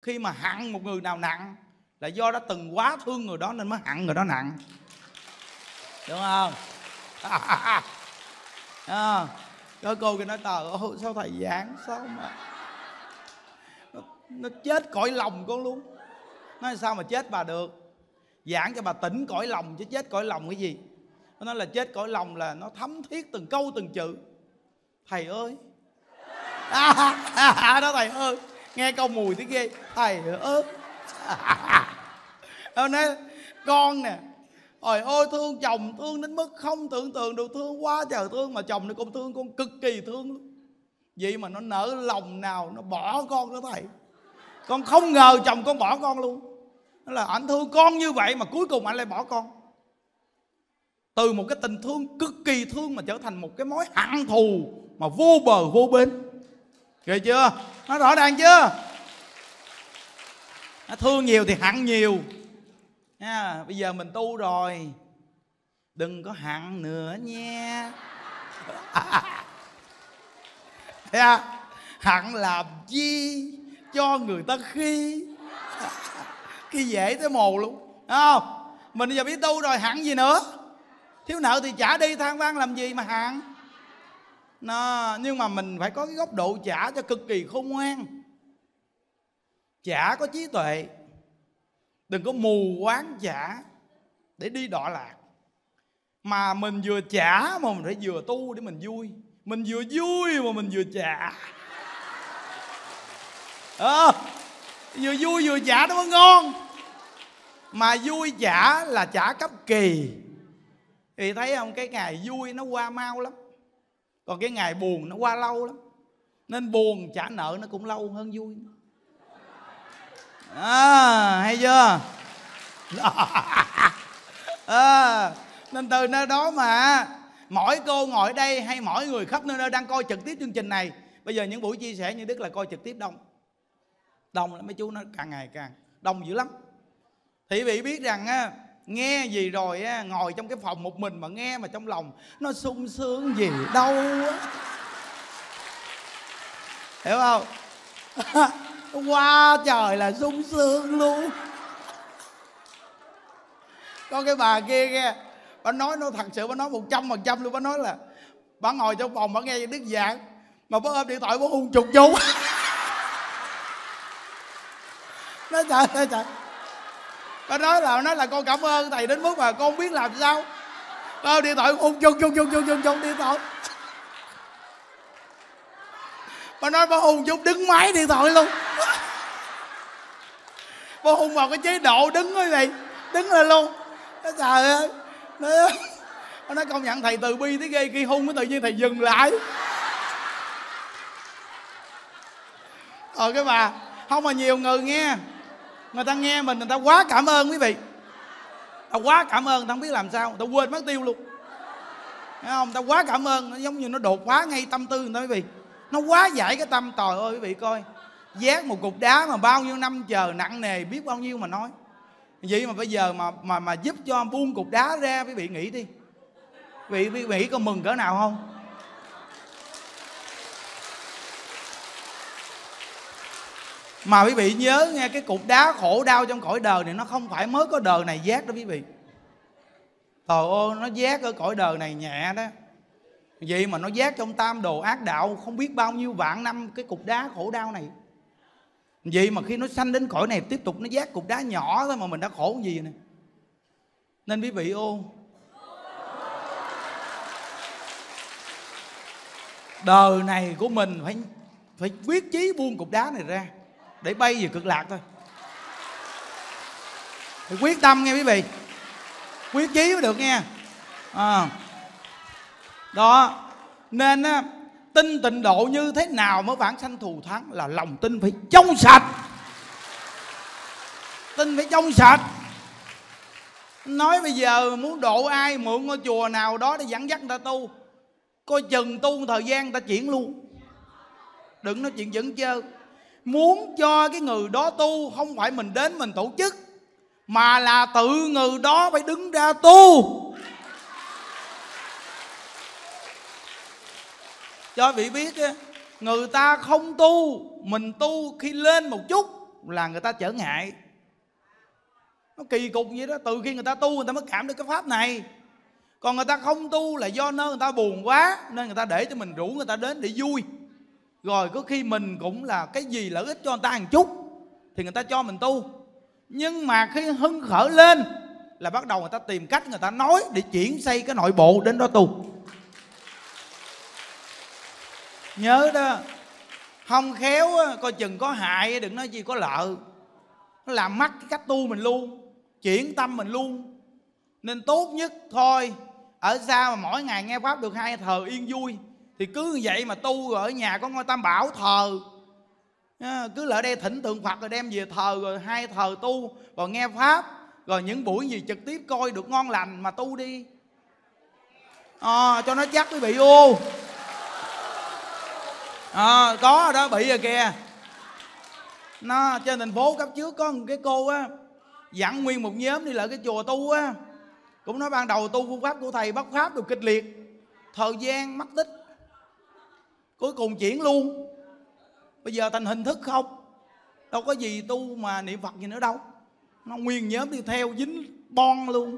Khi mà hận một người nào nặng là do đã từng quá thương người đó nên mới hận người đó nặng, đúng không? Có cô kia nói trời ơi sao thầy giảng sao mà nó chết cõi lòng con luôn. Nói sao mà chết bà được, giảng cho bà tỉnh cõi lòng chứ chết cõi lòng cái gì. Nó nói là chết cõi lòng là nó thấm thiết từng câu từng chữ. Thầy ơi đó thầy ơi, nghe câu mùi thấy ghê. Thầy ơi nó nói con nè, trời ơi thương chồng thương đến mức không tưởng tượng được, thương quá trời thương, mà chồng này cũng thương con cực kỳ thương luôn. Vậy mà nó nỡ lòng nào nó bỏ con đó thầy. Con không ngờ chồng con bỏ con luôn. Nó là anh thương con như vậy mà cuối cùng anh lại bỏ con. Từ một cái tình thương cực kỳ thương mà trở thành một cái mối hận thù mà vô bờ vô bến. Kìa chưa? Nó rõ ràng chưa? Nó thương nhiều thì hận nhiều nha. Bây giờ mình tu rồi, đừng có hận nữa nha. Hận làm chi cho người ta khi dễ tới mồ luôn, đúng không? Mình giờ biết tu rồi hận gì nữa. Thiếu nợ thì trả đi, than vãn làm gì mà hận. Nhưng mà mình phải có cái góc độ trả cho cực kỳ khôn ngoan, trả có trí tuệ, đừng có mù quáng trả để đi đọa lạc. Mà mình vừa trả mà mình phải vừa tu để mình vui. Mình vừa vui mà mình vừa trả. Vừa vui vừa trả nó mới ngon. Mà vui trả là trả cấp kỳ. Thì thấy không, cái ngày vui nó qua mau lắm, còn cái ngày buồn nó qua lâu lắm. Nên buồn trả nợ nó cũng lâu hơn vui. Hay chưa? Nên từ nơi đó mà mỗi cô ngồi ở đây hay mỗi người khắp nơi đang coi trực tiếp chương trình này, bây giờ những buổi chia sẻ như Đức là coi trực tiếp đông lắm, mấy chú nó càng ngày càng đông dữ lắm. Thì vị biết rằng á, nghe gì rồi á, ngồi trong cái phòng một mình mà nghe mà trong lòng nó sung sướng gì đâu á, hiểu không? Qua trời là sung sướng luôn. Có cái bà kia kìa, bà nói nó thật sự, bà nói 100% luôn. Bà nói là bà ngồi trong phòng bà nghe Đức giảng mà bà ôm điện thoại bà hôn chục chú. Nói trời. Bà nói là con cảm ơn thầy đến mức mà con không biết làm sao. Bà ôm điện thoại hôn chung điện thoại. Bà nói bà hôn chút đứng máy điện thoại luôn. Bà hôn vào cái chế độ đứng cái này, đứng lên luôn. Nói trời ơi. Nó nói công nhận thầy từ bi tới ghê, khi hôn cái tự nhiên thầy dừng lại. Cái bà không mà nhiều người nghe, người ta nghe mình, người ta quá cảm ơn quý vị. Ta quá cảm ơn, ta không biết làm sao, ta quên mất tiêu luôn. Thấy không? Ta quá cảm ơn, nó giống như nó đột phá ngay tâm tư người ta quý vị. Nó quá giải cái tâm. Trời ơi quý vị coi, vác một cục đá mà bao nhiêu năm chờ nặng nề biết bao nhiêu mà nói. Vậy mà bây giờ mà giúp cho buông cục đá ra, quý vị nghĩ đi. Quý vị có mừng cỡ nào không? Mà quý vị nhớ nghe, cái cục đá khổ đau trong cõi đời này nó không phải mới có đời này vác đó quý vị. Trời ơi, nó vác ở cõi đời này nhẹ đó. Vậy mà nó vác trong tam đồ ác đạo không biết bao nhiêu vạn năm cái cục đá khổ đau này. Vậy mà khi nó sanh đến cõi này tiếp tục nó vác cục đá nhỏ thôi mà mình đã khổ gì nè. Nên quý vị đời này của mình phải quyết chí buông cục đá này ra để bay về cực lạc thôi. Phải quyết tâm nghe quý vị, quyết chí mới được nghe. Đó nên á, tin tịnh độ như thế nào mới vãng sanh thù thắng, là lòng tin phải trong sạch. Tin phải trong sạch. Nói bây giờ muốn độ ai, mượn ngôi chùa nào đó để dẫn dắt người ta tu, coi chừng tu thời gian người ta chuyển luôn. Đừng nói chuyện dẫn chơi. Muốn cho cái người đó tu, không phải mình đến mình tổ chức, mà là tự người đó phải đứng ra tu. Cho vị biết, người ta không tu, mình tu khi lên một chút là người ta trở ngại. Nó kỳ cục vậy đó. Từ khi người ta tu người ta mới cảm được cái pháp này. Còn người ta không tu là do nơi người ta buồn quá, nên người ta để cho mình, rủ người ta đến để vui. Rồi có khi mình cũng là cái gì lợi ích cho người ta một chút thì người ta cho mình tu. Nhưng mà khi hưng khởi lên là bắt đầu người ta tìm cách người ta nói để chuyển xây cái nội bộ đến đó tu. Nhớ đó, không khéo coi chừng có hại, đừng nói gì có lợi. Nó làm mất cái cách tu mình luôn, chuyển tâm mình luôn. Nên tốt nhất thôi, ở xa mà mỗi ngày nghe pháp được 2 thờ yên vui thì cứ như vậy mà tu. Rồi ở nhà có ngôi Tam Bảo thờ, cứ lại đây thỉnh tượng Phật rồi đem về thờ, rồi 2 thờ tu, rồi nghe pháp, rồi những buổi gì trực tiếp coi được ngon lành mà tu đi, cho nó chắc quý vị ô. Có rồi đó, bị rồi kìa. Nó trên thành phố cấp trước có một cái cô á, dặn nguyên một nhóm đi lại cái chùa tu á, cũng nói ban đầu tu phương pháp của thầy bắt pháp được kịch liệt, thời gian mất tích, cuối cùng chuyển luôn. Bây giờ thành hình thức không, đâu có gì tu mà niệm Phật gì nữa đâu. Nó nguyên nhóm đi theo dính bon luôn.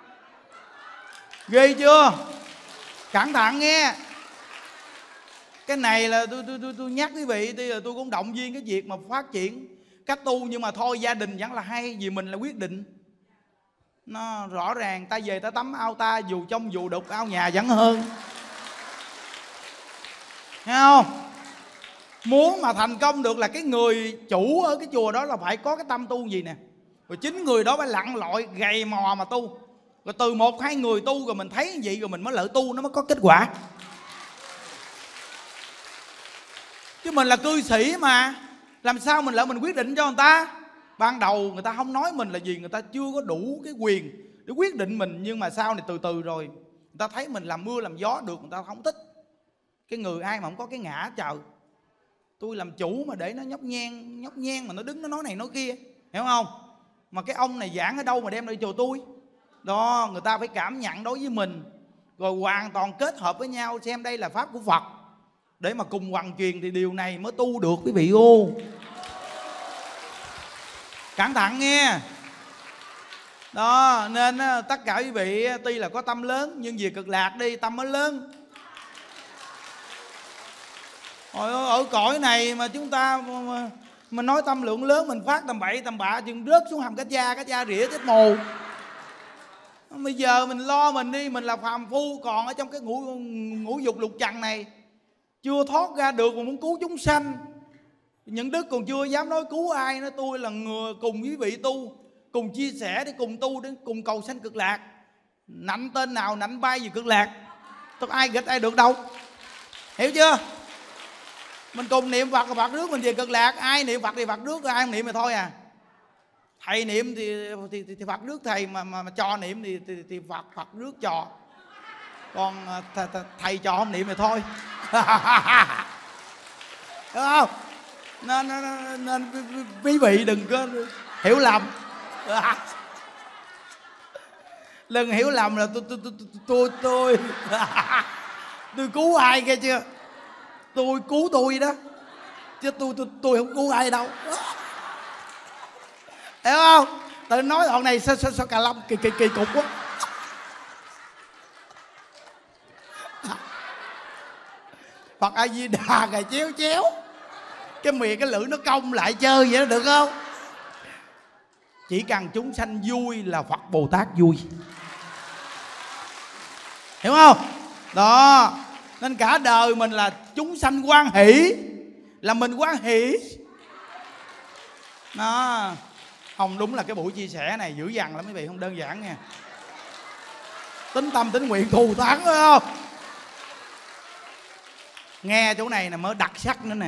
Ghê chưa? Cẩn thận nghe. Cái này là tôi nhắc quý vị, thì tôi cũng động viên cái việc mà phát triển cách tu. Nhưng mà thôi, gia đình vẫn là hay, vì mình là quyết định. Nó rõ ràng, ta về ta tắm ao ta, dù trong dù đục ao nhà vẫn hơn. Thấy không? Muốn mà thành công được là cái người chủ ở cái chùa đó là phải có cái tâm tu gì nè. Rồi chính người đó phải lặn lội gầy mò mà tu. Rồi từ 1-2 người tu rồi mình thấy như vậy rồi mình mới lỡ tu, nó mới có kết quả. Chứ mình là cư sĩ mà, làm sao mình lại mình quyết định cho người ta. Ban đầu người ta không nói mình là gì, người ta chưa có đủ cái quyền để quyết định mình. Nhưng mà sau này từ từ rồi người ta thấy mình làm mưa làm gió được, người ta không thích. Cái người ai mà không có cái ngã trời. Tôi làm chủ mà để nó nhóc nhen mà nó đứng nó nói này nói kia, hiểu không? Mà cái ông này giảng ở đâu mà đem lại chùa tôi đó. Người ta phải cảm nhận đối với mình, rồi hoàn toàn kết hợp với nhau, xem đây là pháp của Phật để mà cùng hoằng truyền, thì điều này mới tu được quý vị ô. Cẩn thận nghe. Đó, nên tất cả quý vị tuy là có tâm lớn, nhưng về Cực Lạc đi tâm mới lớn. Ở cõi này mà chúng ta mà nói tâm lượng lớn, mình phát tầm bậy tầm bạ chừng rớt xuống hầm cá cha rỉa chết mù. Bây giờ mình lo mình đi, mình là phàm phu còn ở trong cái ngũ dục lục trần này, chưa thoát ra được mà muốn cứu chúng sanh. Những đức còn chưa dám nói cứu ai nữa. Tôi là người cùng quý vị tu, cùng chia sẻ để cùng tu, để cùng cầu sanh Cực Lạc. Nạnh tên nào nạnh bay về Cực Lạc, tôi ai nghịch ai được đâu. Hiểu chưa? Mình cùng niệm Phật, Phật rước mình về Cực Lạc. Ai niệm Phật thì Phật rước, ai không niệm thì thôi à. Thầy niệm thì Phật rước thầy, mà trò niệm thì Phật rước trò. Còn thầy trò không niệm thì thôi. Đúng không? Nên quý vị đừng có hiểu lầm. Đừng hiểu lầm là tôi cứu ai nghe chưa? Tôi cứu tôi đó, chứ tôi không cứu ai đâu. Hiểu không? Tự nói đoạn này sao cà lâm kỳ cục quá. Phật A Di Đà gài chéo cái miệng cái lưỡi nó cong lại chơi vậy đó, được không? Chỉ cần chúng sanh vui là Phật Bồ Tát vui, hiểu không? Đó, nên cả đời mình là chúng sanh hoan hỷ, là mình hoan hỷ. Đó, không, đúng là cái buổi chia sẻ này dữ dằn lắm quý vị, không đơn giản nha. Tính tâm tính nguyện thù thắng, phải không? Nghe chỗ này là mới đặc sắc nữa nè.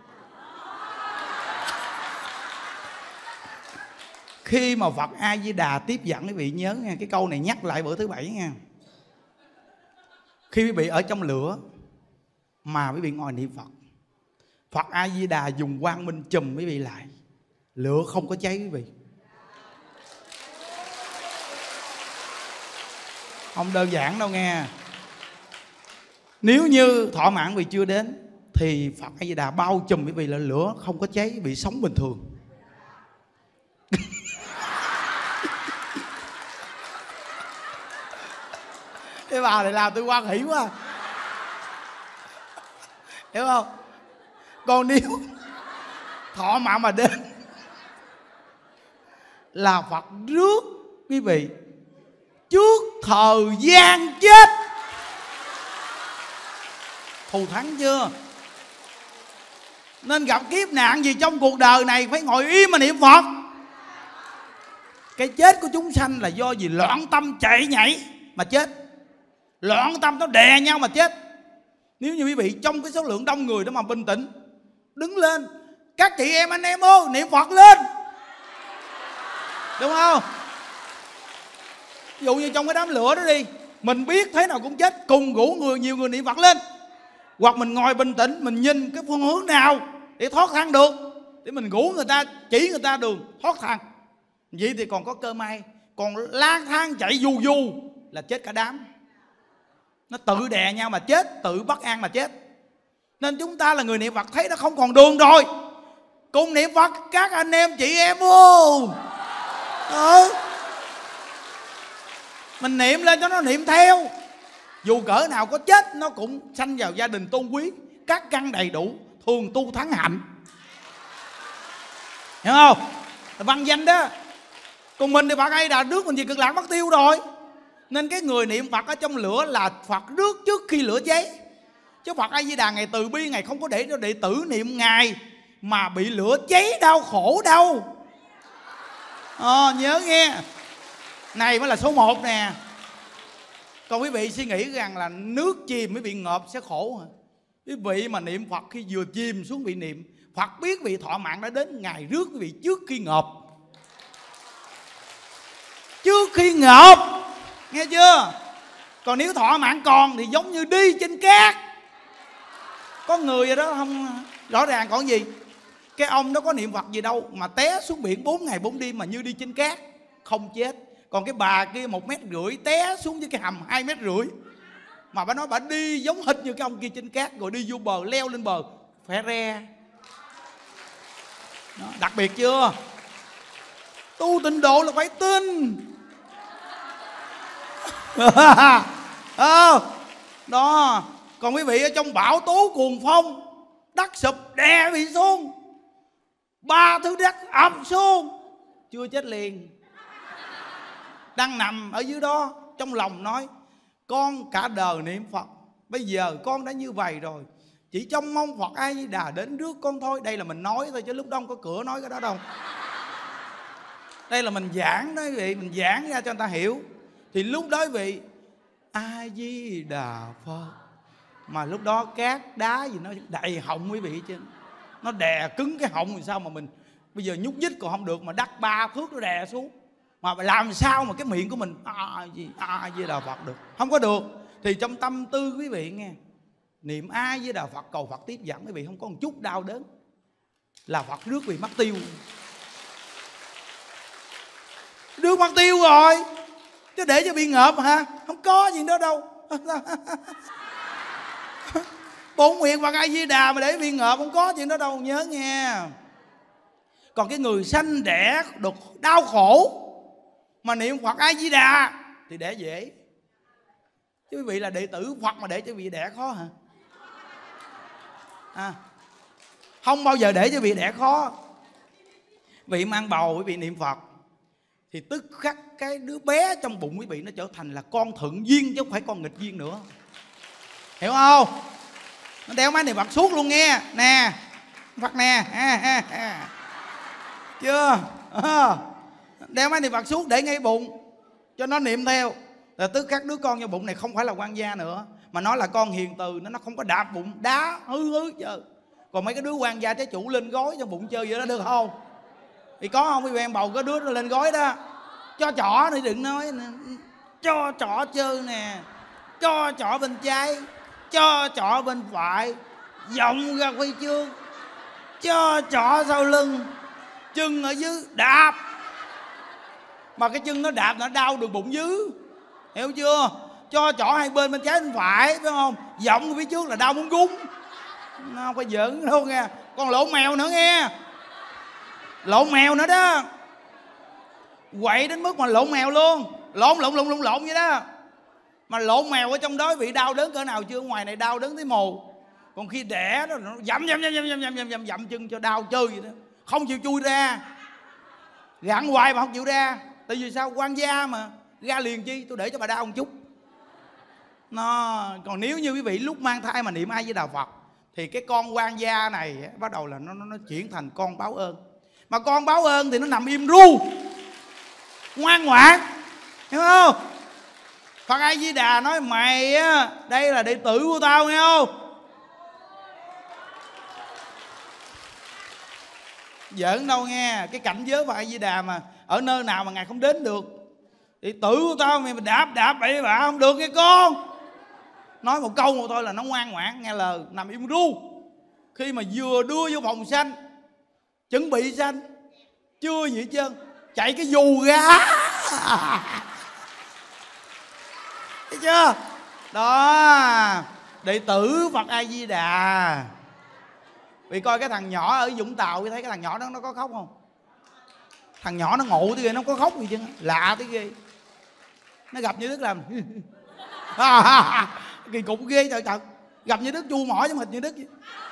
Khi mà Phật A Di Đà tiếp dẫn, quý vị nhớ nha, cái câu này nhắc lại bữa thứ 7 nha. Khi quý vị ở trong lửa mà quý vị ngồi niệm Phật, Phật A Di Đà dùng quang minh chùm quý vị lại, lửa không có cháy quý vị. Không đơn giản đâu nghe. Nếu như thọ mạng quý vị chưa đến thì Phật A Di Đà bao trùm quý vị là lửa không có cháy, bị sống bình thường. Cái bà này làm tôi hoan hỉ quá. Hiểu không? Còn nếu thọ mạng mà đến là Phật rước quý vị trước thời gian chết. Thù thắng chưa? Nên gặp kiếp nạn gì trong cuộc đời này phải ngồi im mà niệm Phật. Cái chết của chúng sanh là do gì? Loạn tâm chạy nhảy mà chết. Loạn tâm nó đè nhau mà chết. Nếu như quý vị trong cái số lượng đông người đó mà bình tĩnh, đứng lên, các chị em anh em ơi, niệm Phật lên, đúng không? Ví dụ như trong cái đám lửa đó đi, mình biết thế nào cũng chết, cùng rủ nhiều người niệm Phật lên. Hoặc mình ngồi bình tĩnh, mình nhìn cái phương hướng nào để thoát thân được, để mình rủ người ta, chỉ người ta đường thoát thân. Vậy thì còn có cơ may. Còn lang thang chạy dù là chết cả đám. Nó tự đè nhau mà chết, tự bất an mà chết. Nên chúng ta là người niệm Phật thấy nó không còn đường rồi, cùng niệm Phật các anh em chị em vô. Mình niệm lên cho nó niệm theo. Dù cỡ nào có chết nó cũng sanh vào gia đình tôn quý, các căn đầy đủ, thường tu thắng hạnh. Hiểu không? Văn danh đó. Còn mình thì Phật hay đà rước mình về cực lạc mất tiêu rồi. Nên cái người niệm Phật ở trong lửa là Phật rước trước khi lửa cháy. Chứ Phật A Di Đà ngày từ bi, ngày không có để cho đệ tử niệm Ngài mà bị lửa cháy đau khổ đâu. Nhớ nghe. Này mới là số 1 nè. Còn quý vị suy nghĩ rằng là nước chìm mới bị ngợp sẽ khổ hả? Quý vị mà niệm Phật khi vừa chìm xuống bị niệm, Phật biết vị thọ mạng đã đến, Ngài rước quý vị trước khi ngợp. Trước khi ngợp, nghe chưa? Còn nếu thọ mạng còn thì giống như đi trên cát. Có người ở đó không rõ ràng còn gì. Cái ông đó có niệm Phật gì đâu mà té xuống biển 4 ngày 4 đêm mà như đi trên cát, không chết. Còn cái bà kia 1,5 mét té xuống với cái hầm 2,5 mét, mà bà nói bà đi giống hệt như cái ông kia trên cát, rồi đi vô bờ, leo lên bờ phè re. Đó, đặc biệt chưa? Tu tịnh độ là phải tin. Đó. Còn quý vị ở trong bão tố cuồng phong, đất sụp đè bị xuống, 3 thứ đất ập xuống, chưa chết liền. Đang nằm ở dưới đó, trong lòng nói con cả đời niệm Phật, bây giờ con đã như vậy rồi, chỉ trông mong Phật A Di Đà đến rước con thôi. Đây là mình nói thôi chứ lúc đó không có cửa nói cái đó đâu. Đây là mình giảng đó quý vị, mình giảng ra cho người ta hiểu. Thì lúc đó quý vị A Di Đà Phật, mà lúc đó cát đá gì nó đầy họng quý vị chứ, nó đè cứng cái họng thì sao mà mình bây giờ nhúc nhích còn không được, mà đắt 3 thước nó đè xuống, mà làm sao mà cái miệng của mình A Di Đà Phật được, không có được. Thì trong tâm tư quý vị nghe, niệm A Di Đà Phật cầu Phật tiếp dẫn, quý vị không có một chút đau đớn, là Phật rước vì mất tiêu. Rước mất tiêu rồi, chứ để cho bị ngợp hả? Không có gì đó đâu. Bổn nguyện Phật A Di Đà mà để bị ngợp, không có chuyện đó đâu, nhớ nghe. Còn cái người sanh đẻ được đau khổ mà niệm Phật A Di Đà thì đẻ dễ. Chứ quý vị là đệ tử Phật mà để cho vị đẻ khó hả? Không bao giờ để cho vị đẻ khó. Vị mang bầu quý vị niệm Phật thì tức khắc cái đứa bé trong bụng quý vị nó trở thành là con thuận duyên chứ không phải con nghịch duyên nữa. Hiểu không? Nó đeo máy niệm Phật suốt luôn nghe. Nè Phật nè, chưa? Đeo máy niệm Phật suốt để ngay bụng cho nó niệm theo. Rồi tức khắc đứa con trong bụng này không phải là quan gia nữa, mà nó là con hiền từ, nó không có đạp bụng đá hư chơi. Còn mấy cái đứa quan gia trái chủ lên gói trong bụng chơi vậy đó được không? Thì có không? Quý vị em bầu có đứa nó lên gói đó, cho trỏ thì đừng nói nè. Cho trỏ chơi nè, cho trỏ bên trái, cho trỏ bên phải, vọng ra huy chương, cho trỏ sau lưng, chân ở dưới đạp. Mà cái chân nó đạp nó đau được bụng dưới, hiểu chưa? Cho trỏ hai bên bên trái bên phải, phải không? Vọng phía trước là đau muốn gúng. Nó không phải giỡn đâu nghe. Còn lộn mèo nữa nghe, lộn mèo nữa đó, quậy đến mức mà lộn mèo luôn, lộn vậy đó. Mà lộn mèo ở trong đó vị đau đớn cỡ nào chưa? Ngoài này đau đớn tới mồ. Còn khi đẻ đó nó dậm chân cho đau chơi vậy đó, không chịu chui ra, gặn hoài mà không chịu ra. Tại vì sao? Quan gia mà, ra liền chi, tôi để cho bà đau một chút. Nó còn nếu như quý vị lúc mang thai mà niệm A Di Đà Phật thì cái con quan gia này bắt đầu là nó chuyển thành con báo ơn. Mà con báo ơn thì nó nằm im ru, ngoan ngoãn, hiểu không? Phật A Di Đà nói mày á, đây là đệ tử của tao, nghe không? Giỡn đâu nghe. Cái cảnh giới Phật A Di Đà mà ở nơi nào mà ngài không đến được. Đệ tử của tao mày đạp bậy bạ không được nghe con. Nói một câu một thôi là nó ngoan ngoãn, nghe lời, nằm im ru. Khi mà vừa đưa vô phòng sanh, chuẩn bị sanh, chưa gì hết trơn, chạy cái dù ra. Thấy chưa? Đó, đệ tử Phật A Di Đà. Vì coi cái thằng nhỏ ở Vũng Tàu, thấy cái thằng nhỏ đó nó có khóc không? Thằng nhỏ nó ngộ tới ghê, nó có khóc gì chứ, lạ tới ghê. Nó gặp Như Đức làm kỳ cục ghê trời trời. Gặp Như Đức chu mỏi chứ mệt Như Đức.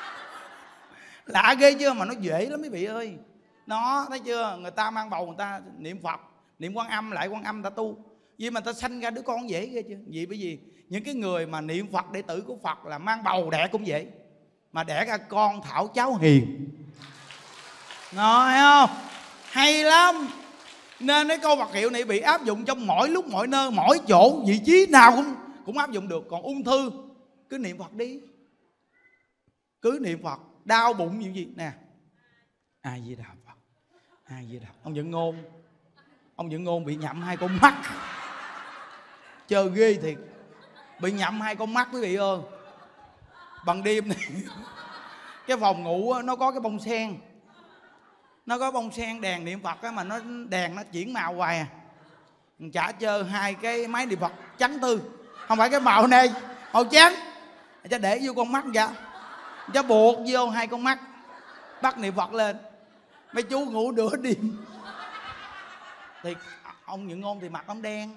Lạ ghê chưa, mà nó dễ lắm quý vị ơi. Nó thấy chưa, người ta mang bầu người ta niệm Phật, niệm Quan Âm, lại Quan Âm ta tu. Vì mà ta sanh ra đứa con dễ ghê chưa. Vì bởi vì những cái người mà niệm Phật, đệ tử của Phật là mang bầu đẻ cũng dễ, mà đẻ ra con thảo cháu hiền. Nó thấy không? Hay lắm. Nên cái câu Phật hiệu này bị áp dụng trong mỗi lúc mỗi nơi, mỗi chỗ, vị trí nào cũng áp dụng được. Còn ung thư cứ niệm Phật đi, cứ niệm Phật. Đau bụng như gì nè, A Di Đà Phật, A Di Đà. Ông Dựng Ngôn bị nhậm 2 con mắt, chơi ghê thiệt. Bị nhậm 2 con mắt quý vị ơi. Bằng đêm này cái phòng ngủ nó có cái bông sen, nó có bông sen đèn niệm Phật á, mà nó đèn nó chuyển màu hoài à. Chả chơi 2 cái máy niệm Phật trắng tư, không phải cái màu này, màu trắng, cho để vô con mắt vậy, cho buộc vô 2 con mắt, bắt niệm Phật lên. Mấy chú ngủ nửa đêm. Thì ông Những Ngôn thì mặt ông đen,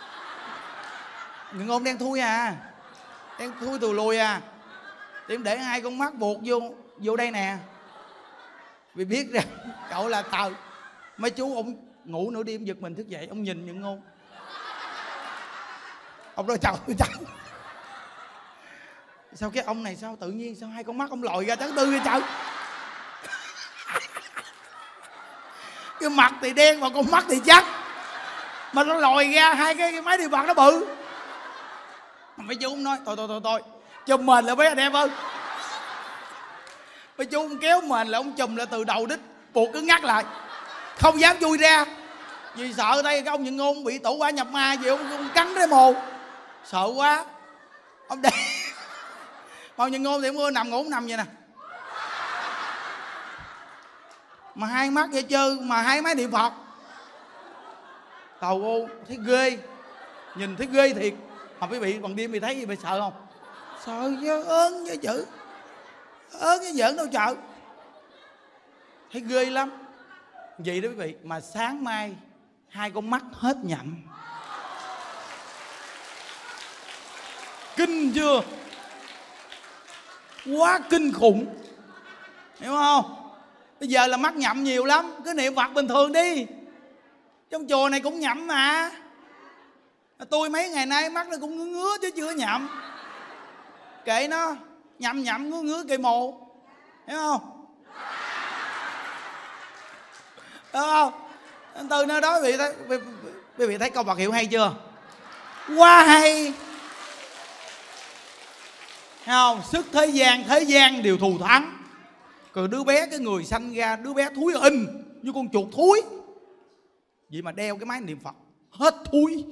Những Ngôn đen thui à, đen thui tù lùi à. Thì em để 2 con mắt buộc vô đây nè, vì biết rằng cậu là tờ. Mấy chú ông ngủ nửa đêm giật mình thức dậy, ông nhìn Những Ngôn, ông nói chào. Sao cái ông này sao tự nhiên sao 2 con mắt ông lòi ra trắng tư vậy trời. Cái mặt thì đen mà con mắt thì trắng, mà nó lòi ra 2 cái máy niệm Phật nó bự. Mấy chú ông nói thôi chùm mền lại mấy anh em ơi. Mấy chú ông kéo mền là ông chùm lại từ đầu đít, buộc cứ ngắt lại, không dám chui ra. Vì sợ đây cái ông Những Ngôn bị tẩu hỏa nhập ma gì, ông cắn cái mồ, sợ quá. Ông để mà Những Ngôn thì ông ưa nằm ngủ, nằm vậy nè, mà 2 mắt vậy trơn, mà 2 máy niệm Phật. Tàu ô thấy ghê, nhìn thấy ghê thiệt. Mà quý vị còn đêm thì thấy gì bị sợ không? Sợ chứ, ớn với chữ, ớn với giỡn đâu chợ, thấy ghê lắm. Vậy đó quý vị. Mà sáng mai 2 con mắt hết nhậm. Kinh chưa? Quá kinh khủng, hiểu không? Bây giờ là mắc nhậm nhiều lắm, cứ niệm Phật bình thường đi. Trong chùa này cũng nhậm mà. Tôi mấy ngày nay mắt nó cũng ngứa chứ chưa nhậm. Kệ nó, nhậm ngứa cây mồ, hiểu không? Đúng không? Từ nơi đó quý vị thấy câu Phật hiệu hay chưa? Quá hay, thấy không? Sức thế gian đều thù thắng. Còn đứa bé, cái người sanh ra đứa bé thúi in như con chuột thúi, vậy mà đeo cái máy niệm Phật hết thúi.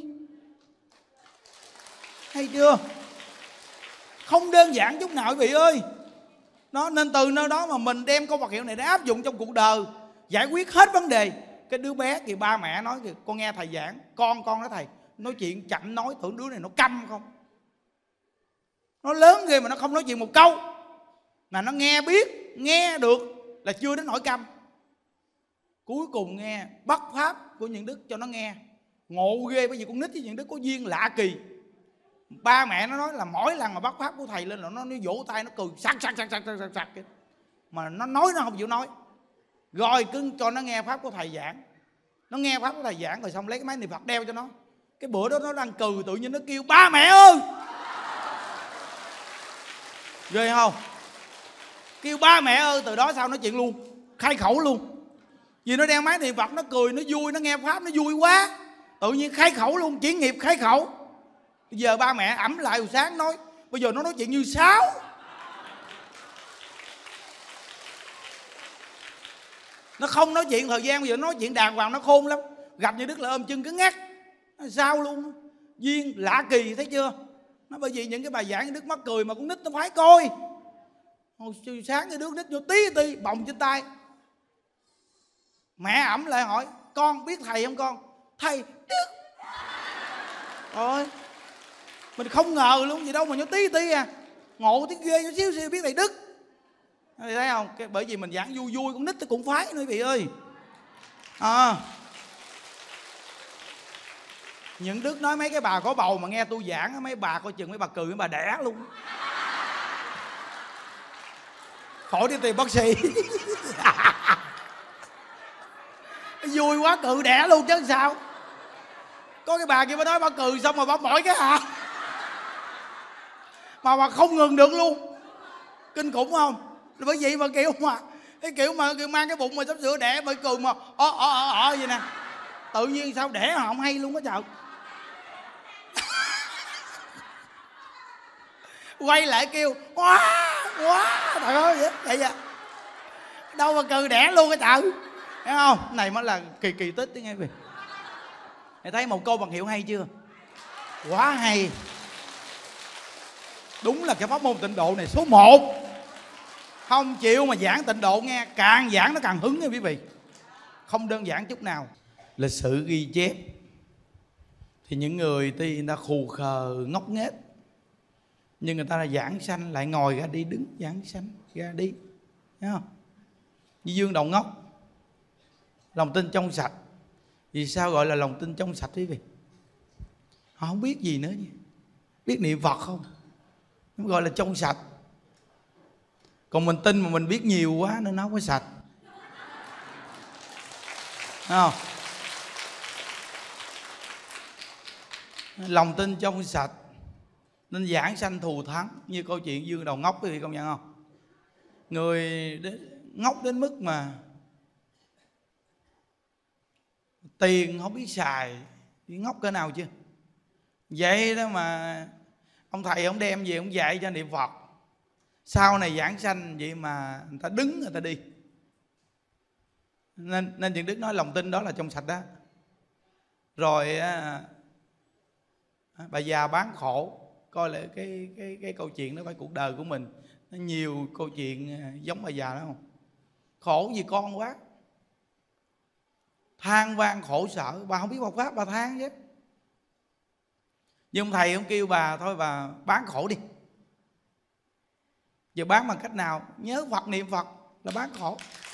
Hay chưa? Không đơn giản chút nào quý vị ơi. Nó nên từ nơi đó mà mình đem câu Phật hiệu này để áp dụng trong cuộc đời, giải quyết hết vấn đề. Cái đứa bé kìa, ba mẹ nói kìa, con nghe thầy giảng, con nói thầy nói chuyện chậm, nói tưởng đứa này nó câm không. Nó lớn ghê mà nó không nói chuyện một câu, mà nó nghe biết, nghe được là chưa đến nỗi câm. Cuối cùng nghe bắt pháp của Nhuận Đức cho nó nghe, ngộ ghê. Bởi vì con nít với Nhuận Đức có duyên lạ kỳ. Ba mẹ nó nói là mỗi lần mà bắt pháp của thầy lên là nó vỗ tay nó cười sặc mà nó nói nó không chịu nói. Rồi cứ cho nó nghe pháp của thầy giảng. Nó nghe pháp của thầy giảng rồi xong lấy cái máy niệm Phật đeo cho nó. Cái bữa đó nó đang cười tự nhiên nó kêu ba mẹ ơi. Ghê không? Kêu ba mẹ ơi, từ đó sao nói chuyện luôn, khai khẩu luôn. Vì nó đeo máy niệm Phật, nó cười, nó vui, nó nghe pháp nó vui quá, tự nhiên khai khẩu luôn, chuyển nghiệp khai khẩu. Bây giờ ba mẹ ẵm lại hồi sáng nói, bây giờ nó nói chuyện như sáo. Nó không nói chuyện thời gian, bây giờ nó nói chuyện đàng hoàng, nó khôn lắm. Gặp như Đức là ôm chân cứng ngắc. Nó sao luôn, duyên lạ kỳ thấy chưa. Nó bởi vì những cái bài giảng Đức mắc cười mà con nít nó phải coi. Hồi sáng cái đứa nít vô tí bồng trên tay. Mẹ ẩm lại hỏi, con biết thầy không con? Thầy Đức. Rồi mình không ngờ luôn gì đâu mà nhớ tí à. Ngộ tí ghê, nó xíu biết thầy Đức. Thầy thấy không? Bởi vì mình giảng vui con nít nó cũng phái nữa quý vị ơi. Những Đức nói mấy cái bà có bầu mà nghe tôi giảng, mấy bà coi chừng mấy bà cười, mấy bà đẻ luôn. Khỏi đi tìm bác sĩ. Vui quá cự đẻ luôn chứ sao. Có cái bà kia mới nói bà cười xong rồi bà mỏi cái hả, mà bà không ngừng được luôn. Kinh khủng không? Bởi vậy mà kiểu mà cái kiểu mang cái bụng mà sắp sửa đẻ bởi cười mà vậy nè. Tự nhiên sao đẻ họ không hay luôn á trời. Quay lại kêu quá trời ơi vậy vậy. Đâu mà cười đẻ luôn cái trời. Thấy không? Này mới là kỳ tích đấy nghe quý vị. Mày thấy một câu bằng hiệu hay chưa? Quá hay. Đúng là cái pháp môn tịnh độ này số 1. Không chịu mà giảng tịnh độ nghe, càng giảng nó càng hứng nha quý vị. Không đơn giản chút nào. Lịch sử ghi chép thì những người người ta khù khờ ngốc nghếch, nhưng người ta là giảng sanh lại ngồi ra đi, đứng giảng sanh ra đi. Thấy không? Như Dương Đầu Ngốc, lòng tin trong sạch. Vì sao gọi là lòng tin trong sạch quý vị? Họ không biết gì nữa. Biết niệm Phật không? Nó gọi là trong sạch. Còn mình tin mà mình biết nhiều quá nên nó không có sạch. Thấy không? Lòng tin trong sạch nên giảng sanh thù thắng. Như câu chuyện Dương Đầu Ngốc quý vị công nhận không? Người ngốc đến mức mà tiền không biết xài, ngốc cỡ nào chưa? Vậy đó mà ông thầy ông đem về ông dạy cho niệm Phật. Sau này giảng sanh vậy mà người ta đứng người ta đi. Nên Thiện Đức nói lòng tin đó là trong sạch đó. Rồi bà già bán khổ. Coi lại cái câu chuyện đó phải cuộc đời của mình. Nó nhiều câu chuyện giống bà già đó không? Khổ vì con quá, than van khổ sở. Bà không biết Phật pháp bà than chứ. Nhưng ông thầy ông kêu bà thôi bà bán khổ đi. Giờ bán bằng cách nào? Nhớ Phật niệm Phật là bán khổ.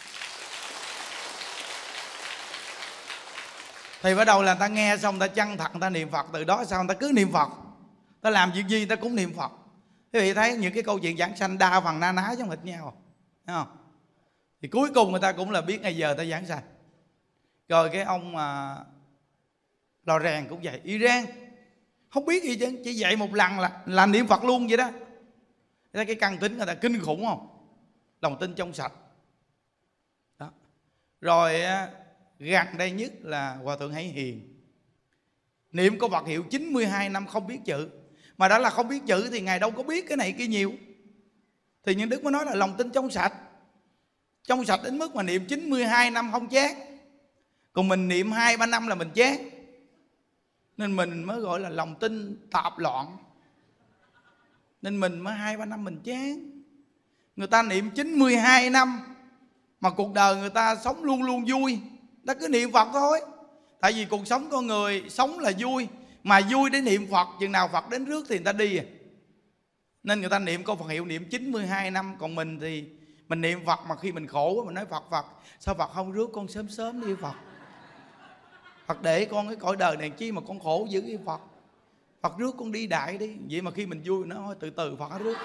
Thì bắt đầu là ta nghe xong ta chân thật ta niệm Phật. Từ đó sao người ta cứ niệm Phật. Ta làm việc gì ta cũng niệm Phật. Quý vị thấy những cái câu chuyện giảng sanh đa phần na ná giống hệt nhau, thấy không? Thì cuối cùng người ta cũng là biết ngày giờ ta giảng sanh. Rồi cái ông Lò Rèn cũng vậy, Iran không biết gì chứ, chỉ dạy một lần là niệm Phật luôn vậy đó. Cái căn tính người ta kinh khủng không? Lòng tin trong sạch đó. Rồi gần đây nhất là Hòa Thượng Hải Hiền, niệm có Phật hiệu 92 năm không biết chữ. Mà đã là không biết chữ thì Ngài đâu có biết cái này kia nhiều. Thì những Đức mới nói là lòng tin trong sạch. Trong sạch đến mức mà niệm 92 năm không chán. Còn mình niệm 2-3 năm là mình chán. Nên mình mới gọi là lòng tin tạp loạn. Nên mình mới 2-3 năm mình chán. Người ta niệm 92 năm mà cuộc đời người ta sống luôn luôn vui, ta cứ niệm Phật thôi. Tại vì cuộc sống con người sống là vui, mà vui để niệm Phật, chừng nào Phật đến rước thì người ta đi. Nên người ta niệm câu Phật hiệu niệm 92 năm. Còn mình thì mình niệm Phật mà khi mình khổ mình nói Phật sao Phật không rước con sớm đi Phật. Phật để con cái cõi đời này chi mà con khổ dữ với Phật. Phật rước con đi đại đi. Vậy mà khi mình vui nó thôi từ từ Phật rước.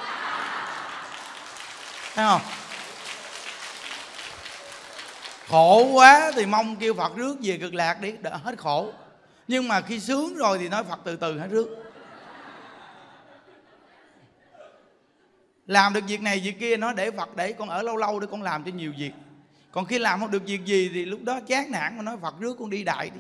Thấy không? Khổ quá thì mong kêu Phật rước về Cực Lạc đi, đỡ hết khổ. Nhưng mà khi sướng rồi thì nói Phật từ từ hãy rước. Làm được việc này việc kia nó để Phật để con ở lâu lâu để con làm cho nhiều việc. Còn khi làm không được việc gì thì lúc đó chán nản mà nói Phật rước con đi đại đi.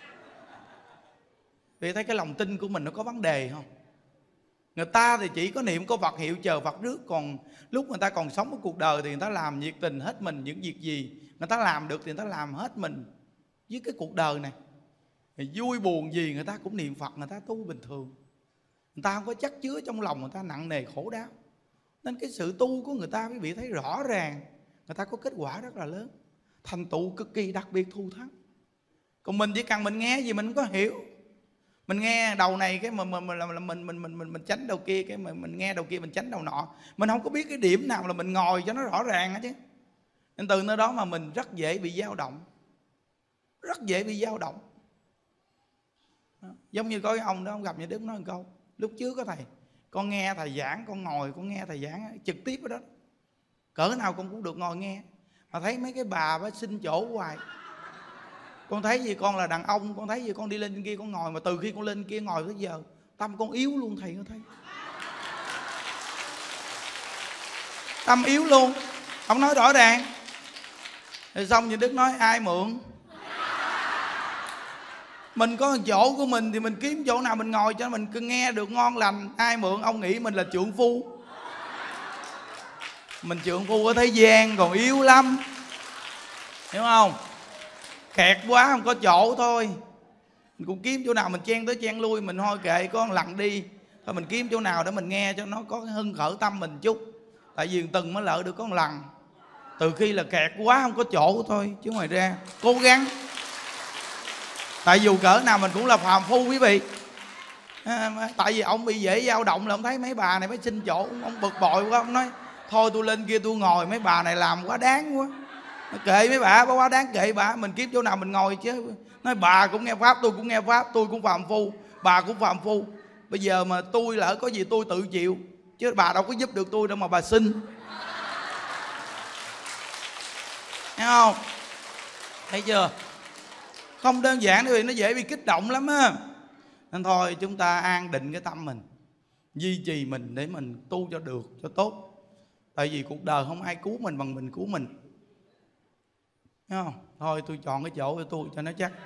Vì thấy cái lòng tin của mình nó có vấn đề không? Người ta thì chỉ có niệm có Phật hiệu chờ Phật rước. Còn lúc người ta còn sống ở cuộc đời thì người ta làm nhiệt tình hết mình. Những việc gì người ta làm được thì người ta làm hết mình với cái cuộc đời này. Thì vui buồn gì người ta cũng niệm Phật, người ta tu bình thường. Người ta không có chất chứa trong lòng người ta nặng nề khổ đau. Nên cái sự tu của người ta quý vị thấy rõ ràng, người ta có kết quả rất là lớn, thành tựu cực kỳ đặc biệt thù thắng. Còn mình chỉ cần mình nghe gì mình không có hiểu. Mình nghe đầu này cái mình tránh đầu kia, cái mình nghe đầu kia mình tránh đầu nọ. Mình không có biết cái điểm nào là mình ngồi cho nó rõ ràng hết chứ. Nên từ nơi đó mà mình rất dễ bị dao động. Rất dễ bị dao động. Giống như có cái ông đó, ông gặp Nhà Đức nói một câu. Lúc trước có thầy, con nghe thầy giảng, con ngồi con nghe thầy giảng trực tiếp ở đó, cỡ nào con cũng được ngồi nghe. Mà thấy mấy cái bà bà xin chỗ hoài. Con thấy gì con là đàn ông, con thấy gì con đi lên trên kia con ngồi. Mà từ khi con lên kia ngồi tới giờ tâm con yếu luôn thầy có thấy. Tâm yếu luôn. Ông nói rõ ràng. Rồi xong Nhà Đức nói ai mượn. Mình có chỗ của mình thì mình kiếm chỗ nào mình ngồi cho mình cứ nghe được ngon lành. Ai mượn ông nghĩ mình là trượng phu. Mình trượng phu ở thế gian còn yếu lắm. Hiểu không? Kẹt quá không có chỗ thôi. Mình cũng kiếm chỗ nào mình chen tới chen lui. Mình thôi kệ có lặng đi. Thôi mình kiếm chỗ nào để mình nghe cho nó có hưng khởi tâm mình chút. Tại vì từng mới lỡ được có một lần. Từ khi là kẹt quá không có chỗ thôi. Chứ ngoài ra cố gắng. Tại dù cỡ nào mình cũng là phàm phu quý vị. Tại vì ông bị dễ dao động là ông thấy mấy bà này mới xin chỗ. Ông bực bội quá, ông nói thôi tôi lên kia tôi ngồi, mấy bà này làm quá đáng quá. Kệ mấy bà quá đáng, kệ bà, mình kiếm chỗ nào mình ngồi chứ. Nói bà cũng nghe Pháp, tôi cũng nghe Pháp, tôi cũng phàm phu, bà cũng phàm phu. Bây giờ mà tôi lỡ có gì tôi tự chịu. Chứ bà đâu có giúp được tôi đâu mà bà xin. Thấy không? Thấy chưa? Không đơn giản đâu, nó dễ bị kích động lắm á. Nên thôi chúng ta an định cái tâm mình, duy trì mình để mình tu cho được, cho tốt. Tại vì cuộc đời không ai cứu mình bằng mình cứu mình. Thấy không? Thôi tôi chọn cái chỗ của tôi cho nó chắc.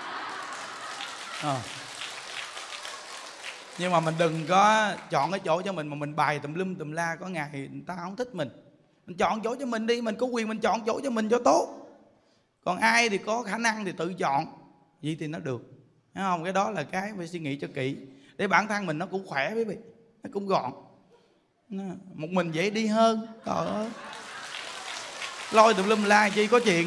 Nhưng mà mình đừng có chọn cái chỗ cho mình mà mình bày tùm lum tùm la. Có ngày người ta không thích mình. Mình chọn chỗ cho mình đi. Mình có quyền mình chọn chỗ cho mình cho tốt. Còn ai thì có khả năng thì tự chọn. Vậy thì nó được. Thấy không? Cái đó là cái phải suy nghĩ cho kỹ. Để bản thân mình nó cũng khỏe quý vị. Nó cũng gọn. Một mình dễ đi hơn. Trời ơi, lôi tùm lum la chi có chuyện.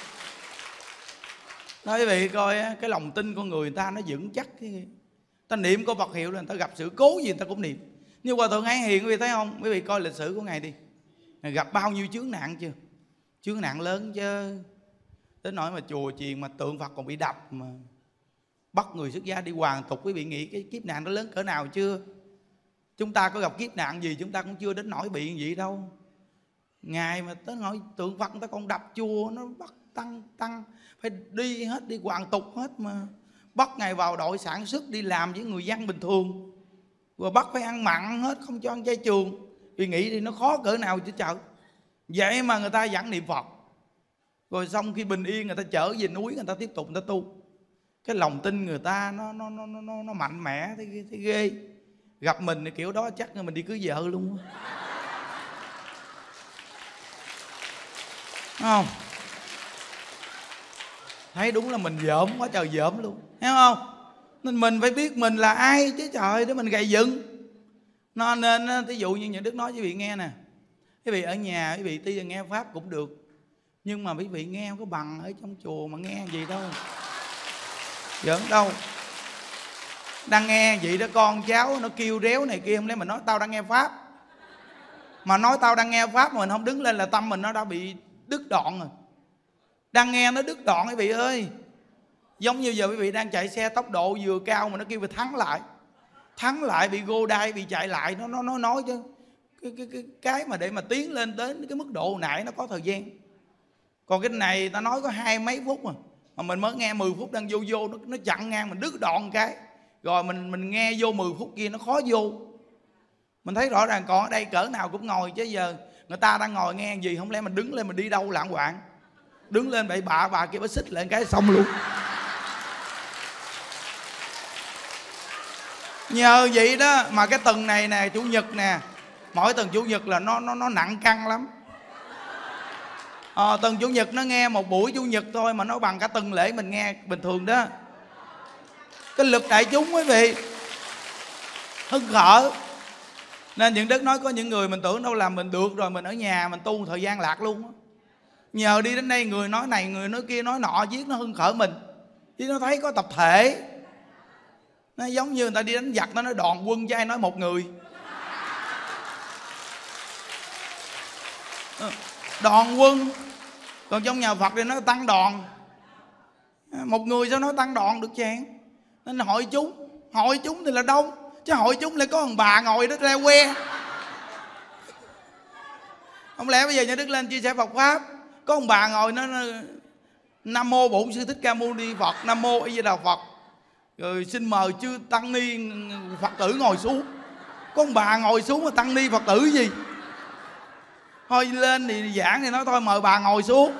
Nói quý vị coi cái lòng tin con người ta nó vững chắc. Ta niệm có Phật hiệu là người ta gặp sự cố gì người ta cũng niệm. Như Hòa Thượng Hải Hiền quý vị thấy không? Quý vị coi lịch sử của Ngài đi. Ngài gặp bao nhiêu chướng nạn chưa? Chướng nạn lớn chứ. Đến nỗi mà chùa chiền mà tượng Phật còn bị đập, mà bắt người xuất gia đi hoàn tục. Quý vị nghĩ cái kiếp nạn đó lớn cỡ nào chưa? Chúng ta có gặp kiếp nạn gì chúng ta cũng chưa đến nỗi bị vậy đâu. Ngài mà tới nỗi tượng Phật người ta còn đập chùa, nó bắt tăng phải đi hết, đi hoàn tục hết mà. Bắt Ngài vào đội sản xuất đi làm với người dân bình thường. Rồi bắt phải ăn mặn hết, không cho ăn chay trường. Vì nghĩ thì nó khó cỡ nào chứ chợ. Vậy mà người ta vẫn niệm Phật. Rồi xong khi bình yên người ta trở về núi, người ta tiếp tục người ta tu. Cái lòng tin người ta nó mạnh mẽ thấy ghê. Gặp mình thì kiểu đó chắc là mình đi cưới vợ luôn. Đúng không? Thấy đúng là mình dởm quá trời dởm luôn. Thấy không? Nên mình phải biết mình là ai chứ trời, để mình gầy dựng. Nên ví dụ như Nhà Đức nói với quý vị nghe nè. Quý vị ở nhà quý vị tuy nghe Pháp cũng được. Nhưng mà quý vị nghe không có bằng ở trong chùa mà nghe gì đâu. Giỡn đâu. Đang nghe vậy đó, con cháu nó kêu réo này kia, không lẽ mà nói tao đang nghe Pháp. Mà nói tao đang nghe Pháp mà mình không đứng lên là tâm mình nó đã bị đứt đoạn rồi. Đang nghe nó đứt đoạn quý vị ơi. Giống như giờ quý vị đang chạy xe tốc độ vừa cao mà nó kêu phải thắng lại. thắng lại bị gô đai, bị chạy lại, nó nói chứ cái mà để mà tiến lên đến cái mức độ nãy nó có thời gian. Còn cái này ta nói có 20 mấy phút mà mình mới nghe 10 phút đang vô nó chặn ngang, mình đứt đoạn cái rồi mình nghe vô 10 phút kia nó khó vô. Mình thấy rõ ràng còn ở đây cỡ nào cũng ngồi, chứ giờ người ta đang ngồi nghe gì, không lẽ mình đứng lên mình đi đâu lạng quạng, đứng lên bậy bạ, bà kia bà xích lên cái xong luôn. Nhờ vậy đó mà cái tuần này nè, chủ nhật nè, mỗi tuần chủ nhật là nó nặng căng lắm. Tuần chủ nhật nó nghe một buổi chủ nhật thôi mà nó bằng cả tuần lễ mình nghe bình thường đó. Cái lực đại chúng quý vị hưng khởi. Nên những Đức nói có những người mình tưởng đâu làm mình được rồi, mình ở nhà mình tu thời gian lạc luôn á. Nhờ đi đến đây người nói này người nói kia nói nọ, viết nó hưng khởi mình, chứ nó thấy có tập thể. Nó giống như người ta đi đánh giặc, nó nói đoàn quân chứ ai nói một người. Đoàn quân. Còn trong nhà Phật thì nó tăng đoàn. Một người sao nói tăng đoàn được chàng. Nên hội chúng thì là đông, chứ hội chúng lại có thằng bà ngồi đó leo que. Không lẽ bây giờ nhà Đức lên chia sẻ Phật Pháp, có ông bà ngồi nó Nam mô Bổn Sư Thích Ca Mâu Ni Phật, Nam mô A Di Đà Phật, rồi xin mời chư tăng ni Phật tử ngồi xuống. Có ông bà ngồi xuống mà tăng ni Phật tử gì. Thôi lên thì giảng thì nói thôi mời bà ngồi xuống.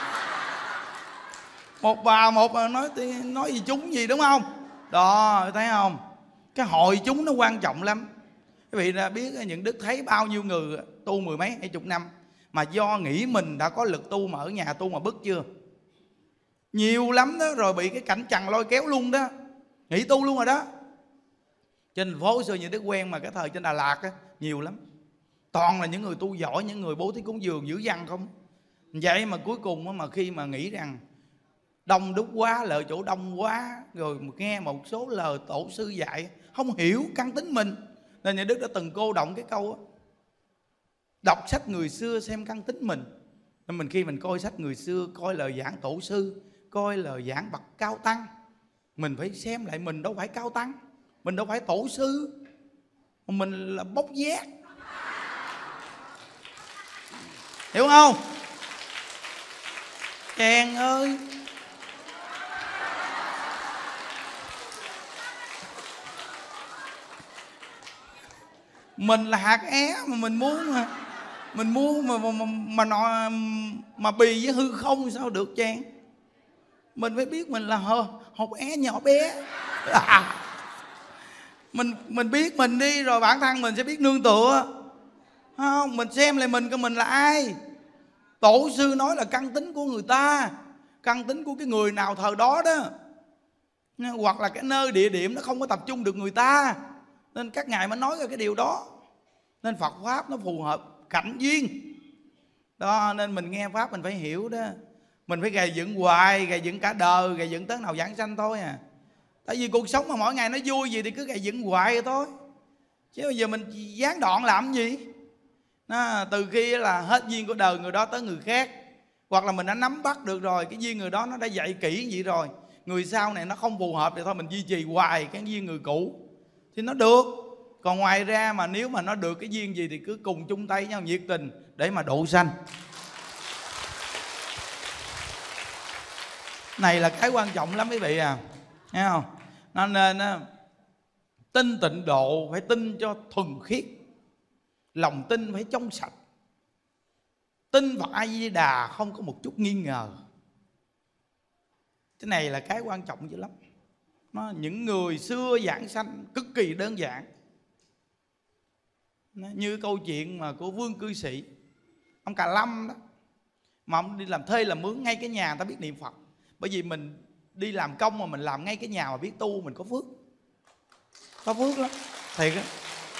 Một bà nói gì chúng gì đúng không? Đó thấy không? Cái hội chúng nó quan trọng lắm. Quý vị đã biết những Đức thấy bao nhiêu người tu 10 mấy 20 năm mà do nghĩ mình đã có lực tu mà ở nhà tu mà bứt chưa? Nhiều lắm đó, rồi bị cái cảnh chằng lôi kéo luôn đó, nghỉ tu luôn rồi đó. Trên thành phố xưa những Đức quen mà cái thời trên Đà Lạt á, nhiều lắm. Toàn là những người tu giỏi, những người bố thí cúng dường dữ dằn không. Vậy mà cuối cùng mà khi mà nghĩ rằng đông đúc quá, lợi chỗ đông quá, rồi nghe một số lời tổ sư dạy không hiểu căn tính mình, nên nhà Đức đã từng cô động cái câu đó, đọc sách người xưa xem căn tính mình. Nên mình khi mình coi sách người xưa, coi lời giảng tổ sư, coi lời giảng bậc cao tăng, mình phải xem lại mình đâu phải cao tăng, mình đâu phải tổ sư, mà mình là bốc vác. Hiểu không? Chàng ơi, mình là hạt é mà mình muốn mà bì với hư không sao được chàng. Mình phải biết mình là hột é nhỏ bé. Mình biết mình đi rồi bản thân mình sẽ biết nương tựa. Không, mình xem lại mình coi mình là ai. Tổ sư nói là căn tính của người ta, căn tính của cái người nào thời đó đó, hoặc là cái nơi địa điểm nó không có tập trung được người ta, nên các ngài mới nói ra cái điều đó. Nên Phật Pháp nó phù hợp cảnh duyên đó. Nên mình nghe Pháp mình phải hiểu đó. Mình phải gầy dựng hoài, gầy dựng cả đời, gầy dựng tới nào giảng sanh thôi à. Tại vì cuộc sống mà mỗi ngày nó vui gì thì cứ gầy dựng hoài vậy thôi. Chứ bây giờ mình gián đoạn làm gì đó, từ khi là hết duyên của đời người đó tới người khác, hoặc là mình đã nắm bắt được rồi cái duyên người đó nó đã dạy kỹ vậy rồi, người sau này nó không phù hợp thì thôi mình duy trì hoài cái duyên người cũ thì nó được. Còn ngoài ra mà nếu mà nó được cái duyên gì thì cứ cùng chung tay nhau nhiệt tình để mà độ sanh. Này là cái quan trọng lắm quý vị à, nghe không? Nên tin tịnh độ phải tin cho thuần khiết, lòng tin phải trong sạch, tin Phật A Di Đà không có một chút nghi ngờ. Cái này là cái quan trọng dữ lắm. Những người xưa giảng sanh cực kỳ đơn giản. Như câu chuyện mà của Vương Cư Sĩ, ông Cà Lâm đó, mà ông đi làm thuê làm mướn ngay cái nhà, ta biết niệm Phật. Bởi vì mình đi làm công mà mình làm ngay cái nhà mà biết tu, mình có phước. Có phước lắm, thiệt á.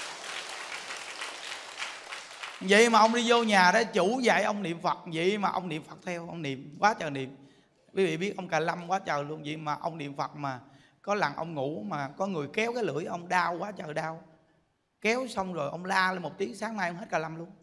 Vậy mà ông đi vô nhà đó, chủ dạy ông niệm Phật, vậy mà ông niệm Phật theo, ông niệm quá trời niệm. Quý vị biết ông Cà Lâm quá trời luôn. Vậy mà ông niệm Phật mà có lần ông ngủ mà có người kéo cái lưỡi ông đau quá trời đau. Kéo xong rồi ông la lên một tiếng, sáng mai ông hết Cà Lâm luôn.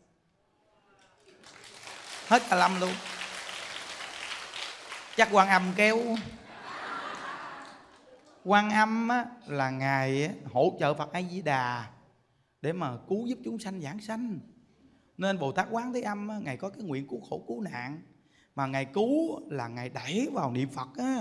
Hết Cà Lâm luôn. Chắc Quan Âm kéo. Quan Âm á, là ngài hỗ trợ Phật A Di Đà để mà cứu giúp chúng sanh giảng sanh. Nên Bồ Tát Quán Thế Âm á, ngài có cái nguyện cứu khổ cứu nạn, mà ngài cứu là ngài đẩy vào niệm Phật á.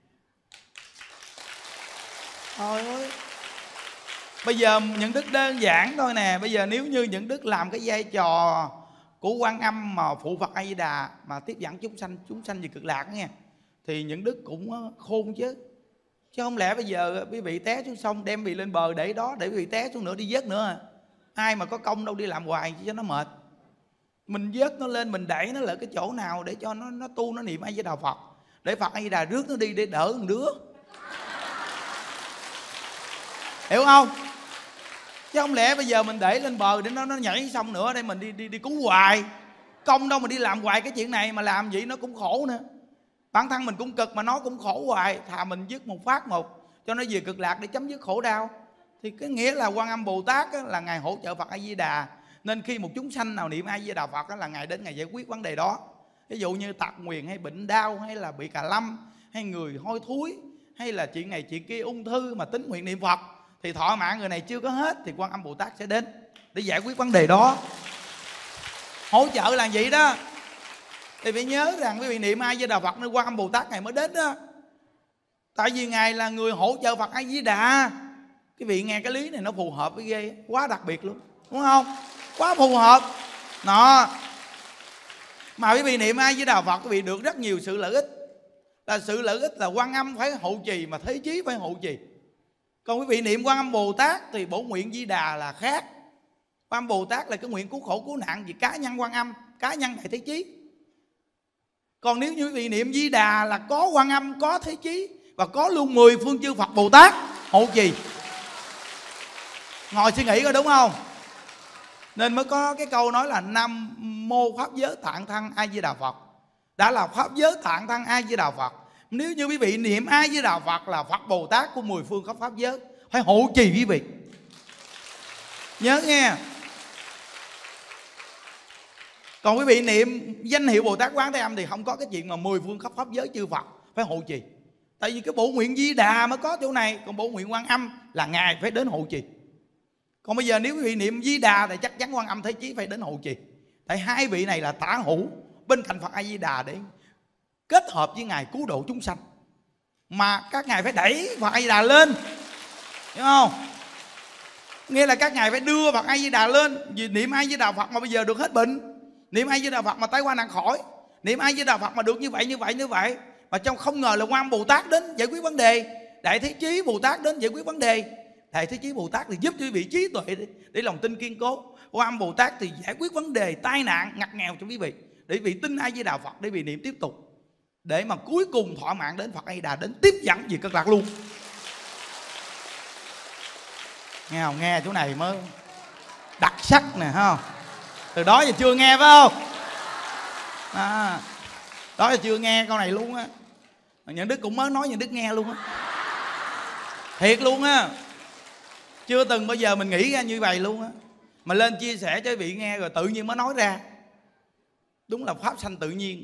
Trời ơi, bây giờ những đức đơn giản thôi nè. Bây giờ nếu như những đức làm cái vai trò của Quan Âm mà phụ Phật A Di Đà mà tiếp dẫn chúng sanh về cực lạc nha, thì những đức cũng khôn chứ. Chứ không lẽ bây giờ quý vị té xuống sông đem vị lên bờ để đó, để quý vị té xuống nữa đi vớt nữa à? Ai mà có công đâu đi làm hoài cho nó mệt. Mình vớt nó lên, mình đẩy nó lại cái chỗ nào để cho nó tu, nó niệm A Di Đà Phật, để Phật A Di Đà rước nó đi để đỡ một đứa. Hiểu không? Chứ không lẽ bây giờ mình để lên bờ để nó nhảy xong nữa để mình đi cứu hoài. Công đâu mà đi làm hoài cái chuyện này, mà làm vậy nó cũng khổ nữa. Bản thân mình cũng cực mà nó cũng khổ hoài. Thà mình dứt một phát một cho nó về cực lạc để chấm dứt khổ đau. Thì cái nghĩa là Quan Âm Bồ Tát á, là ngài hỗ trợ Phật A Di Đà. Nên khi một chúng sanh nào niệm A Di Đà Phật á, là ngài đến ngài giải quyết vấn đề đó. Ví dụ như tật nguyền hay bệnh đau, hay là bị cà lâm, hay người hôi thối, hay là chuyện này chuyện kia, ung thư mà tính nguyện niệm Phật, thì thọ mạng người này chưa có hết thì Quan Âm Bồ Tát sẽ đến để giải quyết vấn đề đó. Hỗ trợ là vậy đó. Thì phải nhớ rằng quý vị niệm A Di Đà Phật nên Quan Âm Bồ Tát ngài mới đến đó. Tại vì ngài là người hỗ trợ Phật A Di Đà. Quý vị nghe cái lý này nó phù hợp với ghê, quá đặc biệt luôn, đúng không? Quá phù hợp đó. Mà quý vị niệm A Di Đà Phật quý vị được rất nhiều sự lợi ích. Là sự lợi ích là Quan Âm phải hộ trì, mà Thế Chí phải hộ trì. Còn quý vị niệm Quan Âm Bồ Tát thì bổ nguyện Di Đà là khác. Quan Âm Bồ Tát là cái nguyện cứu khổ cứu nạn vì cá nhân Quan Âm, cá nhân Đại Thế Chí. Còn nếu như quý vị niệm Di Đà là có Quan Âm, có Thế Chí, và có luôn 10 phương chư Phật Bồ Tát hộ trì. Ngồi suy nghĩ coi đúng không? Nên mới có cái câu nói là Nam Mô Pháp Giới Tạng Thân A Di Đà Phật. Đã là Pháp Giới Tạng Thân A Di Đà Phật. Nếu như quý vị niệm A Di Đà Phật là Phật Bồ Tát của 10 phương khắp Pháp giới phải hộ trì quý vị. Nhớ nghe. Còn quý vị niệm danh hiệu Bồ Tát Quán Thế Âm thì không có cái chuyện mà 10 phương khắp Pháp giới chư Phật phải hộ trì. Tại vì cái bổ nguyện Di Đà mới có chỗ này. Còn bổ nguyện Quan Âm là ngài phải đến hộ trì. Còn bây giờ nếu quý vị niệm Di Đà thì chắc chắn Quan Âm Thế Chí phải đến hộ trì. Tại hai vị này là tả hữu bên cạnh Phật A Di Đà để kết hợp với ngài cứu độ chúng sanh. Mà các ngài phải đẩy Phật A Di Đà lên, hiểu không? Nghĩa là các ngài phải đưa Phật A Di Đà lên. Vì niệm A Di Đà Phật mà bây giờ được hết bệnh, niệm A Di Đà Phật mà tai qua nạn khỏi, niệm A Di Đà Phật mà được như vậy. Mà trong không ngờ là Quan Âm Bồ Tát đến giải quyết vấn đề, Đại Thế Chí Bồ Tát đến giải quyết vấn đề. Đại Thế Chí Bồ Tát thì giúp cho quý vị trí tuệ để lòng tin kiên cố. Quan Âm Bồ Tát thì giải quyết vấn đề tai nạn ngặt nghèo cho quý vị, để quý vị tin A Di Đà Phật, để quý vị niệm tiếp tục, để mà cuối cùng thọ mạng đến Phật A Di Đà đến tiếp dẫn về cực lạc luôn. Nghe không? Nghe chỗ này mới đặc sắc nè, không? Từ đó giờ chưa nghe phải không? Đó giờ chưa nghe câu này luôn á. Những Đức cũng mới nói Những Đức nghe luôn á. Thiệt luôn á. Chưa từng bao giờ mình nghĩ ra như vậy luôn á. Mà lên chia sẻ cho quý vị nghe rồi tự nhiên mới nói ra. Đúng là pháp sanh tự nhiên.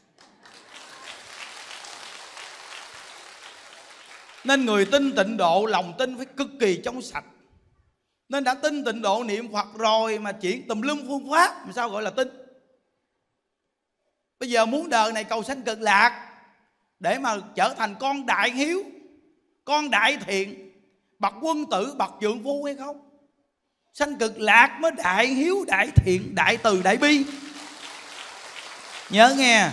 Nên người tin tịnh độ, lòng tin phải cực kỳ trong sạch. Nên đã tin tịnh độ niệm Phật rồi mà chuyện tùm lum phương pháp mà sao gọi là tin? Bây giờ muốn đời này cầu sanh cực lạc, để mà trở thành con đại hiếu, con đại thiện, bậc quân tử, bậc trượng phu hay không? Sanh cực lạc mới đại hiếu, đại thiện, đại từ, đại bi. Nhớ nghe.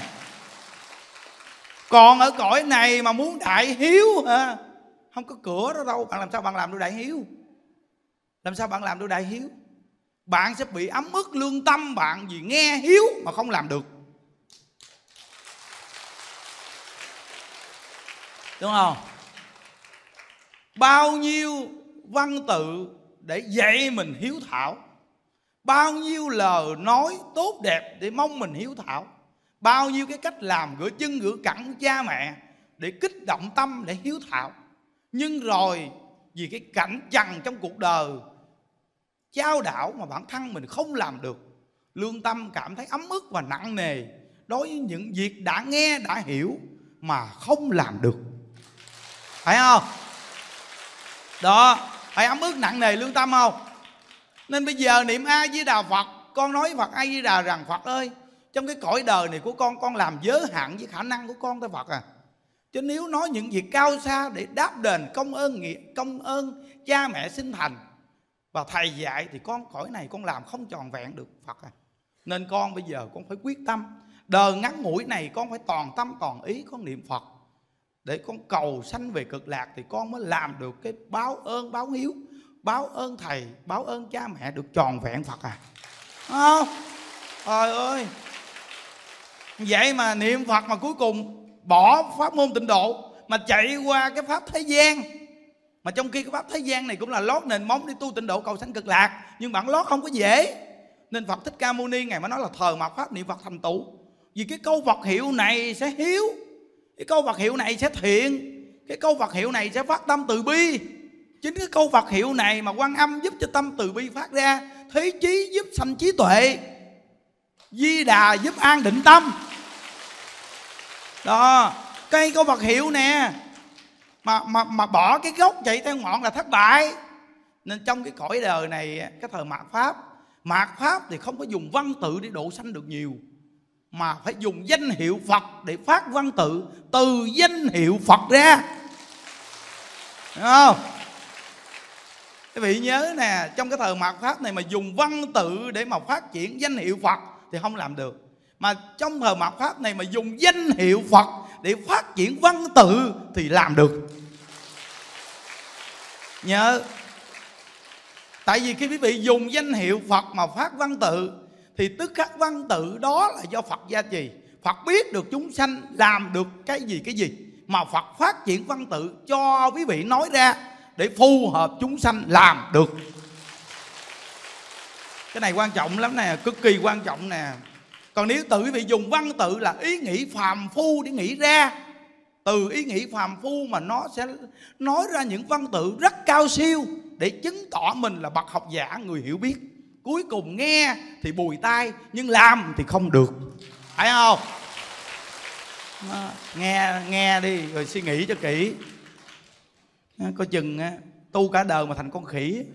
Còn ở cõi này mà muốn đại hiếu hả? Không có cửa đó đâu. Bạn làm sao bạn làm được đại hiếu? Làm sao bạn làm được đại hiếu? Bạn sẽ bị ấm ức lương tâm bạn vì nghe hiếu mà không làm được, đúng không? Bao nhiêu văn tự để dạy mình hiếu thảo, bao nhiêu lời nói tốt đẹp để mong mình hiếu thảo, bao nhiêu cái cách làm rửa chân rửa cẳng của cha mẹ để kích động tâm để hiếu thảo. Nhưng rồi vì cái cạnh trần trong cuộc đời chao đảo mà bản thân mình không làm được, lương tâm cảm thấy ấm ức và nặng nề đối với những việc đã nghe đã hiểu mà không làm được, phải không? Đó, phải ấm ức nặng nề lương tâm không? Nên bây giờ niệm A Di Đà Phật, con nói với Phật A Di Đà rằng: Phật ơi, trong cái cõi đời này của con làm giới hạn với khả năng của con thôi Phật à. Chứ nếu nói những việc cao xa để đáp đền công ơn cha mẹ sinh thành và thầy dạy thì cõi này con làm không tròn vẹn được Phật à. Nên con bây giờ con phải quyết tâm, đời ngắn ngủi này con phải toàn tâm toàn ý con niệm Phật, để con cầu sanh về cực lạc thì con mới làm được cái báo ơn báo hiếu, báo ơn thầy, báo ơn cha mẹ được tròn vẹn Phật à. Không? Trời ơi, vậy mà niệm Phật mà cuối cùng bỏ pháp môn tịnh độ mà chạy qua cái pháp thế gian. Mà trong khi cái pháp thế gian này cũng là lót nền móng để tu tịnh độ cầu sanh cực lạc, nhưng bản lót không có dễ. Nên Phật Thích Ca Mâu Ni Ngài mới nói là thờ mạt pháp niệm Phật thành tựu. Vì cái câu Phật hiệu này sẽ hiếu, cái câu Phật hiệu này sẽ thiện, cái câu Phật hiệu này sẽ phát tâm từ bi. Chính cái câu Phật hiệu này mà Quan Âm giúp cho tâm từ bi phát ra, Thế Chí giúp sanh trí tuệ, Di Đà giúp an định tâm. Đó, cây câu Phật hiệu nè, mà bỏ cái gốc chạy theo ngọn là thất bại. Nên trong cái cõi đời này, cái thời mạt pháp thì không có dùng văn tự để độ sanh được nhiều, mà phải dùng danh hiệu Phật để phát văn tự từ danh hiệu Phật ra. Đúng không? Quý vị nhớ nè, trong cái thời mạt pháp này mà dùng văn tự để mà phát triển danh hiệu Phật thì không làm được. Mà trong thời mạt pháp này mà dùng danh hiệu Phật để phát triển văn tự thì làm được. Nhớ, tại vì khi quý vị dùng danh hiệu Phật mà phát văn tự thì tức khắc văn tự đó là do Phật gia trì. Phật biết được chúng sanh làm được cái gì mà Phật phát triển văn tự cho quý vị nói ra để phù hợp chúng sanh làm được. Cái này quan trọng lắm nè, cực kỳ quan trọng nè. Còn nếu tự quý vị dùng văn tự là ý nghĩ phàm phu để nghĩ ra, từ ý nghĩ phàm phu mà nó sẽ nói ra những văn tự rất cao siêu để chứng tỏ mình là bậc học giả, người hiểu biết. Cuối cùng nghe thì bùi tai nhưng làm thì không được, phải không? Nghe đi rồi suy nghĩ cho kỹ, coi chừng tu cả đời mà thành con khỉ.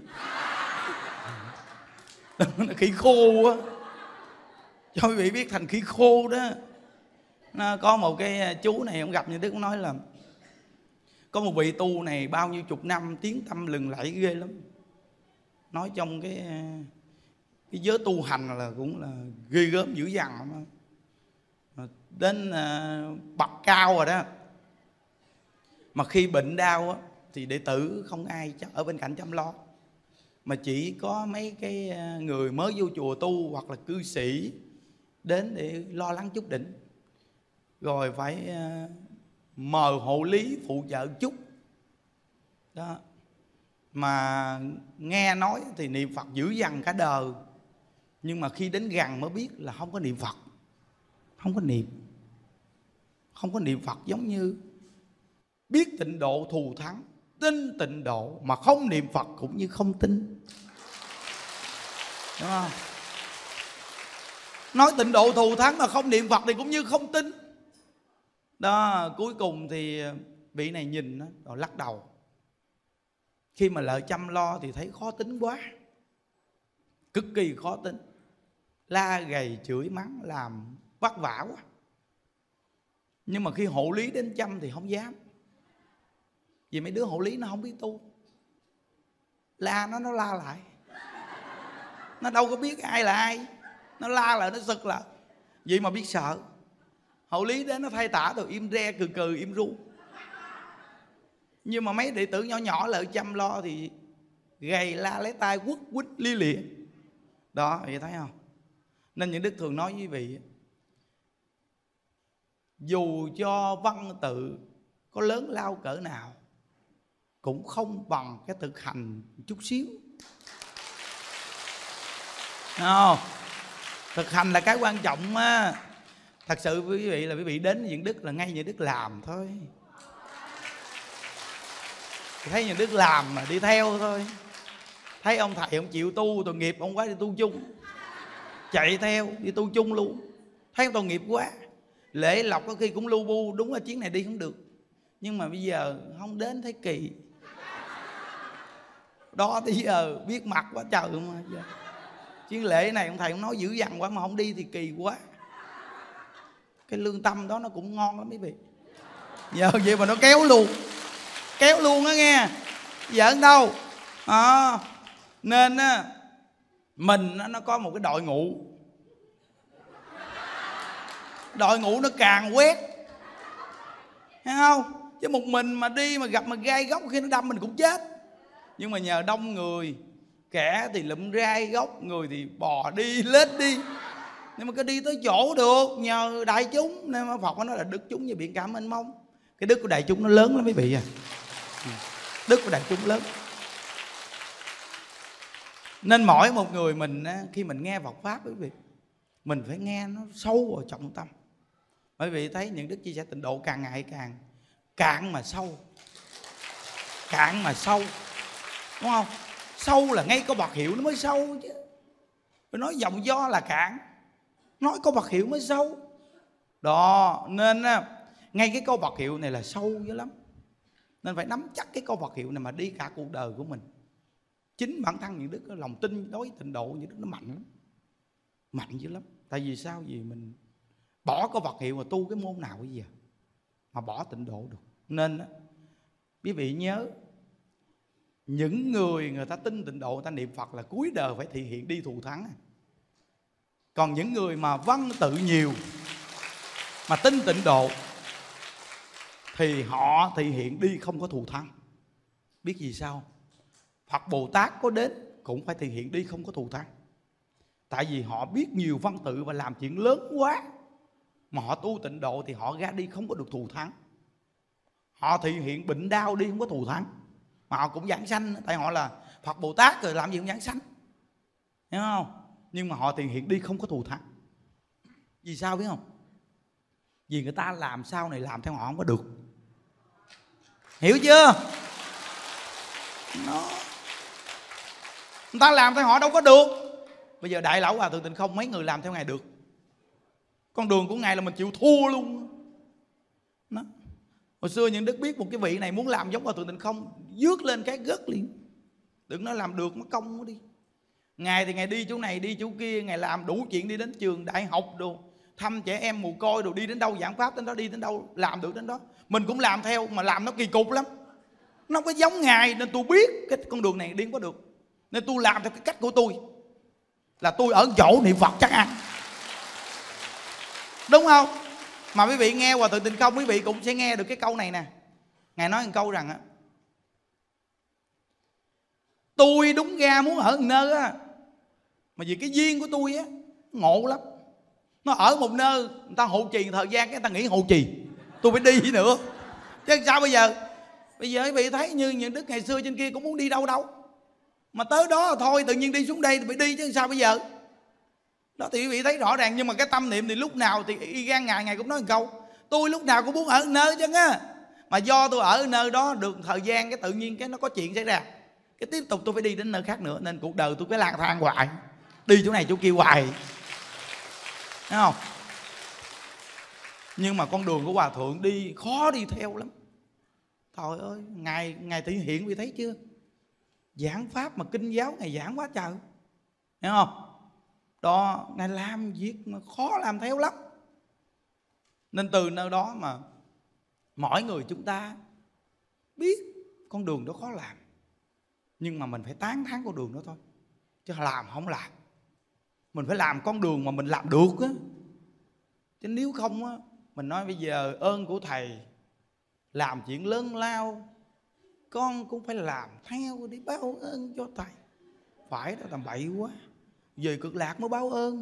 Khỉ khô á, cho quý vị biết thành khỉ khô đó. Nó có một cái chú này ông gặp như Đức, cũng nói là có một vị tu này bao nhiêu chục năm tiếng tâm lừng lẫy ghê lắm. Nói trong cái giới tu hành là cũng là ghê gớm dữ dằn lắm. Đến bậc cao rồi đó, mà khi bệnh đau á, thì đệ tử không ai ở bên cạnh chăm lo, mà chỉ có mấy cái người mới vô chùa tu hoặc là cư sĩ đến để lo lắng chút đỉnh, rồi phải mời hộ lý phụ trợ chút đó. Mà nghe nói thì niệm Phật dữ dằn cả đời, nhưng mà khi đến gần mới biết là không có niệm Phật, không có niệm Phật. Giống như biết tịnh độ thù thắng, tin tịnh độ mà không niệm Phật cũng như không tin, đúng không? Nói tịnh độ thù thắng mà không niệm Phật thì cũng như không tin. Đó, cuối cùng thì vị này nhìn đó, rồi lắc đầu. Khi mà lỡ chăm lo thì thấy khó tính quá, cực kỳ khó tính, la gầy chửi mắng làm vất vả quá. Nhưng mà khi hộ lý đến chăm thì không dám, vì mấy đứa hộ lý nó không biết tu, la nó la lại, nó đâu có biết ai là ai, nó la lại nó sực lại, vậy mà biết sợ. Hộ lý đến nó thay tả rồi im re cừ im ru. Nhưng mà mấy đệ tử nhỏ nhỏ lại chăm lo thì gầy la lấy tay quất quýt li lịa. Đó, vậy thấy không? Nên những đức thường nói với quý vị, dù cho văn tự có lớn lao cỡ nào cũng không bằng cái thực hành chút xíu. Không, thực hành là cái quan trọng á. Thật sự với quý vị là quý vị đến những đức là ngay những đức làm thôi, thấy những đức làm mà đi theo thôi. Thấy ông thầy ông chịu tu, tội nghiệp ông quá đi tu chung, chạy theo đi tu chung luôn. Thấy ông tội nghiệp quá, lễ lộc có khi cũng lu bu, đúng là chuyến này đi không được, nhưng mà bây giờ không đến thấy kỳ. Đó tới giờ biết mặt quá trời mà giờ. Chuyến lễ này ông thầy cũng nói dữ dằn quá, mà không đi thì kỳ quá. Cái lương tâm đó nó cũng ngon lắm mấy vị. Giờ vậy mà nó kéo luôn á nghe, giỡn đâu. Nên á, mình nó có một cái đội ngũ nó càng quét, thấy không? Chứ một mình mà đi mà gặp mà gai góc khi nó đâm mình cũng chết. Nhưng mà nhờ đông người, kẻ thì lụm gai góc, người thì bò đi lết đi, nhưng mà cứ đi tới chỗ được nhờ đại chúng. Nên mà Phật nói là đức chúng như biển cả mênh mông. Cái đức của đại chúng nó lớn lắm mấy vị à. Đức của đại chúng lớn. Nên mỗi một người mình khi mình nghe Phật pháp quý vị, mình phải nghe nó sâu vào trọng tâm. Bởi vì thấy những đức chia sẻ tịnh độ càng ngày càng cạn mà sâu. Cạn mà sâu, đúng không? Sâu là ngay câu bạc hiệu nó mới sâu chứ. Phải nói dòng do là cạn, nói câu bạc hiệu mới sâu. Đó, nên ngay cái câu bạc hiệu này là sâu dữ lắm. Nên phải nắm chắc cái câu bạc hiệu này mà đi cả cuộc đời của mình. Chính bản thân những đức lòng tin đối với tịnh độ, những đức nó mạnh lắm, mạnh dữ lắm. Tại vì sao? Vì mình bỏ câu bạc hiệu mà tu cái môn nào bây giờ mà bỏ tịnh độ được. Nên quý vị nhớ, những người ta tin tịnh độ, người ta niệm Phật là cuối đời phải thị hiện đi thù thắng. Còn những người mà văn tự nhiều mà tin tịnh độ thì họ thị hiện đi không có thù thắng. Biết vì sao? Phật Bồ Tát có đến cũng phải thị hiện đi không có thù thắng. Tại vì họ biết nhiều văn tự và làm chuyện lớn quá, mà họ tu tịnh độ thì họ ra đi không có được thù thắng. Họ thị hiện bệnh đau đi không có thù thắng, mà họ cũng giảng sanh. Tại họ là Phật Bồ Tát rồi làm gì cũng giảng sanh, hiểu không? Nhưng mà họ thị hiện đi không có thù thắng. Vì sao biết không? Vì người ta làm sau này làm theo họ không có được. Hiểu chưa? Nó người ta làm theo họ đâu có được. Bây giờ Đại Lão Hòa Thượng Tịnh Không mấy người làm theo Ngài được. Con đường của Ngài là mình chịu thua luôn đó. Hồi xưa những đức biết một cái vị này muốn làm giống Hòa Thượng Tịnh Không, dước lên cái gớt liền. Đừng nói làm được, mất công nó đi. Ngài thì Ngài đi chỗ này đi chỗ kia, Ngài làm đủ chuyện, đi đến trường đại học đồ, thăm trẻ em mồ côi đồ, đi đến đâu giảng pháp đến đó, đi đến đâu làm được đến đó. Mình cũng làm theo mà làm nó kỳ cục lắm. Nó không có giống Ngài. Nên tôi biết cái con đường này đi không có được, nên tôi làm theo cái cách của tôi, là tôi ở chỗ niệm Phật chắc ăn, đúng không? Mà quý vị nghe Hòa Thượng Tịnh Không, quý vị cũng sẽ nghe được cái câu này nè. Ngài nói một câu rằng tôi đúng ra muốn ở nơi á, mà vì cái duyên của tôi á ngộ lắm. Nó ở một nơi người ta hộ trì thời gian, cái người ta nghĩ hộ trì tôi phải đi nữa. Chứ sao bây giờ? Bây giờ quý vị thấy như những đức ngày xưa trên kia cũng muốn đi đâu đâu, mà tới đó thôi tự nhiên đi xuống đây thì phải đi chứ sao bây giờ? Đó thì quý vị thấy rõ ràng. Nhưng mà cái tâm niệm thì lúc nào thì y gan Ngài cũng nói một câu, tôi lúc nào cũng muốn ở nơi chứ á. Mà do tôi ở nơi đó được thời gian, cái tự nhiên cái nó có chuyện xảy ra, cái tiếp tục tôi phải đi đến nơi khác nữa. Nên cuộc đời tôi cứ lang thang hoài, đi chỗ này chỗ kia hoài, thấy không? Nhưng mà con đường của Hòa Thượng đi khó đi theo lắm. Trời ơi, Ngài thể hiện vì thấy chưa? Giảng pháp mà kinh giáo Ngài giảng quá trời, hiểu không? Đó, Ngài làm việc mà khó làm theo lắm. Nên từ nơi đó mà mỗi người chúng ta biết con đường đó khó làm, nhưng mà mình phải tán thán con đường đó thôi, chứ làm không làm. Mình phải làm con đường mà mình làm được á. Chứ nếu không á, mình nói bây giờ ơn của Thầy làm chuyện lớn lao, con cũng phải làm theo để báo ơn cho Thầy. Phải đó, tầm bậy quá. Về cực lạc mới báo ơn.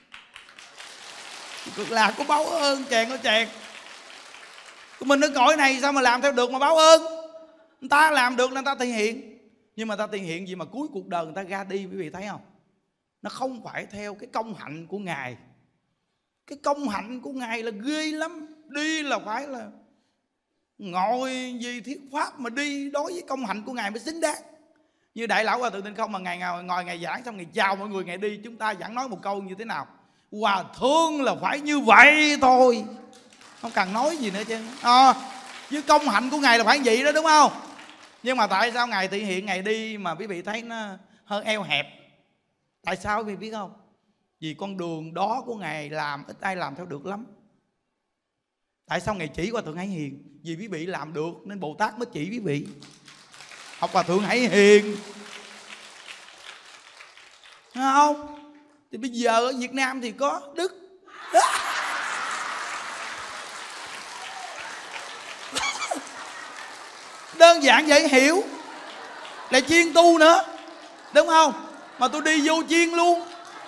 Cực lạc có báo ơn chèn nó chèn. Mình ở cõi này sao mà làm theo được mà báo ơn? Người ta làm được là người ta thể hiện. Nhưng mà người ta thể hiện gì mà cuối cuộc đời người ta ra đi, quý vị thấy không? Nó không phải theo cái công hạnh của Ngài. Cái công hạnh của Ngài là ghê lắm. Đi là phải là ngồi vì thuyết pháp mà đi đối với công hạnh của Ngài mới xứng đáng. Như Đại Lão Hòa Thượng Tịnh Không mà Ngài ngồi Ngài giảng xong Ngài chào mọi người Ngài đi, chúng ta vẫn nói một câu như thế nào? Hòa Thượng là phải như vậy thôi, không cần nói gì nữa chứ. Với công hạnh của Ngài là phải vậy đó, đúng không? Nhưng mà tại sao Ngài thị hiện Ngài đi mà quý vị thấy nó hơi eo hẹp? Tại sao quý vị biết không? Vì con đường đó của Ngài làm ít ai làm theo được lắm. Tại sao Ngài chỉ Hòa Thượng Hải Hiền? Vì quý vị làm được nên Bồ Tát mới chỉ quý vị. Học Hòa Thượng Hải Hiền, thấy không? Thì bây giờ ở Việt Nam thì có Đức. Đơn giản dễ hiểu, lại chuyên tu nữa, đúng không? Mà tôi đi vô chuyên luôn.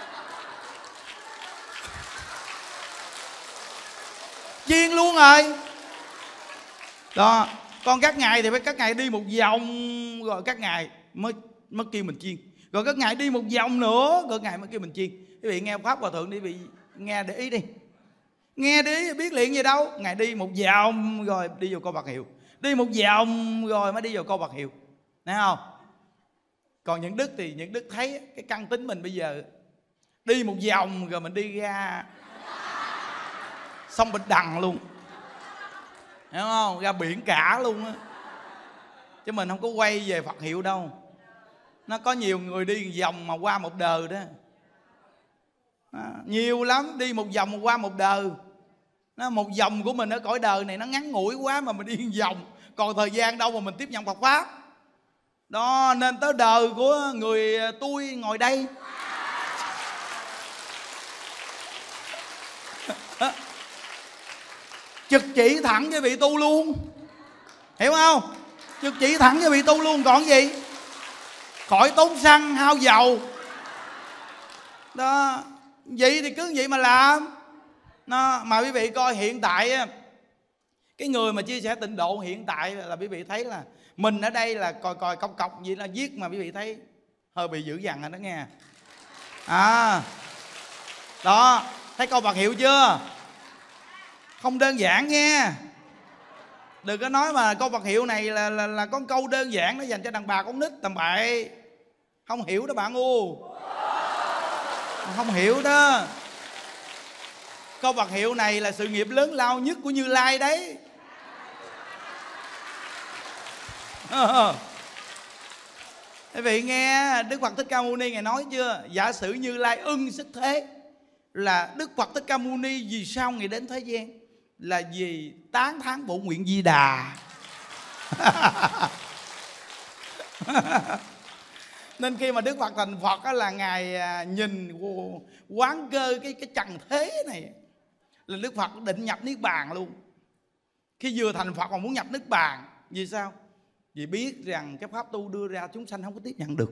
Chuyên luôn rồi. Đó, còn các ngài thì phải các ngài đi một vòng rồi các ngài mới kêu mình chuyên. Rồi các ngài đi một vòng nữa rồi ngài mới kêu mình chuyên. Quý vị nghe pháp Hòa Thượng đi, quý vị nghe để ý đi. Nghe để ý, biết liền gì đâu. Ngài đi một vòng rồi đi vô câu bạc hiệu, đi một vòng rồi mới đi vào câu bạc hiệu, thấy không? Còn những Đức thì những Đức thấy cái căn tính mình bây giờ đi một vòng rồi mình đi ra sông Bạch Đằng luôn, hiểu không? Ra biển cả luôn á. Chứ mình không có quay về Phật hiệu đâu. Nó có nhiều người đi vòng mà qua một đời đó. Nhiều lắm, đi một vòng mà qua một đời. Một vòng của mình ở cõi đời này nó ngắn ngủi quá mà mình đi một vòng. Còn thời gian đâu mà mình tiếp nhận Phật Pháp. Đó, nên tới đời của người tôi ngồi đây trực chỉ thẳng với vị tu luôn, hiểu không? Trực chỉ thẳng với vị tu luôn, còn gì? Khỏi tốn xăng hao dầu. Đó, vậy thì cứ vậy mà làm. Đó, mà quý vị coi hiện tại cái người mà chia sẻ tịnh độ hiện tại là quý vị thấy là mình ở đây là còi cọc cọc vậy là viết mà quý vị thấy hơi bị dữ dằn rồi đó nghe. Đó, thấy câu bạc hiệu chưa? Không đơn giản nha. Đừng có nói mà câu bạc hiệu này là có câu đơn giản nó dành cho đàn bà con nít tầm bậy. Không hiểu đó bạn ngu. Không hiểu đó. Câu bạc hiệu này là sự nghiệp lớn lao nhất của Như Lai đấy. Quý vị nghe Đức Phật Thích Ca Mâu Ni Ngài nói chưa? Giả sử Như Lai ưng sức thế, là Đức Phật Thích Ca Mâu Ni vì sao Ngài đến thế gian? Là vì tán thán bổn nguyện Di Đà. Nên khi mà Đức Phật thành Phật á, là Ngài nhìn quán cơ cái trần thế này, là Đức Phật định nhập Niết Bàn luôn. Khi vừa thành Phật mà muốn nhập Niết Bàn. Vì sao? Vì biết rằng cái pháp tu đưa ra chúng sanh không có tiếp nhận được.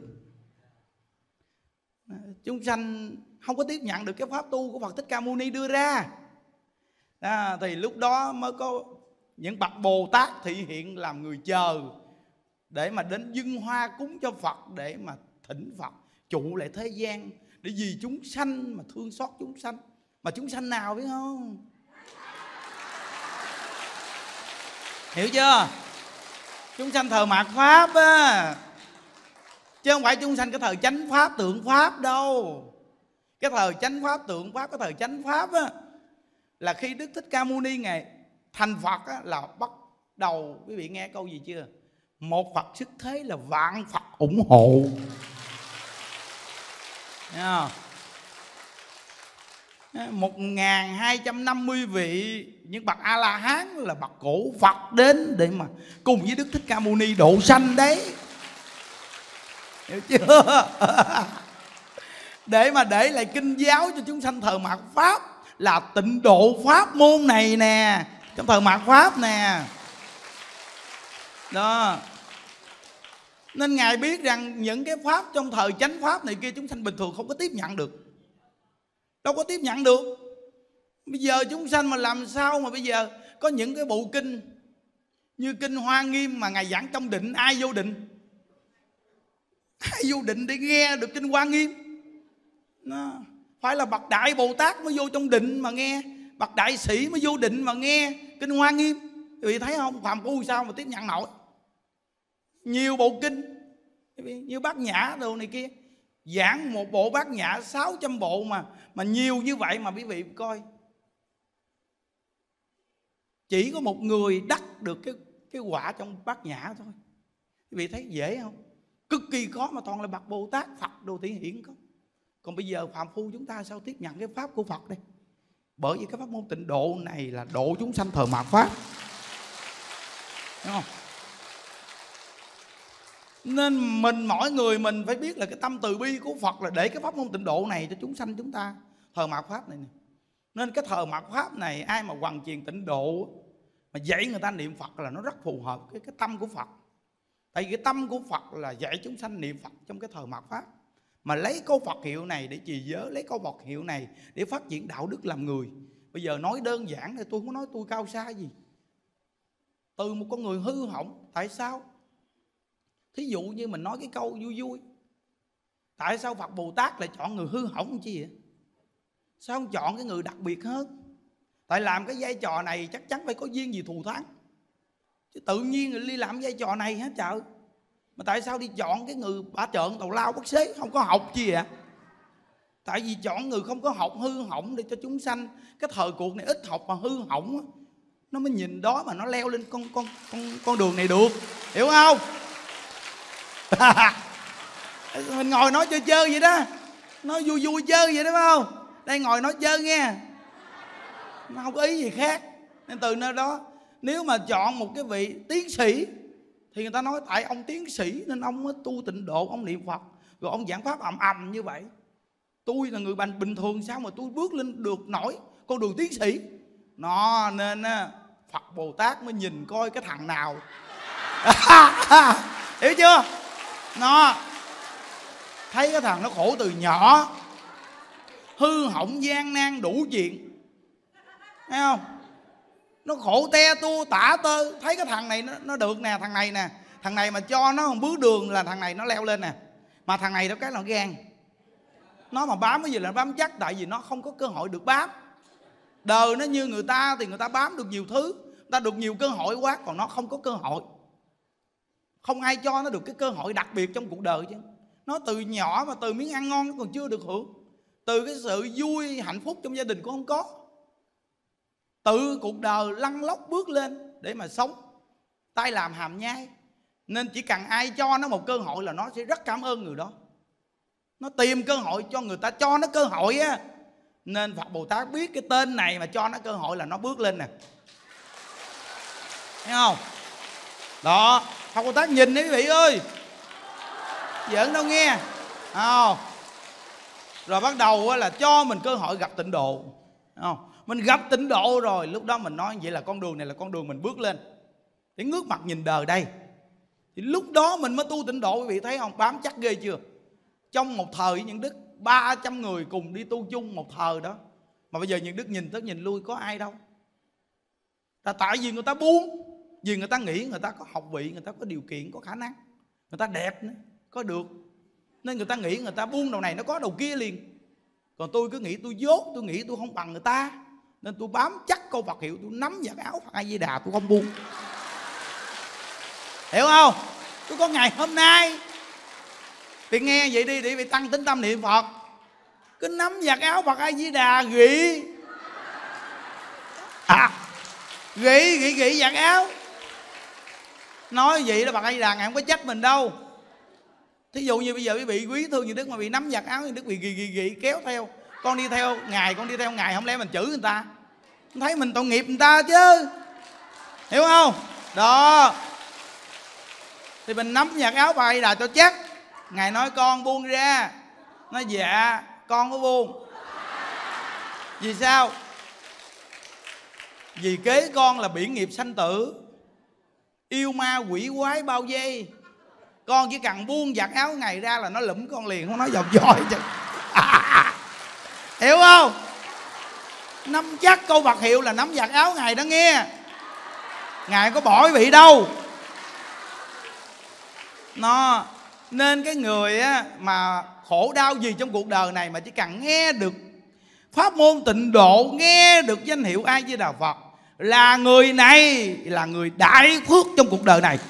Chúng sanh không có tiếp nhận được cái pháp tu của Phật Thích Ca Mâu Ni đưa ra. Thì lúc đó mới có những bậc Bồ Tát thị hiện làm người chờ, để mà đến dâng hoa cúng cho Phật, để mà thỉnh Phật trụ lại thế gian, để vì chúng sanh mà thương xót chúng sanh. Mà chúng sanh nào biết không? Hiểu chưa? Chúng sanh thờ mạt Pháp á, chứ không phải chúng sanh cái thời chánh Pháp tượng Pháp đâu. Cái thời chánh Pháp tượng Pháp, cái thời chánh Pháp á, là khi Đức Thích Ca Mâu Ni Ngài thành Phật á, là bắt đầu, quý vị nghe câu gì chưa? Một Phật xuất thế là vạn Phật ủng hộ. Thấy không? 1250 vị những bậc A-la-hán là bậc cổ Phật đến để mà cùng với Đức Thích Ca Mâu Ni độ sanh đấy. Hiểu chưa? Để mà để lại kinh giáo cho chúng sanh thờ mạt Pháp, là tịnh độ pháp môn này nè, trong thờ mạt Pháp nè. Đó. Nên Ngài biết rằng những cái pháp trong thời chánh Pháp này kia chúng sanh bình thường không có tiếp nhận được. Đâu có tiếp nhận được. Bây giờ chúng sanh mà làm sao mà bây giờ có những cái bộ kinh như kinh Hoa Nghiêm mà Ngài giảng trong định, ai vô định? Ai vô định để nghe được kinh Hoa Nghiêm? Nó phải là bậc Đại Bồ Tát mới vô trong định mà nghe, bậc Đại Sĩ mới vô định mà nghe kinh Hoa Nghiêm. Quý vị thấy không? Phàm phu sao mà tiếp nhận nổi? Nhiều bộ kinh như Bát Nhã đồ này kia, giảng một bộ Bát Nhã 600 bộ mà nhiều như vậy mà quý vị coi, chỉ có một người đắc được cái quả trong Bát Nhã thôi. Quý vị thấy dễ không? Cực kỳ khó mà toàn là bậc Bồ Tát, Phật đồ thị hiện không. Còn bây giờ phàm phu chúng ta sao tiếp nhận cái pháp của Phật đây? Bởi vì cái pháp môn tịnh độ này là độ chúng sanh thờ mạt pháp, đúng không? Nên mỗi người mình phải biết là cái tâm từ bi của Phật là để cái pháp môn tịnh độ này cho chúng sanh chúng ta thờ mạt pháp này nè. Nên cái thờ mạt pháp này ai mà hoằng truyền tịnh độ mà dạy người ta niệm Phật là nó rất phù hợp với cái tâm của Phật. Tại vì cái tâm của Phật là dạy chúng sanh niệm Phật trong cái thờ mạt pháp, mà lấy câu Phật hiệu này để trì giới, lấy câu Phật hiệu này để phát triển đạo đức làm người. Bây giờ nói đơn giản thì tôi không nói tôi cao xa gì. Từ một con người hư hỏng, tại sao? Thí dụ như mình nói cái câu vui vui, tại sao Phật Bồ Tát lại chọn người hư hỏng chi vậy? Sao không chọn cái người đặc biệt hơn? Tại làm cái vai trò này chắc chắn phải có duyên gì thù thắng, chứ tự nhiên rồi đi làm vai trò này hết trời. Mà tại sao đi chọn cái người bả trợn tào lao bất xế, không có học chi vậy? Tại vì chọn người không có học, hư hỏng để cho chúng sanh. Cái thời cuộc này ít học mà hư hỏng nó mới nhìn đó mà nó leo lên con đường này được, hiểu không? Mình ngồi nói chơi chơi vậy đó, nói vui vui chơi vậy đó, phải không? Đây ngồi nói chơi nghe, nó không có ý gì khác. Nên từ nơi đó, nếu mà chọn một cái vị tiến sĩ thì người ta nói tại ông tiến sĩ nên ông mới tu tịnh độ, ông niệm Phật, rồi ông giảng pháp ầm ầm như vậy. Tôi là người bình thường, sao mà tôi bước lên được nổi con đường tiến sĩ? Nó nên Phật Bồ Tát mới nhìn coi cái thằng nào hiểu chưa? Nó thấy cái thằng nó khổ từ nhỏ, hư hỏng gian nan đủ chuyện, thấy không? Nó khổ te tua tả tơ, thấy cái thằng này nó được nè, thằng này nè, thằng này mà cho nó một bước đường là thằng này nó leo lên nè. Mà thằng này đó cái là nó gan, nó mà bám cái gì là nó bám chắc, tại vì nó không có cơ hội được bám. Đời nó như người ta thì người ta bám được nhiều thứ, người ta được nhiều cơ hội quá, còn nó không có cơ hội. Không ai cho nó được cái cơ hội đặc biệt trong cuộc đời chứ. Nó từ nhỏ mà từ miếng ăn ngon nó còn chưa được hưởng, từ cái sự vui hạnh phúc trong gia đình cũng không có, tự cuộc đời lăn lóc bước lên để mà sống, tay làm hàm nhai. Nên chỉ cần ai cho nó một cơ hội là nó sẽ rất cảm ơn người đó. Nó tìm cơ hội cho người ta cho nó cơ hội á. Nên Phật Bồ Tát biết cái tên này mà cho nó cơ hội là nó bước lên nè, thấy không? Đó, Phật Bồ Tát nhìn đi quý vị ơi, giỡn đâu nghe không? Rồi bắt đầu là cho mình cơ hội gặp tịnh độ, không? Mình gặp tịnh độ rồi, lúc đó mình nói vậy là con đường này là con đường mình bước lên để ngước mặt nhìn đời đây. Thì lúc đó mình mới tu tịnh độ, quý vị thấy không? Bám chắc ghê chưa? Trong một thời những đức 300 người cùng đi tu chung một thời đó, mà bây giờ những đức nhìn tới nhìn lui có ai đâu. Tại vì người ta buông, vì người ta nghĩ người ta có học vị, người ta có điều kiện, có khả năng, người ta đẹp nữa, có được, nên người ta nghĩ người ta buông đầu này nó có đầu kia liền. Còn tôi cứ nghĩ tôi dốt, tôi nghĩ tôi không bằng người ta, nên tôi bám chắc câu Phật hiệu, tôi nắm vạt áo Phật A Di Đà, tôi không buông. Hiểu không? Tôi có ngày hôm nay thì nghe vậy đi để bị tăng tính tâm niệm Phật, cứ nắm vạt áo Phật A Di Đà gị gị vạt áo. Nói vậy là Phật A Di Đà ngài không có trách mình đâu. Thí dụ như bây giờ quý vị quý thương như Đức mà bị nắm vạt áo như Đức bị gị kéo theo, con đi theo ngài, không lẽ mình chửi người ta? Thấy mình tội nghiệp người ta chứ, hiểu không? Đó, thì mình nắm vạt áo Phật A Di Đà cho chắc. Ngài nói con buông ra, nói dạ con có buông. Vì sao? Vì kế con là biển nghiệp sanh tử, yêu ma quỷ quái bao vây. Con chỉ cần buông vạt áo Ngài ra là nó lụm con liền, không nói dòng dòi chứ. Hiểu không? Nắm chắc câu Phật hiệu là nắm vạt áo Ngài đó nghe. Ngài có bỏ quý vị đâu. Nó nên cái người á, mà khổ đau gì trong cuộc đời này mà chỉ cần nghe được pháp môn tịnh độ, nghe được danh hiệu A Di Đà Phật là người này là người đại phước trong cuộc đời này.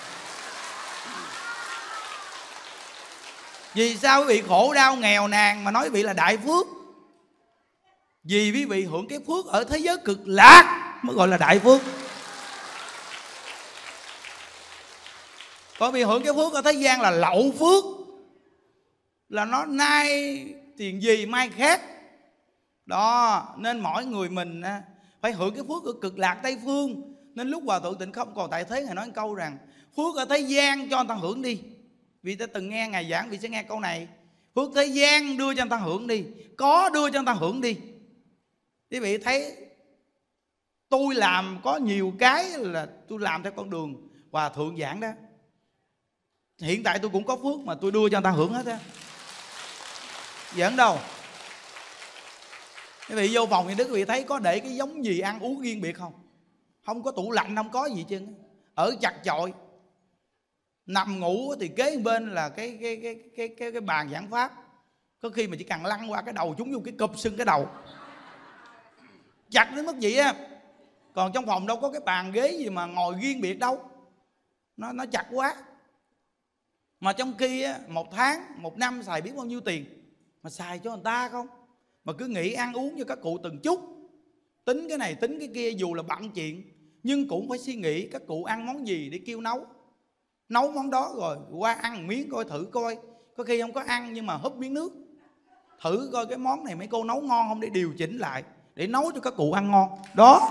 Vì sao quý vị khổ đau nghèo nàn mà nói quý vị là đại phước? Vì quý vị hưởng cái phước ở thế giới cực lạc mới gọi là đại phước. Còn bị hưởng cái phước ở thế gian là lậu phước, là nó nay tiền gì mai khác. Đó, nên mỗi người mình phải hưởng cái phước ở cực lạc Tây Phương. Nên lúc Hòa Thượng Tịnh Không còn tại thế, Ngài nói câu rằng phước ở thế gian cho người ta hưởng đi. Vì ta từng nghe Ngài giảng, vì sẽ nghe câu này. Phước thế gian đưa cho người ta hưởng đi, có đưa cho người ta hưởng đi. Quý vị thấy tôi làm có nhiều cái là tôi làm theo con đường Hòa Thượng giảng đó. Hiện tại tôi cũng có phước mà tôi đưa cho người ta hưởng hết á. Giỡn đâu. Quý vị vô phòng thì Đức quý vị thấy có để cái giống gì ăn uống riêng biệt không? Không có tủ lạnh, không có gì chứ. Ở chặt chội. Nằm ngủ thì kế bên là cái bàn giảng pháp. Có khi mà chỉ cần lăn qua cái đầu chúng vô cái cụp sưng cái đầu. Chặt đến mức vậy á. Còn trong phòng đâu có cái bàn ghế gì mà ngồi riêng biệt đâu. Nó chặt quá. Mà trong khi á, 1 tháng, 1 năm xài biết bao nhiêu tiền. Mà xài cho người ta không. Mà cứ nghĩ ăn uống cho các cụ từng chút. Tính cái này tính cái kia, dù là bận chuyện nhưng cũng phải suy nghĩ các cụ ăn món gì để kêu nấu. Nấu món đó rồi qua ăn miếng coi thử coi. Có khi không có ăn nhưng mà húp miếng nước. Thử coi cái món này mấy cô nấu ngon không, để điều chỉnh lại, để nấu cho các cụ ăn ngon. Đó.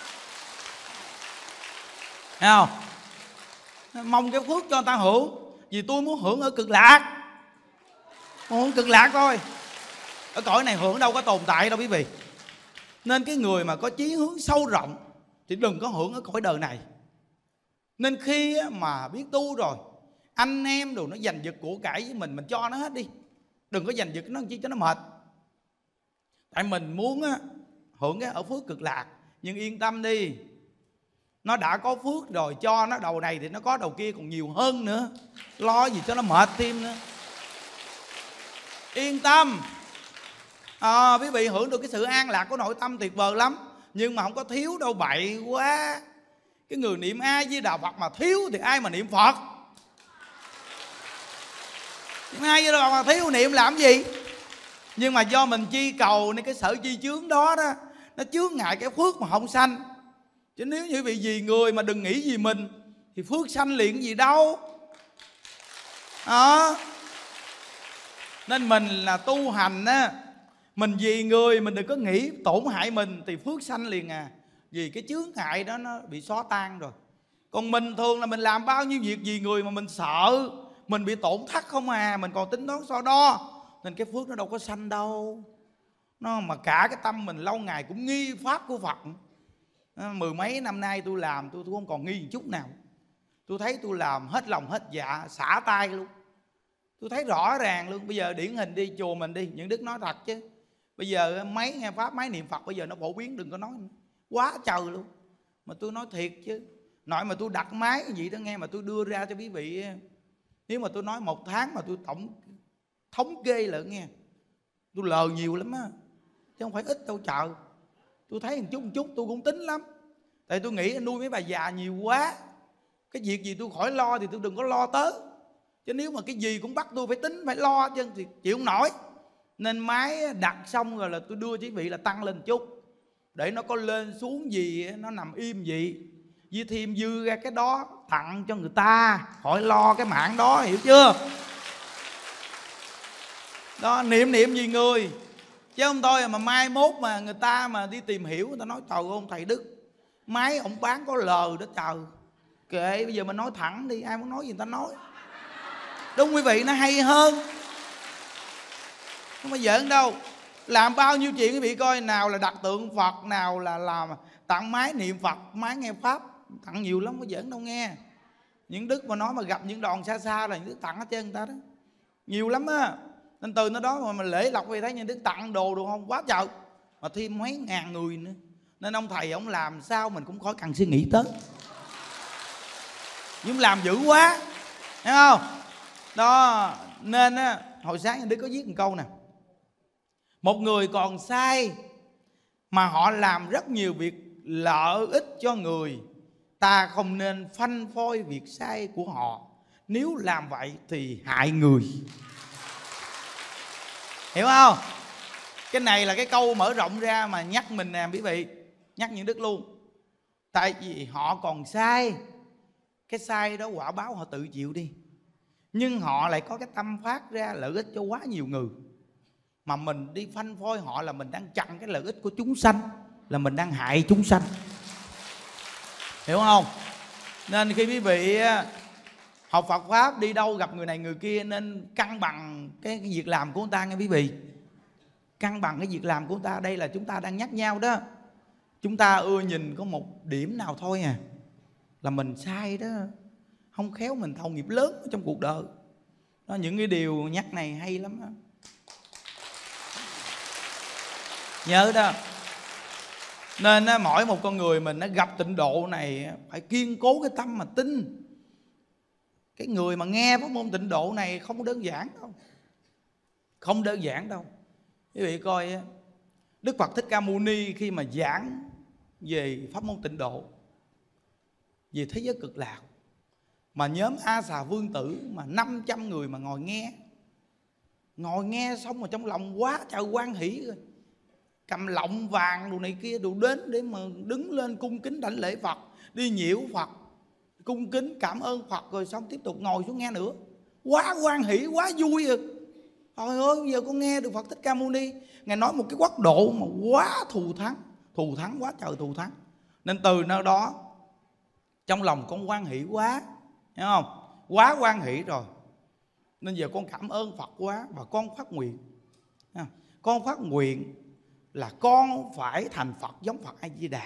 Thấy không? Mong cái phước cho người ta hưởng. Vì tôi muốn hưởng ở cực lạc. Hưởng cực lạc thôi. Ở cõi này hưởng đâu có tồn tại đâu quý vị. Nên cái người mà có chí hướng sâu rộng thì đừng có hưởng ở cõi đời này. Nên khi mà biết tu rồi, anh em đồ nó giành giật của cải với mình cho nó hết đi. Đừng có giành giật nó chi cho nó mệt. Tại mình muốn hưởng cái ở phước cực lạc. Nhưng yên tâm đi, nó đã có phước rồi, cho nó đầu này thì nó có đầu kia còn nhiều hơn nữa. Lo gì cho nó mệt thêm nữa. Yên tâm. Quý vị hưởng được cái sự an lạc của nội tâm tuyệt vời lắm. Nhưng mà không có thiếu đâu, bậy quá. Cái người niệm A Di Đà Phật mà thiếu thì ai mà niệm Phật. Niệm A Di Đà Phật mà thiếu niệm làm gì. Nhưng mà do mình chi cầu nên cái sở chi chướng đó đó, nó chướng ngại cái phước mà không sanh. Chứ nếu như vị vì người mà đừng nghĩ vì mình thì phước sanh liền gì đâu. Đó. Nên mình là tu hành á, mình vì người mình đừng có nghĩ tổn hại mình thì phước sanh liền à. Vì cái chướng ngại đó nó bị xóa tan rồi. Còn mình thường là mình làm bao nhiêu việc vì người mà mình sợ mình bị tổn thất không à. Mình còn tính toán so đo. Nên cái phước nó đâu có sanh đâu. Nó mà cả cái tâm mình lâu ngày cũng nghi pháp của Phật. 10 mấy năm nay tôi làm tôi không còn nghi một chút nào. Tôi thấy tôi làm hết lòng hết dạ, xả tay luôn. Tôi thấy rõ ràng luôn. Bây giờ điển hình đi chùa mình đi, những đức nói thật chứ, bây giờ máy nghe pháp, máy niệm Phật bây giờ nó phổ biến, đừng có nói quá trời luôn. Mà tôi nói thiệt chứ, nội mà tôi đặt máy gì đó nghe mà tôi đưa ra cho quý vị, nếu mà tôi nói 1 tháng mà tôi thống kê lại nghe, tôi lời nhiều lắm á, chứ không phải ít đâu trời. Tôi thấy một chút tôi cũng tính lắm. Tại tôi nghĩ nuôi mấy bà già nhiều quá, cái việc gì tôi khỏi lo thì tôi đừng có lo tới. Chứ nếu mà cái gì cũng bắt tôi phải tính phải lo chứ thì chịu không nổi. Nên máy đặt xong rồi là tôi đưa quý vị là tăng lên chút, để nó có lên xuống gì nó nằm im gì, với thêm dư ra cái đó tặng cho người ta, khỏi lo cái mạng đó, hiểu chưa? Đó, niệm vì người. Chứ không thôi mà mai mốt mà người ta mà đi tìm hiểu, người ta nói trời ơi ông thầy Đức, máy ông bán có lời đó trời. Kệ, bây giờ mình nói thẳng đi, ai muốn nói gì người ta nói. Đúng quý vị, nó hay hơn. Không có giỡn đâu. Làm bao nhiêu chuyện quý vị coi, nào là đặt tượng Phật, nào là làm tặng máy niệm Phật, máy nghe pháp, tặng nhiều lắm, có giỡn đâu nghe. Những đức mà nói mà gặp những đoàn xa xa là những đức tặng hết trơn người ta đó, nhiều lắm á. Nên từ nó đó mà lễ lộc vì thấy những đức tặng đồ được không, quá trời, mà thêm mấy ngàn người nữa. Nên ông thầy ông làm sao mình cũng khỏi cần suy nghĩ tới, nhưng làm dữ quá, thấy không? Đó, nên á, hồi sáng anh Đức có viết một câu nè: một người còn sai mà họ làm rất nhiều việc lợi ích cho người, ta không nên phanh phui việc sai của họ, nếu làm vậy thì hại người. Hiểu không? Cái này là cái câu mở rộng ra mà nhắc mình nè quý vị, nhắc những đức luôn. Tại vì họ còn sai, cái sai đó quả báo họ tự chịu đi. Nhưng họ lại có cái tâm phát ra lợi ích cho quá nhiều người, mà mình đi phanh phui họ là mình đang chặn cái lợi ích của chúng sanh, là mình đang hại chúng sanh. Hiểu không? Nên khi quý vị học Phật Pháp đi đâu gặp người này người kia, nên cân bằng cái việc làm của người ta nghe quý vị. Cân bằng cái việc làm của người ta. Đây là chúng ta đang nhắc nhau đó. Chúng ta ưa nhìn có một điểm nào thôi à là mình sai đó. Không khéo mình thâu nghiệp lớn trong cuộc đời đó. Những cái điều nhắc này hay lắm đó. Nhớ đó. Nên mỗi một con người mình nó gặp tịnh độ này phải kiên cố cái tâm mà tin. Cái người mà nghe pháp môn tịnh độ này không đơn giản đâu. Không đơn giản đâu. Quý vị coi Đức Phật Thích Ca Mâu Ni khi mà giảng về pháp môn tịnh độ, về thế giới cực lạc, mà nhóm A Xà Vương Tử mà 500 người mà ngồi nghe xong mà trong lòng quá trời hoan hỷ rồi, cầm lọng vàng đồ này kia đồ đến để mà đứng lên cung kính đảnh lễ Phật, đi nhiễu Phật, cung kính cảm ơn Phật, rồi xong tiếp tục ngồi xuống nghe nữa. Quá hoan hỷ, quá vui rồi. Trời ơi, giờ con nghe được Phật Thích Ca Mâu Ni Ngài nói một cái quốc độ mà quá thù thắng quá trời thù thắng. Nên từ nơi đó trong lòng con hoan hỷ quá, hiểu không? Quá hoan hỷ rồi. Nên giờ con cảm ơn Phật quá, và con phát nguyện. Con phát nguyện là con phải thành Phật giống Phật A Di Đà.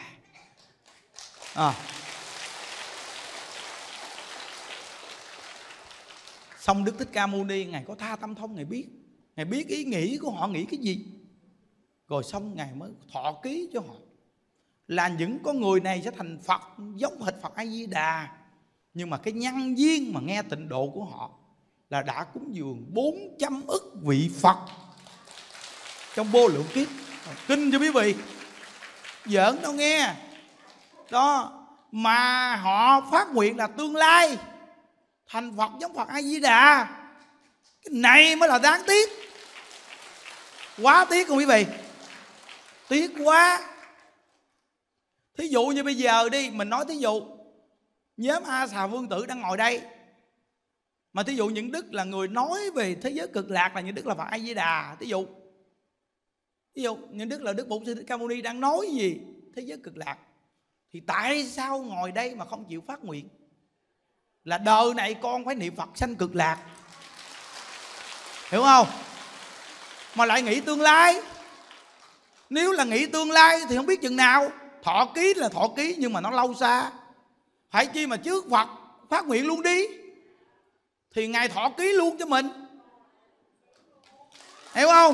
Xong Đức Thích Ca Mâu Ni Ngài có tha tâm thông, Ngài biết ý nghĩ của họ nghĩ cái gì. Rồi xong Ngài mới thọ ký cho họ là những con người này sẽ thành Phật giống hệt Phật A Di Đà. Nhưng mà cái nhân duyên mà nghe tịnh độ của họ là đã cúng dường 400 ức vị Phật trong vô lượng kiếp. Kinh cho quý vị, giỡn đâu nghe. Đó, mà họ phát nguyện là tương lai thành Phật giống Phật A Di Đà. Cái này mới là đáng tiếc. Quá tiếc không quý vị? Tiếc quá. Thí dụ như bây giờ đi, mình nói thí dụ nhóm A Xà Vương Tử đang ngồi đây, mà thí dụ những đức là người nói về thế giới cực lạc là những đức là Phật A Di Đà. Thí dụ những đức là Đức Bổn Sư Thích Ca Mâu Ni đang nói gì thế giới cực lạc, thì tại sao ngồi đây mà không chịu phát nguyện là đời này con phải niệm Phật sanh cực lạc? Hiểu không? Mà lại nghĩ tương lai. Nếu là nghĩ tương lai thì không biết chừng nào. Thọ ký là thọ ký, nhưng mà nó lâu xa. Phải chi mà trước Phật phát nguyện luôn đi, thì Ngài thọ ký luôn cho mình. Hiểu không?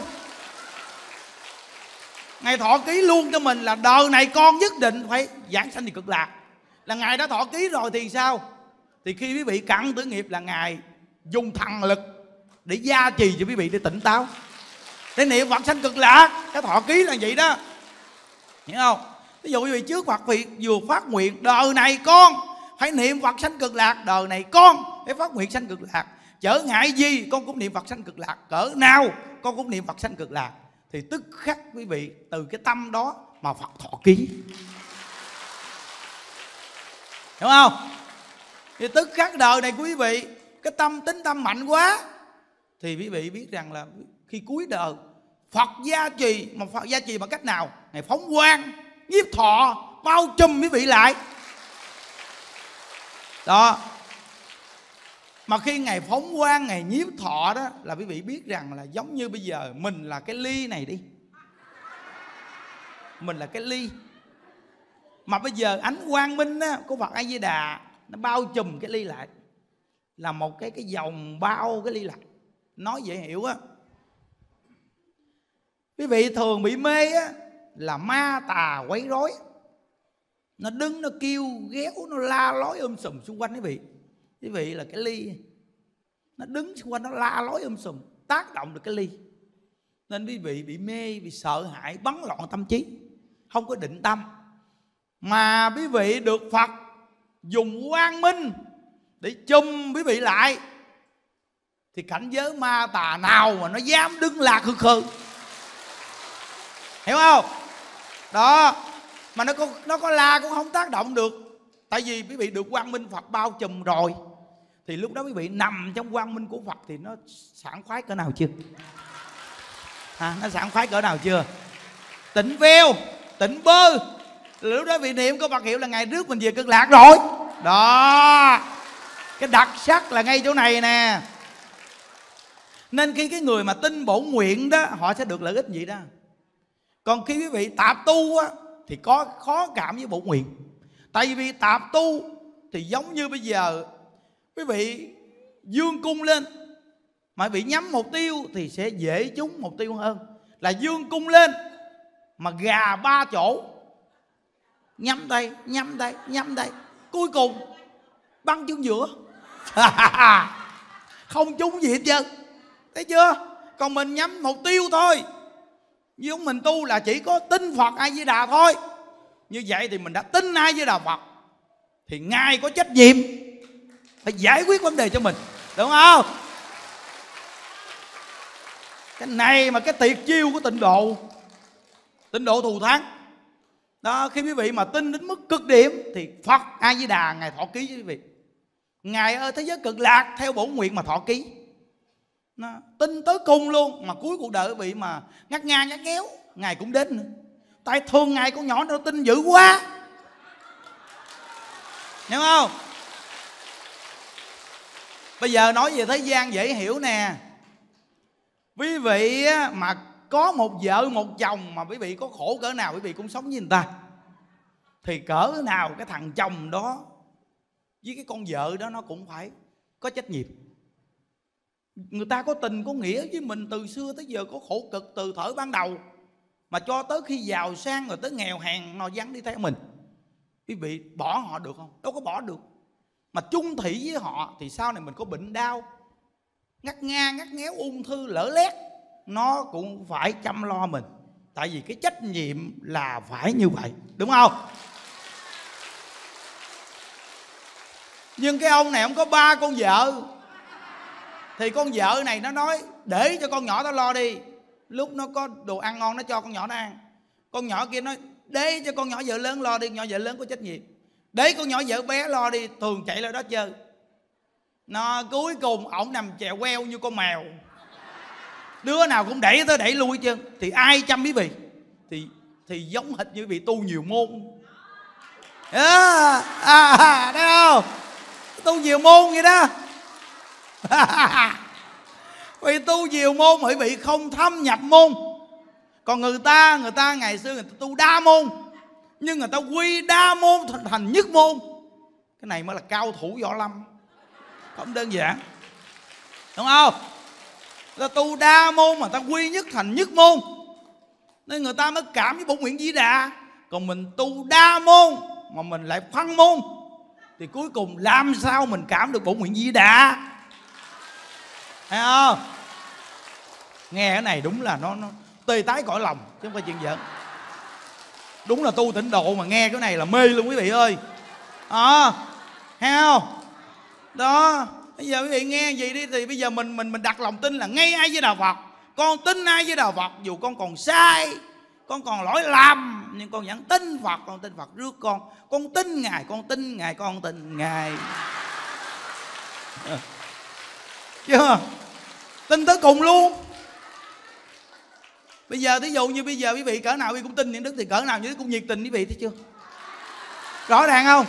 Ngài thọ ký luôn cho mình là đời này con nhất định phải giảng sanh thì cực lạc. Là Ngài đã thọ ký rồi thì sao? Thì khi quý vị cặn tử nghiệp là Ngài dùng thần lực để gia trì cho quý vị để tỉnh táo, để niệm Phật sanh cực lạc. Cái thọ ký là vậy đó. Hiểu không? Ví dụ quý vị trước Phật vị vừa phát nguyện đời này con phải niệm Phật sanh cực lạc, đời này con phải phát nguyện sanh cực lạc, trở ngại gì con cũng niệm Phật sanh cực lạc, cỡ nào con cũng niệm Phật sanh cực lạc, thì tức khắc quý vị từ cái tâm đó mà Phật thọ ký. Hiểu không? Thì tức khắc đời này của quý vị cái tâm tính tâm mạnh quá, thì quý vị biết rằng là khi cuối đời Phật gia trì. Mà Phật gia trì bằng cách nào? Ngài phóng quang nhiếp thọ bao trùm quý vị lại đó. Mà khi Ngài phóng quang, Ngài nhiếp thọ đó, là quý vị biết rằng là giống như bây giờ mình là cái ly này đi. Mình là cái ly, mà bây giờ ánh quang minh á, của Phật A Di Đà nó bao trùm cái ly lại, là một cái vòng bao cái ly lại. Nói dễ hiểu á. Quý vị thường bị mê á, là ma tà quấy rối, nó đứng nó kêu ghéo, nó la lối sùm xung quanh quý vị. Quý vị là cái ly, nó đứng xung quanh nó la lối sùm, tác động được cái ly. Nên quý vị bị mê, bị sợ hãi, bấn loạn tâm trí, không có định tâm. Mà quý vị được Phật dùng quang minh để chùm quý vị lại, thì cảnh giới ma tà nào mà nó dám đứng la khư khư. Hiểu không? Đó. Mà nó có la cũng không tác động được. Tại vì quý vị được quang minh Phật bao trùm rồi, thì lúc đó quý vị nằm trong quang minh của Phật thì nó sảng khoái cỡ nào chưa? Nó sảng khoái cỡ nào chưa? Tỉnh veo, tỉnh bơ. Lúc đó vị niệm có Phật hiệu là ngày rước mình về Cực Lạc rồi. Đó, cái đặc sắc là ngay chỗ này nè. Nên khi cái người mà tin bổn nguyện đó, họ sẽ được lợi ích gì đó. Còn khi quý vị tạp tu á, thì có khó cảm với bổn nguyện. Tại vì tạp tu thì giống như bây giờ quý vị dương cung lên, mà bị nhắm mục tiêu thì sẽ dễ trúng mục tiêu hơn là dương cung lên mà gà 3 chỗ, nhắm đây, nhắm đây, nhắm đây, cuối cùng bắn trúng giữa. Không trúng gì hết trơn. Thấy chưa? Còn mình nhắm mục tiêu thôi. Giống mình tu là chỉ có tin Phật A Di Đà thôi. Như vậy thì mình đã tin A Di Đà Phật, thì Ngài có trách nhiệm phải giải quyết vấn đề cho mình, đúng không? Cái này mà cái tuyệt chiêu của tịnh độ thù thắng đó. Khi quý vị mà tin đến mức cực điểm thì Phật A Di Đà Ngài thọ ký với quý vị. Ngài ở thế giới Cực Lạc theo bổn nguyện mà thọ ký. Nó tin tới cùng luôn, mà cuối cuộc đời quý vị mà ngắt ngang ngắt nghéo, Ngài cũng đến nữa. Tại thường Ngài con nhỏ nó tin dữ quá, hiểu không? Bây giờ nói về thế gian dễ hiểu nè. Quý vị mà có một vợ một chồng mà quý vị có khổ cỡ nào quý vị cũng sống với người ta, thì cỡ nào cái thằng chồng đó với cái con vợ đó nó cũng phải có trách nhiệm. Người ta có tình có nghĩa với mình từ xưa tới giờ, có khổ cực từ thời ban đầu mà cho tới khi giàu sang rồi tới nghèo hèn nó vẫn đi theo mình. Quý vị bỏ họ được không? Đâu có bỏ được. Mà chung thủy với họ thì sau này mình có bệnh đau, ngắt ngang ngắt nghéo, ung thư lỡ lét, nó cũng phải chăm lo mình. Tại vì cái trách nhiệm là phải như vậy, đúng không? Nhưng cái ông này ông có 3 con vợ, thì con vợ này nó nói để cho con nhỏ nó lo đi, lúc nó có đồ ăn ngon nó cho con nhỏ nó ăn. Con nhỏ kia nói để cho con nhỏ vợ lớn lo đi, nhỏ vợ lớn có trách nhiệm. Để con nhỏ vợ bé lo đi, thường chạy lại đó chơi. Nó cuối cùng ổng nằm chèo queo như con mèo, đứa nào cũng đẩy tới đẩy lui chứ. Thì ai chăm quý vị? Thì giống hệt như bị tu nhiều môn. Thấy không? Tu nhiều môn vậy đó. Vì tu nhiều môn bởi vì không thâm nhập môn. Còn người ta ngày xưa người ta tu đa môn, nhưng người ta quy đa môn thành nhất môn. Cái này mới là cao thủ võ lâm, không đơn giản, đúng không? Người ta tu đa môn mà ta quy nhất thành nhất môn, nên người ta mới cảm với bổn nguyện Di Đà. Còn mình tu đa môn mà mình lại phân môn thì cuối cùng làm sao mình cảm được bổn nguyện Di Đà? Thấy không? Nghe cái này đúng là nó tê tái cõi lòng chứ không phải chuyện giỡn. Đúng là tu tịnh độ mà nghe cái này là mê luôn quý vị ơi. Thấy không? Đó, bây giờ quý vị nghe gì đi thì bây giờ mình đặt lòng tin là ngay ai với Đạo Phật. Con tin ai với Đạo Phật, dù con còn sai, con còn lỗi lầm, nhưng con vẫn tin Phật. Con tin Phật rước con tin Ngài, con tin Ngài, con tin Ngài. Chưa? Tin tới cùng luôn. Bây giờ thí dụ như bây giờ quý vị cỡ nào quý vị cũng tin những đức, thì cỡ nào những đức cũng nhiệt tình quý vị, thấy chưa? Rõ ràng không?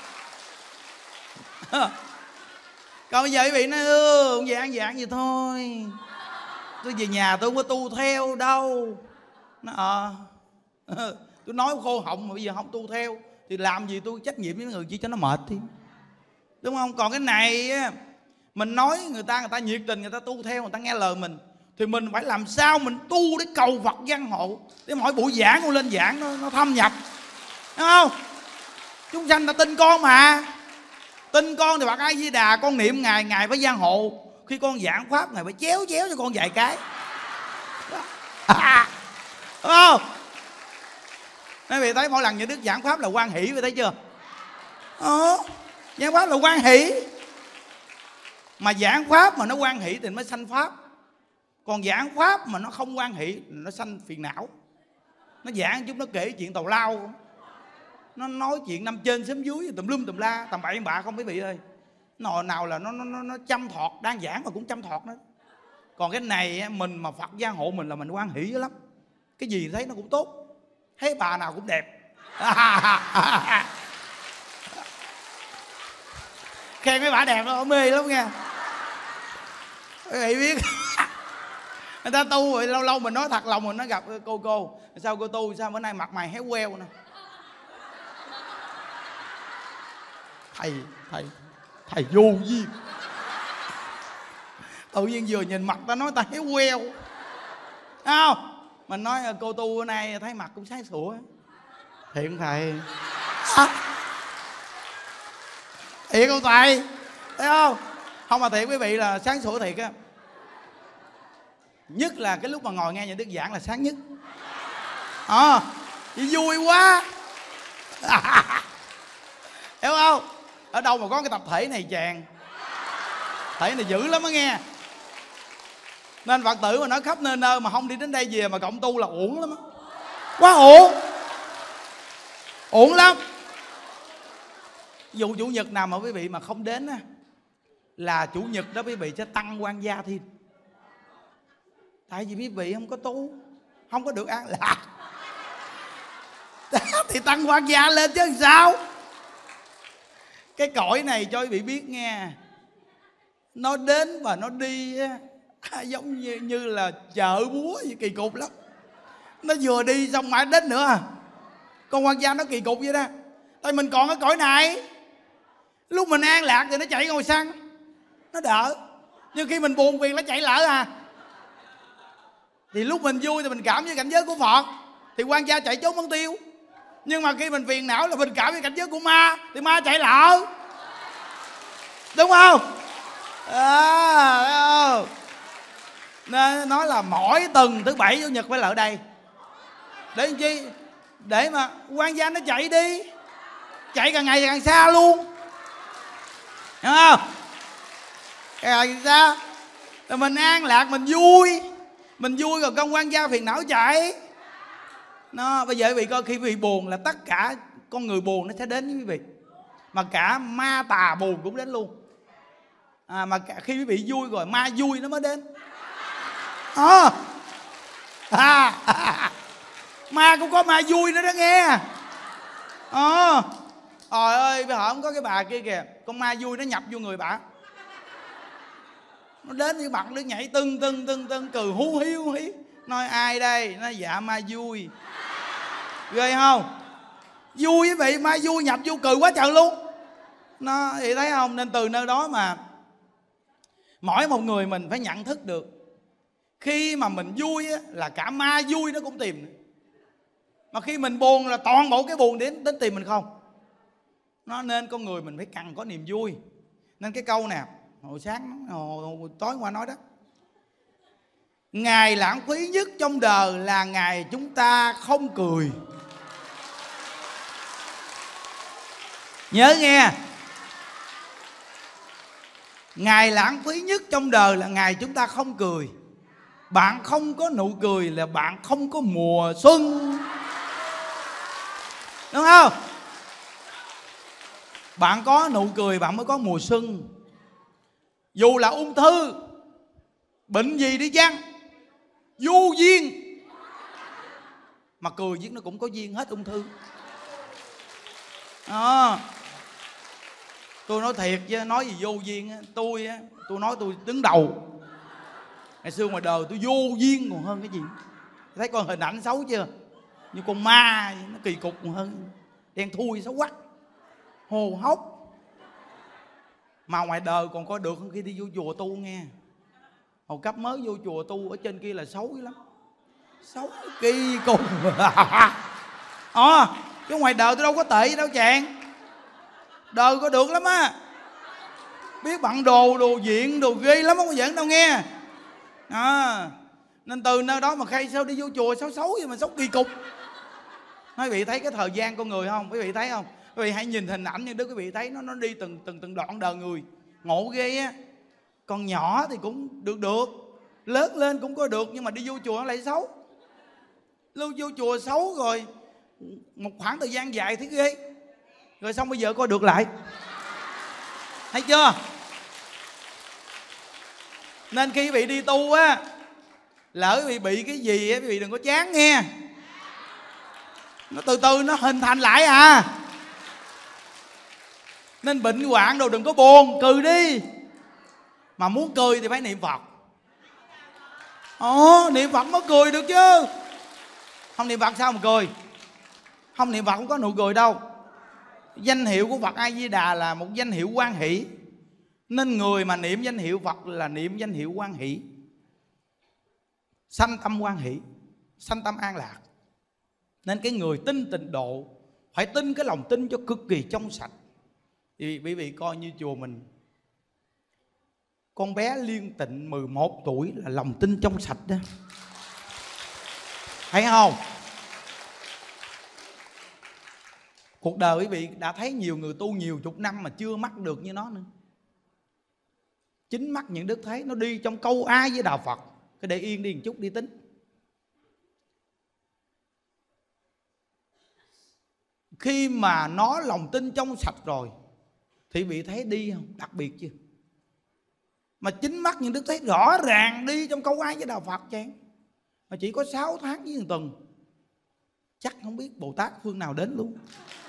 Còn bây giờ quý vị nói giảng vậy thôi, tôi về nhà tôi không có tu theo đâu. Nó tôi nói khô họng mà bây giờ không tu theo thì làm gì tôi trách nhiệm với người chỉ cho nó mệt đi, đúng không? Còn cái này mình nói người ta nhiệt tình, người ta tu theo, người ta nghe lời mình, thì mình phải làm sao mình tu để cầu Phật giang hộ, để mỗi buổi giảng con lên giảng nó thâm nhập, đúng không? Chúng sanh ta tin con mà, tin con thì Phật A Di Đà, con niệm Ngài, Ngài phải giang hộ. Khi con giảng pháp Ngài phải chéo cho con vài cái, đúng không? Mấy vị thấy mỗi lần những đức giảng pháp là hoan hỷ, vậy thấy chưa? Giảng pháp là hoan hỷ. Mà giảng pháp mà nó hoan hỷ thì mới sanh pháp. Còn giảng pháp mà nó không hoan hỷ nó sanh phiền não. Nó giảng chút nó kể chuyện tào lao, Nó nói chuyện năm trên xóm dưới tùm lum tùm la, tầm bậy bạ không quý vị ơi. Nào là nó chăm thọt, đang giảng mà cũng chăm thọt nữa. Còn cái này mình mà Phật gia hộ mình là mình hoan hỷ dữ lắm. Cái gì thấy nó cũng tốt, thấy bà nào cũng đẹp. Khen mấy bà đẹp nó mê lắm nha. Quý vị biết. Người ta tu rồi lâu lâu mình nói thật lòng, mình nói gặp cô sao cô tu sao bữa nay mặt mày héo queo nè. Thầy vô duyên. Tự nhiên vừa nhìn mặt ta nói ta héo queo. Không, mình nói cô tu bữa nay thấy mặt cũng sáng sủa. Thiệt thầy. Thiệt không thầy? Thấy không? Không mà thiệt quý vị là sáng sủa thiệt á. Nhất là cái lúc mà ngồi nghe nhà Đức giảng là sáng nhất. Vui quá. Hiểu không? Ở đâu mà có cái tập thể này chàng. Thể này dữ lắm á nghe. Nên Phật tử mà nói khắp nơi nơi mà không đi đến đây về mà cộng tu là uổng lắm á. Quá uổng. Uổng lắm. Dù chủ nhật nào mà quý vị mà không đến á, là chủ nhật đó quý vị sẽ tăng quan gia thêm. Tại vì quý vị không có tu, không có được an lạc. Thì tăng quan gia lên chứ làm sao. Cái cõi này cho quý vị biết nghe, nó đến và nó đi á, giống như là chợ búa vậy, kỳ cục lắm. Nó vừa đi xong mãi đến nữa à. Con quan gia nó kỳ cục vậy đó. Tại mình còn ở cõi này, lúc mình an lạc thì nó chạy ngồi xăng, nó đỡ. Nhưng khi mình buồn phiền nó chạy lỡ à. Thì lúc mình vui thì mình cảm với cảnh giới của Phật, thì quan gia chạy trốn mất tiêu. Nhưng mà khi mình phiền não là mình cảm với cảnh giới của ma, thì ma chạy lỡ. Đúng không? Nên nói là mỗi tuần thứ bảy chủ nhật phải lại đây. Để làm chi? Để mà quan gia nó chạy đi, chạy càng ngày càng xa luôn. Hiểu không? Càng ngày càng xa. Rồi mình an lạc, mình vui. Mình vui rồi con quan gia phiền não chạy. Bây giờ quý vị coi, khi quý vị buồn là tất cả con người buồn nó sẽ đến với quý vị. Mà cả ma tà buồn cũng đến luôn. Mà khi quý vị vui rồi ma vui nó mới đến. Ma cũng có ma vui nữa đó nghe. Trời ơi, bây giờ không có cái bà kia kìa, con ma vui nó nhập vô người bà. Nó đến với mặt nó nhảy tưng cười hú hí. Nói ai đây? Nói dạ ma vui. Ghê không? Vui quý vị, ma vui nhập vô cười quá trời luôn. Nó thì thấy không? Nên từ nơi đó mà mỗi một người mình phải nhận thức được, khi mà mình vui á, là cả ma vui nó cũng tìm. Mà khi mình buồn là toàn bộ cái buồn đến tìm mình không. Nên con người mình phải cần có niềm vui. Nên cái câu nè, hồi sáng hồi tối qua nói đó, ngày lãng phí nhất trong đời là ngày chúng ta không cười. Nhớ nghe. Ngày lãng phí nhất trong đời là ngày chúng ta không cười. Bạn không có nụ cười là bạn không có mùa xuân. Đúng không? Bạn có nụ cười bạn mới có mùa xuân. Dù là ung thư, bệnh gì đi chăng, vô duyên mà cười với nó cũng có duyên hết ung thư. Tôi nói thiệt chứ, nói gì vô duyên á, tôi nói tôi đứng đầu. Ngày xưa ngoài đời tôi vô duyên còn hơn cái gì. Thấy con hình ảnh xấu chưa? Như con ma, nó kỳ cục còn hơn. Đen thui xấu quắc, hồ hốc. Mà ngoài đời còn coi được hơn khi đi vô chùa tu nghe. Hồi cấp mới vô chùa tu ở trên kia là xấu lắm. Xấu kỳ cục. Chứ ngoài đời tôi đâu có tệ gì đâu chàng. Đời có được lắm á. Biết bận đồ diện, đồ ghê lắm, không có giỡn đâu nghe. Nên từ nơi đó mà khai sao đi vô chùa xấu vậy mà xấu kỳ cục. Quý vị thấy cái thời gian con người không? Quý vị thấy không? Quý vị hãy nhìn hình ảnh như Đức, quý vị thấy nó đi từng đoạn đời người. Ngộ ghê á. Còn nhỏ thì cũng được, lớn lên cũng có được, nhưng mà đi vô chùa nó lại xấu. Lưu vô chùa xấu rồi một khoảng thời gian dài thế ghê. Rồi xong bây giờ coi được lại. Thấy chưa? Nên khi quý vị đi tu á, lỡ quý vị bị cái gì á, quý vị đừng có chán nghe. Nó từ từ nó hình thành lại à. Nên bệnh hoạn đồ đừng có buồn, cười đi. Mà muốn cười thì phải niệm Phật. Niệm Phật mới cười được chứ. Không niệm Phật sao mà cười? Không niệm Phật không có nụ cười đâu. Danh hiệu của Phật A Di Đà là một danh hiệu hoan hỷ. Nên người mà niệm danh hiệu Phật là niệm danh hiệu hoan hỷ, sanh tâm hoan hỷ, sanh tâm an lạc. Nên cái người tin tịnh độ phải tin cái lòng tin cho cực kỳ trong sạch. Thì quý vị coi như chùa mình, con bé Liên Tịnh 11 tuổi là lòng tin trong sạch đó. Thấy không? Cuộc đời quý vị đã thấy nhiều người tu nhiều chục năm mà chưa mắc được như nó nữa. Chính mắt những đức thấy nó đi trong câu ai với đạo Phật. Cái để yên đi một chút đi tính. Khi mà nó lòng tin trong sạch rồi thì bị thấy đi không? Đặc biệt chưa? Mà chính mắt những đức thấy rõ ràng đi trong câu ai với đạo Phật chán. Mà chỉ có 6 tháng với 1 tuần. Chắc không biết Bồ Tát phương nào đến luôn.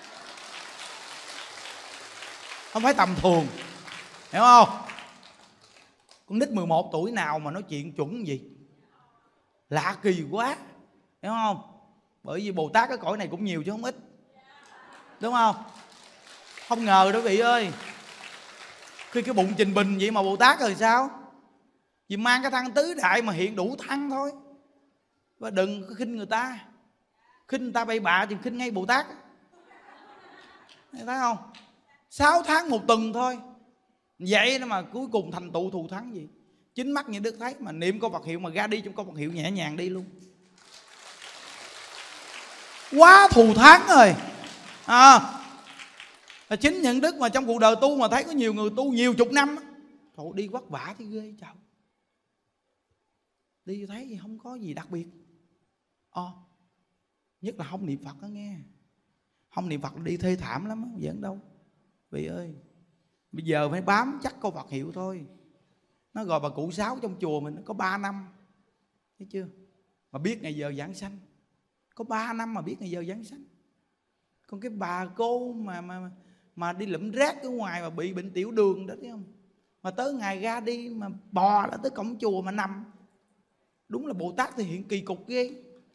Không phải tầm thường. Hiểu không? Con nít 11 tuổi nào mà nói chuyện chuẩn gì? Lạ kỳ quá. Hiểu không? Bởi vì Bồ Tát cái cõi này cũng nhiều chứ không ít. Đúng không? Không ngờ đó quý vị ơi. Khi cái bụng trình bình vậy mà Bồ Tát rồi sao? Vì mang cái thân tứ đại mà hiện đủ thân thôi. Và đừng có khinh người ta. Khinh người ta bậy bạ thì khinh ngay Bồ Tát. Thấy không? 6 tháng 1 tuần thôi. Vậy đó mà cuối cùng thành tựu thù thắng gì? Chính mắt như đức thấy mà niệm câu Phật hiệu mà ra đi trong câu Phật hiệu nhẹ nhàng đi luôn. Quá thù thắng rồi. Chính những đức mà trong cuộc đời tu mà thấy có nhiều người tu nhiều chục năm. Trời, đi vất vả thì ghê trời. Đi thấy thì không có gì đặc biệt. Nhất là không niệm Phật đó nghe. Không niệm Phật đi thê thảm lắm á, giỡn đâu. Vì ơi, bây giờ phải bám chắc câu Phật hiệu thôi. Nó gọi bà cụ Sáu trong chùa mình có 3 năm. Thấy chưa? Mà biết ngày giờ giảng sanh. Có 3 năm mà biết ngày giờ giảng sanh. Còn cái bà cô mà đi lụm rác ở ngoài mà bị bệnh tiểu đường đó, thấy không? Mà tới ngày ra đi mà bò lại tới cổng chùa mà nằm. Đúng là Bồ Tát thì hiện kỳ cục ghê.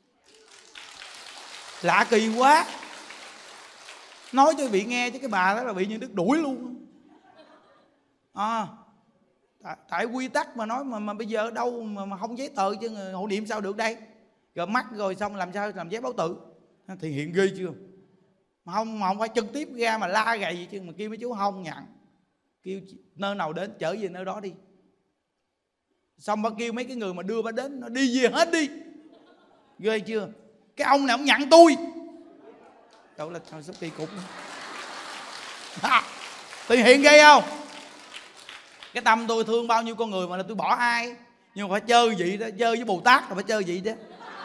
Lạ kỳ quá. Nói cho vị nghe chứ cái bà đó là bị Nhân Đức đuổi luôn. Tại quy tắc mà nói mà bây giờ đâu mà không giấy tờ chứ hộ niệm sao được đây. Rồi mắc rồi xong làm sao làm giấy báo tử. Thì hiện ghê chưa? Mà không phải trực tiếp ra mà la gầy gì chứ. Mà kêu mấy chú không nhận. Kêu nơi nào đến chở về nơi đó đi. Xong bà kêu mấy cái người mà đưa bà đến nó đi về hết đi. Ghê chưa? Cái ông này ông nhận tôi. Đâu là sao sắp kỳ cục. Thì hiện ghê không? Cái tâm tôi thương bao nhiêu con người mà là tôi bỏ ai. Nhưng mà phải chơi vậy đó. Chơi với Bồ Tát là phải chơi vậy đó.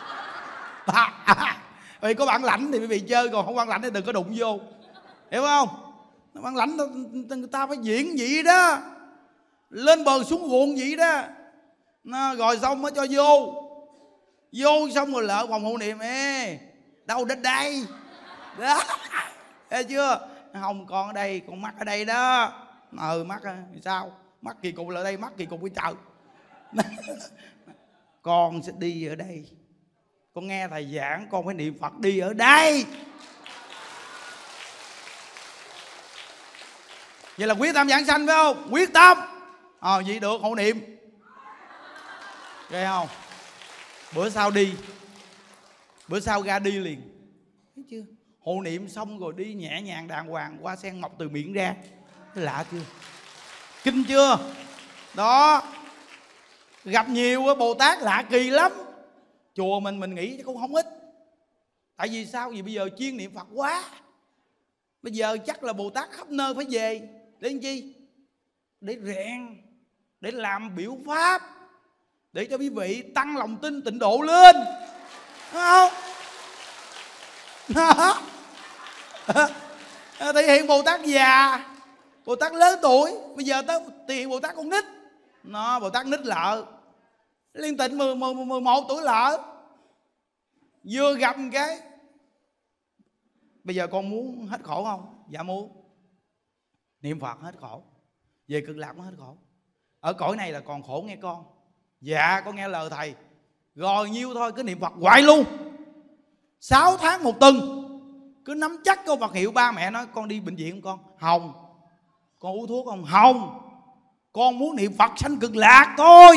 Vì có bản lãnh thì quý vị chơi. Còn không bản lãnh thì đừng có đụng vô. Hiểu không? Bản lãnh người ta phải diễn vậy đó. Lên bờ xuống ruộng vậy đó. Rồi xong mới cho vô. Vô xong rồi lỡ vòng hộ niệm. Đâu đến đây đó. Thấy chưa? Không, con ở đây, con mắc ở đây đó. Mắc sao? Mắc kỳ cục là đây, mắc kỳ cục cái chợ. Con sẽ đi ở đây. Con nghe thầy giảng con phải niệm Phật đi ở đây. Vậy là quyết tâm giảng sanh phải không? Quyết tâm. Vậy được hộ niệm. Ghê không? Bữa sau đi. Bữa sau ra đi liền. Thấy chưa? Hộ niệm xong rồi đi nhẹ nhàng đàng hoàng. Hoa sen mọc từ miệng ra. Lạ chưa? Kinh chưa? Đó. Gặp nhiều Bồ Tát lạ kỳ lắm. Chùa mình nghĩ cũng không ít. Tại vì sao? Vì bây giờ chuyên niệm Phật quá. Bây giờ chắc là Bồ Tát khắp nơi phải về. Để làm chi? Để rèn. Để làm biểu pháp. Để cho quý vị tăng lòng tin tịnh độ lên. Đúng không? Thể hiện Bồ Tát già, Bồ Tát lớn tuổi. Bây giờ tới thể hiện Bồ Tát con nít. Nó Bồ Tát nít lợ, Liên Tịnh 11 tuổi lợ, vừa gặp một cái: bây giờ con muốn hết khổ không? Dạ muốn. Niệm Phật hết khổ, về Cực Lạc mới hết khổ. Ở cõi này là còn khổ nghe con. Dạ con nghe lời thầy. Rồi nhiêu thôi, cứ niệm Phật hoài luôn. 6 tháng một tuần, cứ nắm chắc câu Phật hiệu. Ba mẹ nói con đi bệnh viện không con? Không. Con uống thuốc không? Không. Con muốn niệm Phật sanh Cực Lạc thôi.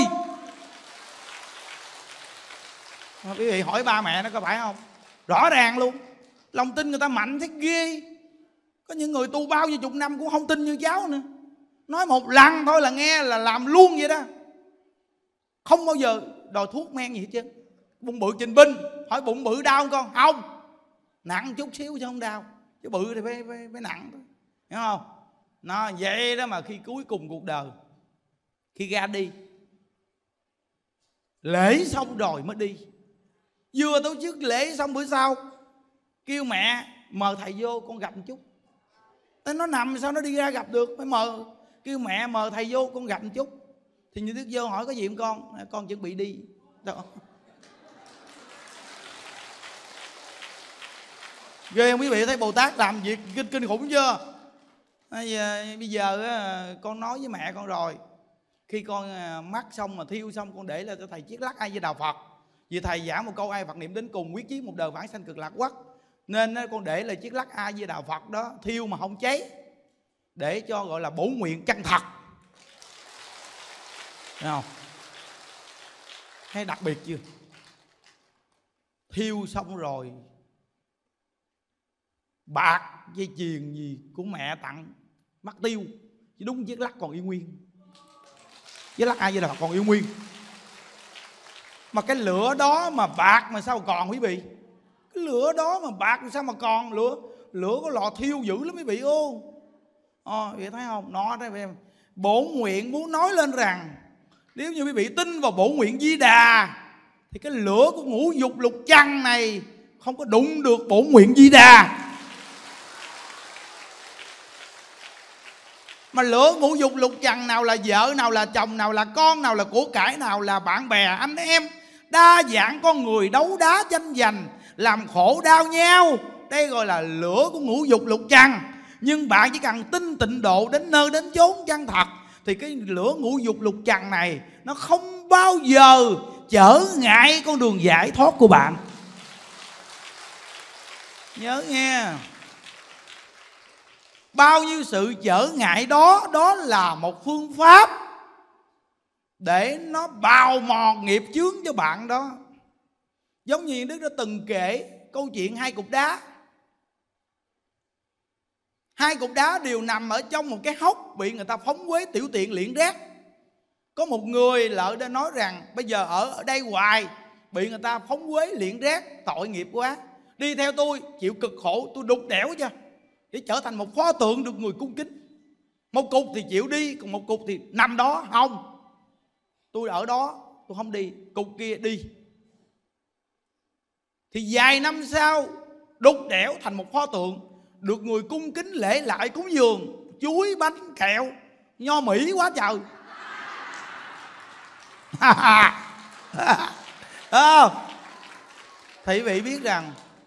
Quý vị hỏi ba mẹ nó có phải không? Rõ ràng luôn. Lòng tin người ta mạnh thế ghê. Có những người tu bao nhiêu chục năm cũng không tin như cháu nữa. Nói một lần thôi là nghe là làm luôn vậy đó. Không bao giờ đòi thuốc men gì hết trơn. Bụng bự trình binh, hỏi bụng bự đau không con? Không. Nặng chút xíu chứ không đau. Chứ bự thì phải nặng thôi. Hiểu không? Nó vậy đó mà khi cuối cùng cuộc đời, khi ra đi, lễ xong rồi mới đi. Vừa tổ chức lễ xong bữa sau kêu mẹ mời thầy vô con gặp một chút. Nó nằm sao nó đi ra gặp được? Phải kêu mẹ mời thầy vô con gặp một chút. Thì Như Đức vô hỏi có gì không con? Con chuẩn bị đi. Đó. Ghê không quý vị? Thấy Bồ Tát làm việc kinh khủng chưa? Bây giờ con nói với mẹ con rồi, khi con mắc xong mà thiêu xong, con để là cho thầy chiết lắc A Di Đà Phật. Vì thầy giảng một câu ai Phật niệm đến cùng, quyết chí một đời vãng sanh Cực Lạc quốc. Nên con để là chiếc lắc A Di Đà Phật đó, thiêu mà không cháy, để cho gọi là bổ nguyện chân thật. Thấy không? Thấy đặc biệt chưa? Thiêu xong rồi, bạc dây chuyền gì của mẹ tặng mất tiêu, chứ đúng chiếc lắc còn y nguyên. Chiếc lắc A Di Đà Phật còn y nguyên. Mà cái lửa đó mà bạc mà sao còn quý vị? Cái lửa đó mà bạc sao mà còn? Lửa có lò thiêu dữ lắm quý vị ô. Vậy thấy không? Nó đây em. Bổn nguyện muốn nói lên rằng, nếu như quý vị tin vào bổn nguyện Di Đà, thì cái lửa của ngũ dục lục trần này không có đụng được bổn nguyện Di Đà. Mà lửa ngũ dục lục trần, nào là vợ, nào là chồng, nào là con, nào là của cải, nào là bạn bè anh em, đa dạng con người đấu đá tranh giành, làm khổ đau nhau, đây gọi là lửa của ngũ dục lục trần. Nhưng bạn chỉ cần tin tịnh độ đến nơi đến chốn chân thật, thì cái lửa ngũ dục lục trần này nó không bao giờ trở ngại con đường giải thoát của bạn. Nhớ nghe, bao nhiêu sự trở ngại đó, đó là một phương pháp để nó bào mòn nghiệp chướng cho bạn đó. Giống như Đức đã từng kể câu chuyện hai cục đá. Hai cục đá đều nằm ở trong một cái hốc bị người ta phóng uế tiểu tiện liễn rác. Có một người lợ đã nói rằng bây giờ ở đây hoài bị người ta phóng uế liễn rác, tội nghiệp quá, đi theo tôi chịu cực khổ, tôi đục đẽo cho để trở thành một pho tượng được người cung kính. Một cục thì chịu đi, còn một cục thì nằm đó. Không, tôi ở đó, tôi không đi, cục kia đi. Thì vài năm sau đục đẽo thành một pho tượng được người cung kính lễ lại cúng dường, chuối bánh kẹo nho Mỹ quá trời. Thì quý vị biết rằng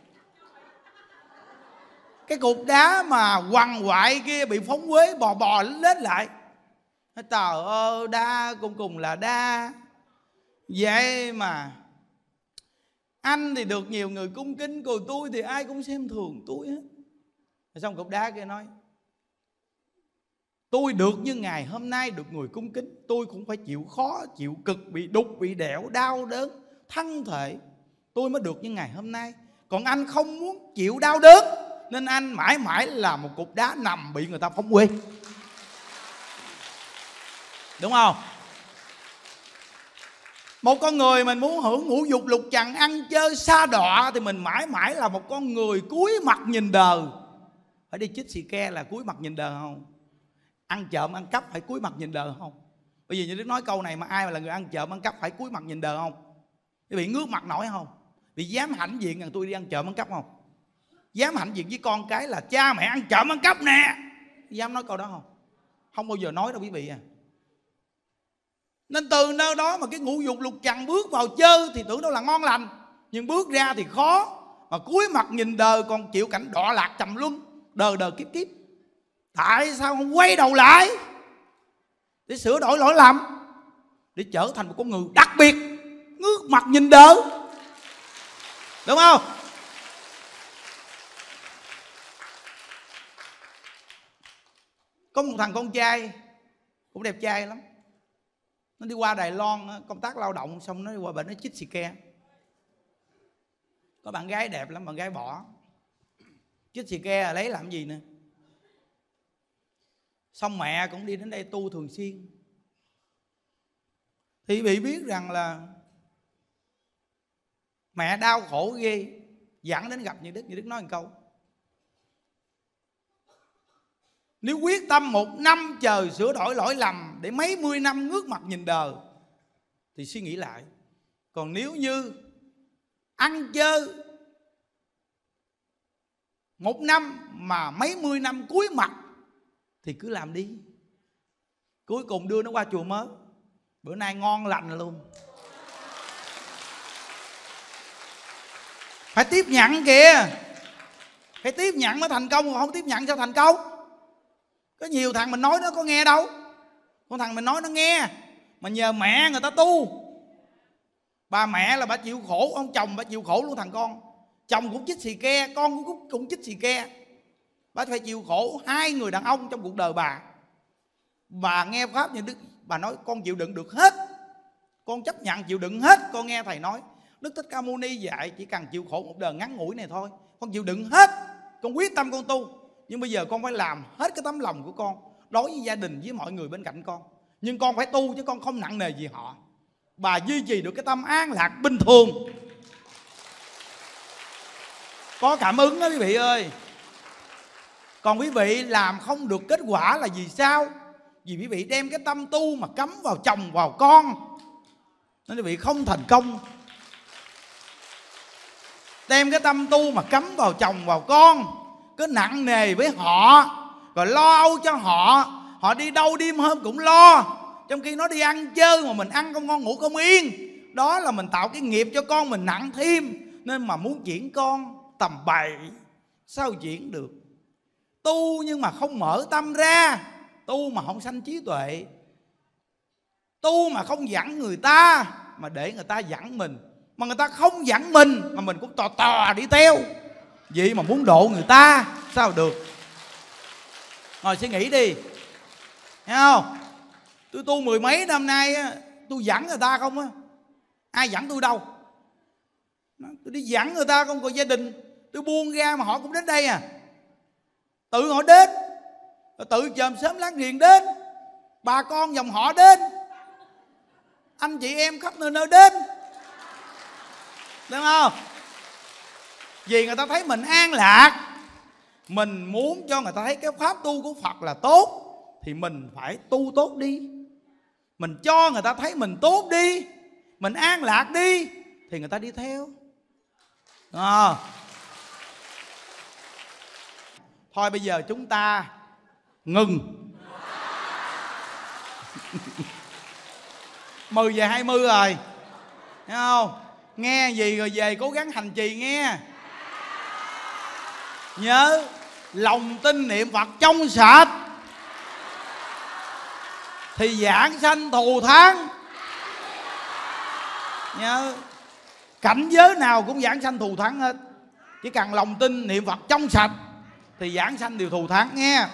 cái cục đá mà quằn quại kia bị phóng uế bò lên lại. Trời ơi, đa cùng là đa. Vậy mà anh thì được nhiều người cung kính, còn tôi thì ai cũng xem thường tôi hết. Xong cục đá kia nói, tôi được như ngày hôm nay được người cung kính, tôi cũng phải chịu khó, chịu cực, bị đục, bị đẽo, đau đớn, thân thể, tôi mới được như ngày hôm nay. Còn anh không muốn chịu đau đớn, nên anh mãi mãi là một cục đá nằm bị người ta phóng uế. Đúng không? Một con người mình muốn hưởng ngũ dục lục trần, ăn chơi sa đọa, thì mình mãi mãi là một con người cúi mặt nhìn đời. Phải đi chích xì ke là cúi mặt nhìn đời không? Ăn trộm ăn cắp phải cúi mặt nhìn đời không? Bởi vì như Đức nói câu này, mà ai mà là người ăn trộm ăn cắp phải cúi mặt nhìn đời không? Quý vị ngước mặt nổi không? Bị dám hãnh diện rằng tôi đi ăn trộm ăn cắp không? Dám hãnh diện với con cái là cha mẹ ăn trộm ăn cắp nè. Dám nói câu đó không? Không bao giờ nói đâu quý vị à. Nên từ nơi đó mà cái ngũ dục lục trần bước vào chơi thì tưởng đâu là ngon lành, nhưng bước ra thì khó. Mà cuối mặt nhìn đời còn chịu cảnh đọa lạc trầm luân, đời đời kiếp kiếp. Tại sao không quay đầu lại để sửa đổi lỗi lầm, để trở thành một con người đặc biệt, ngước mặt nhìn đời, đúng không? Có một thằng con trai cũng đẹp trai lắm, nó đi qua Đài Loan công tác lao động, xong nó đi qua bệnh nó chích xì ke. Có bạn gái đẹp lắm, bạn gái bỏ. Chích xì ke lấy làm gì nữa. Xong mẹ cũng đi đến đây tu thường xuyên. Thì bị biết rằng là mẹ đau khổ ghê, dẫn đến gặp Như Đức. Như Đức nói một câu: nếu quyết tâm 1 năm trời sửa đổi lỗi lầm để mấy mươi năm ngước mặt nhìn đời thì suy nghĩ lại. Còn nếu như ăn chơi 1 năm mà mấy mươi năm cúi mặt thì cứ làm đi. Cuối cùng đưa nó qua chùa mới, bữa nay ngon lành luôn. Phải tiếp nhận kìa, phải tiếp nhận mới thành công, còn không tiếp nhận sao thành công? Có nhiều thằng mình nói nó có nghe đâu. Con thằng mình nói nó nghe, mà nhờ mẹ người ta tu. Bà mẹ là bà chịu khổ, ông chồng bà chịu khổ luôn thằng con. Chồng cũng chích xì ke, con cũng chích xì ke. Bà phải chịu khổ, 2 người đàn ông trong cuộc đời bà. Bà nghe pháp Như Đức, bà nói con chịu đựng được hết, con chấp nhận chịu đựng hết. Con nghe thầy nói Đức Thích Ca Mâu Ni dạy chỉ cần chịu khổ một đời ngắn ngủi này thôi, con chịu đựng hết, con quyết tâm con tu. Nhưng bây giờ con phải làm hết cái tấm lòng của con đối với gia đình, với mọi người bên cạnh con. Nhưng con phải tu chứ con không nặng nề gì họ. Bà duy trì được cái tâm an lạc bình thường. Có cảm ứng đó quý vị ơi. Còn quý vị làm không được kết quả là vì sao? Vì quý vị đem cái tâm tu mà cắm vào chồng vào con, nên quý vị không thành công. Đem cái tâm tu mà cắm vào chồng vào con, cứ nặng nề với họ, rồi lo âu cho họ. Họ đi đâu đêm hôm cũng lo, trong khi nó đi ăn chơi mà mình ăn không ngon ngủ không yên. Đó là mình tạo cái nghiệp cho con mình nặng thêm. Nên mà muốn chuyển con tầm bậy sao chuyển được? Tu nhưng mà không mở tâm ra, tu mà không sanh trí tuệ, tu mà không dẫn người ta mà để người ta dẫn mình, mà người ta không dẫn mình mà mình cũng tò tò đi theo. Vậy mà muốn độ người ta sao được? Ngồi suy nghĩ đi, thấy không? Tôi tu 10 mấy năm nay tôi dẫn người ta không á? Ai dẫn tôi đâu? Tôi đi dẫn người ta không, còn gia đình tôi buông ra mà họ cũng đến đây à. Tự họ đến, tự chòm sớm láng giềng đến, bà con dòng họ đến, anh chị em khắp nơi nơi đến, đúng không? Vì người ta thấy mình an lạc. Mình muốn cho người ta thấy cái pháp tu của Phật là tốt thì mình phải tu tốt đi. Mình cho người ta thấy mình tốt đi, mình an lạc đi, thì người ta đi theo. Thôi bây giờ chúng ta ngừng. 10 giờ 20 rồi, thấy không? Nghe gì rồi về cố gắng hành trì nghe. Nhớ lòng tin niệm Phật trong sạch thì giảng sanh thù thắng. Nhớ cảnh giới nào cũng giảng sanh thù thắng hết. Chỉ cần lòng tin niệm Phật trong sạch thì giảng sanh đều thù thắng nghe.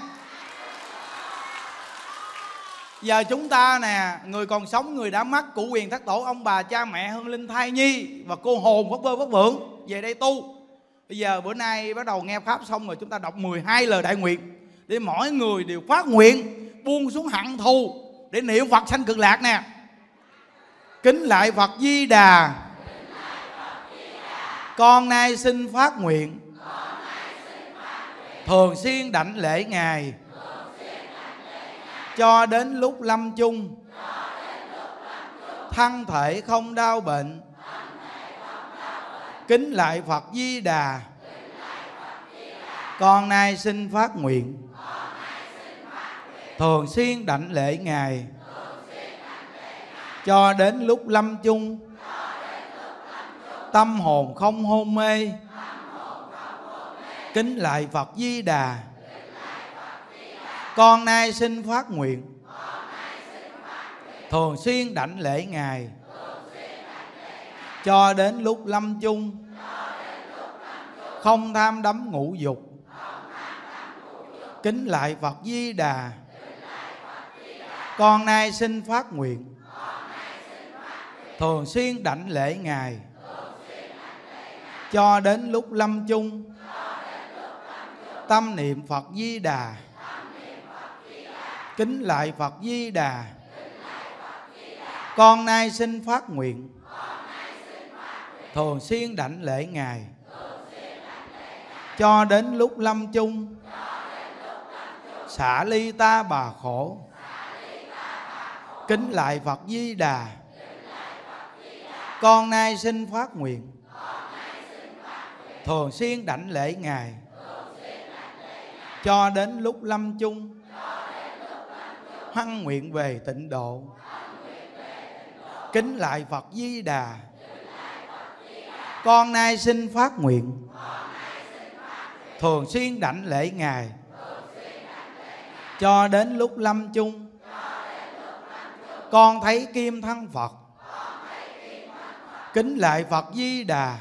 Giờ chúng ta nè, người còn sống, người đã mất, cụ quyền thất tổ, ông bà cha mẹ hương linh thai nhi và cô hồn vất vơ vất vưởng về đây tu. Bây giờ bữa nay bắt đầu nghe pháp xong rồi, chúng ta đọc 12 lời đại nguyện để mỗi người đều phát nguyện buông xuống hận thù để niệm Phật sanh cực lạc nè. Kính lại Phật Di Đà, con nay xin phát nguyện thường xuyên đảnh lễ Ngài cho đến lúc lâm chung, thân thể không đau bệnh. Kính lại Phật Di Đà, con nay xin phát nguyện thường xuyên đảnh lễ Ngài cho đến lúc lâm chung, tâm hồn không hôn mê, kính lại Phật Di Đà. Con nay xin phát nguyện thường xuyên đảnh lễ Ngài cho đến lúc lâm chung, không tham đắm ngũ dục, kính lại Phật Di Đà. Con nay xin phát nguyện thường xuyên đảnh lễ Ngài cho đến lúc lâm chung, tâm niệm Phật Di Đà, kính lại Phật Di Đà. Con nay xin phát nguyện thường xuyên đảnh lễ Ngài cho đến lúc lâm chung, xả ly ta bà khổ, kính lại Phật Di Đà. Con nay xin phát nguyện thường xuyên đảnh lễ Ngài cho đến lúc lâm chung, hoan nguyện về tịnh độ, kính lại Phật Di Đà. Con nay xin phát nguyện thường xuyên đảnh lễ Ngài cho đến lúc lâm chung, con thấy kim thân Phật, kính lại Phật Di Đà.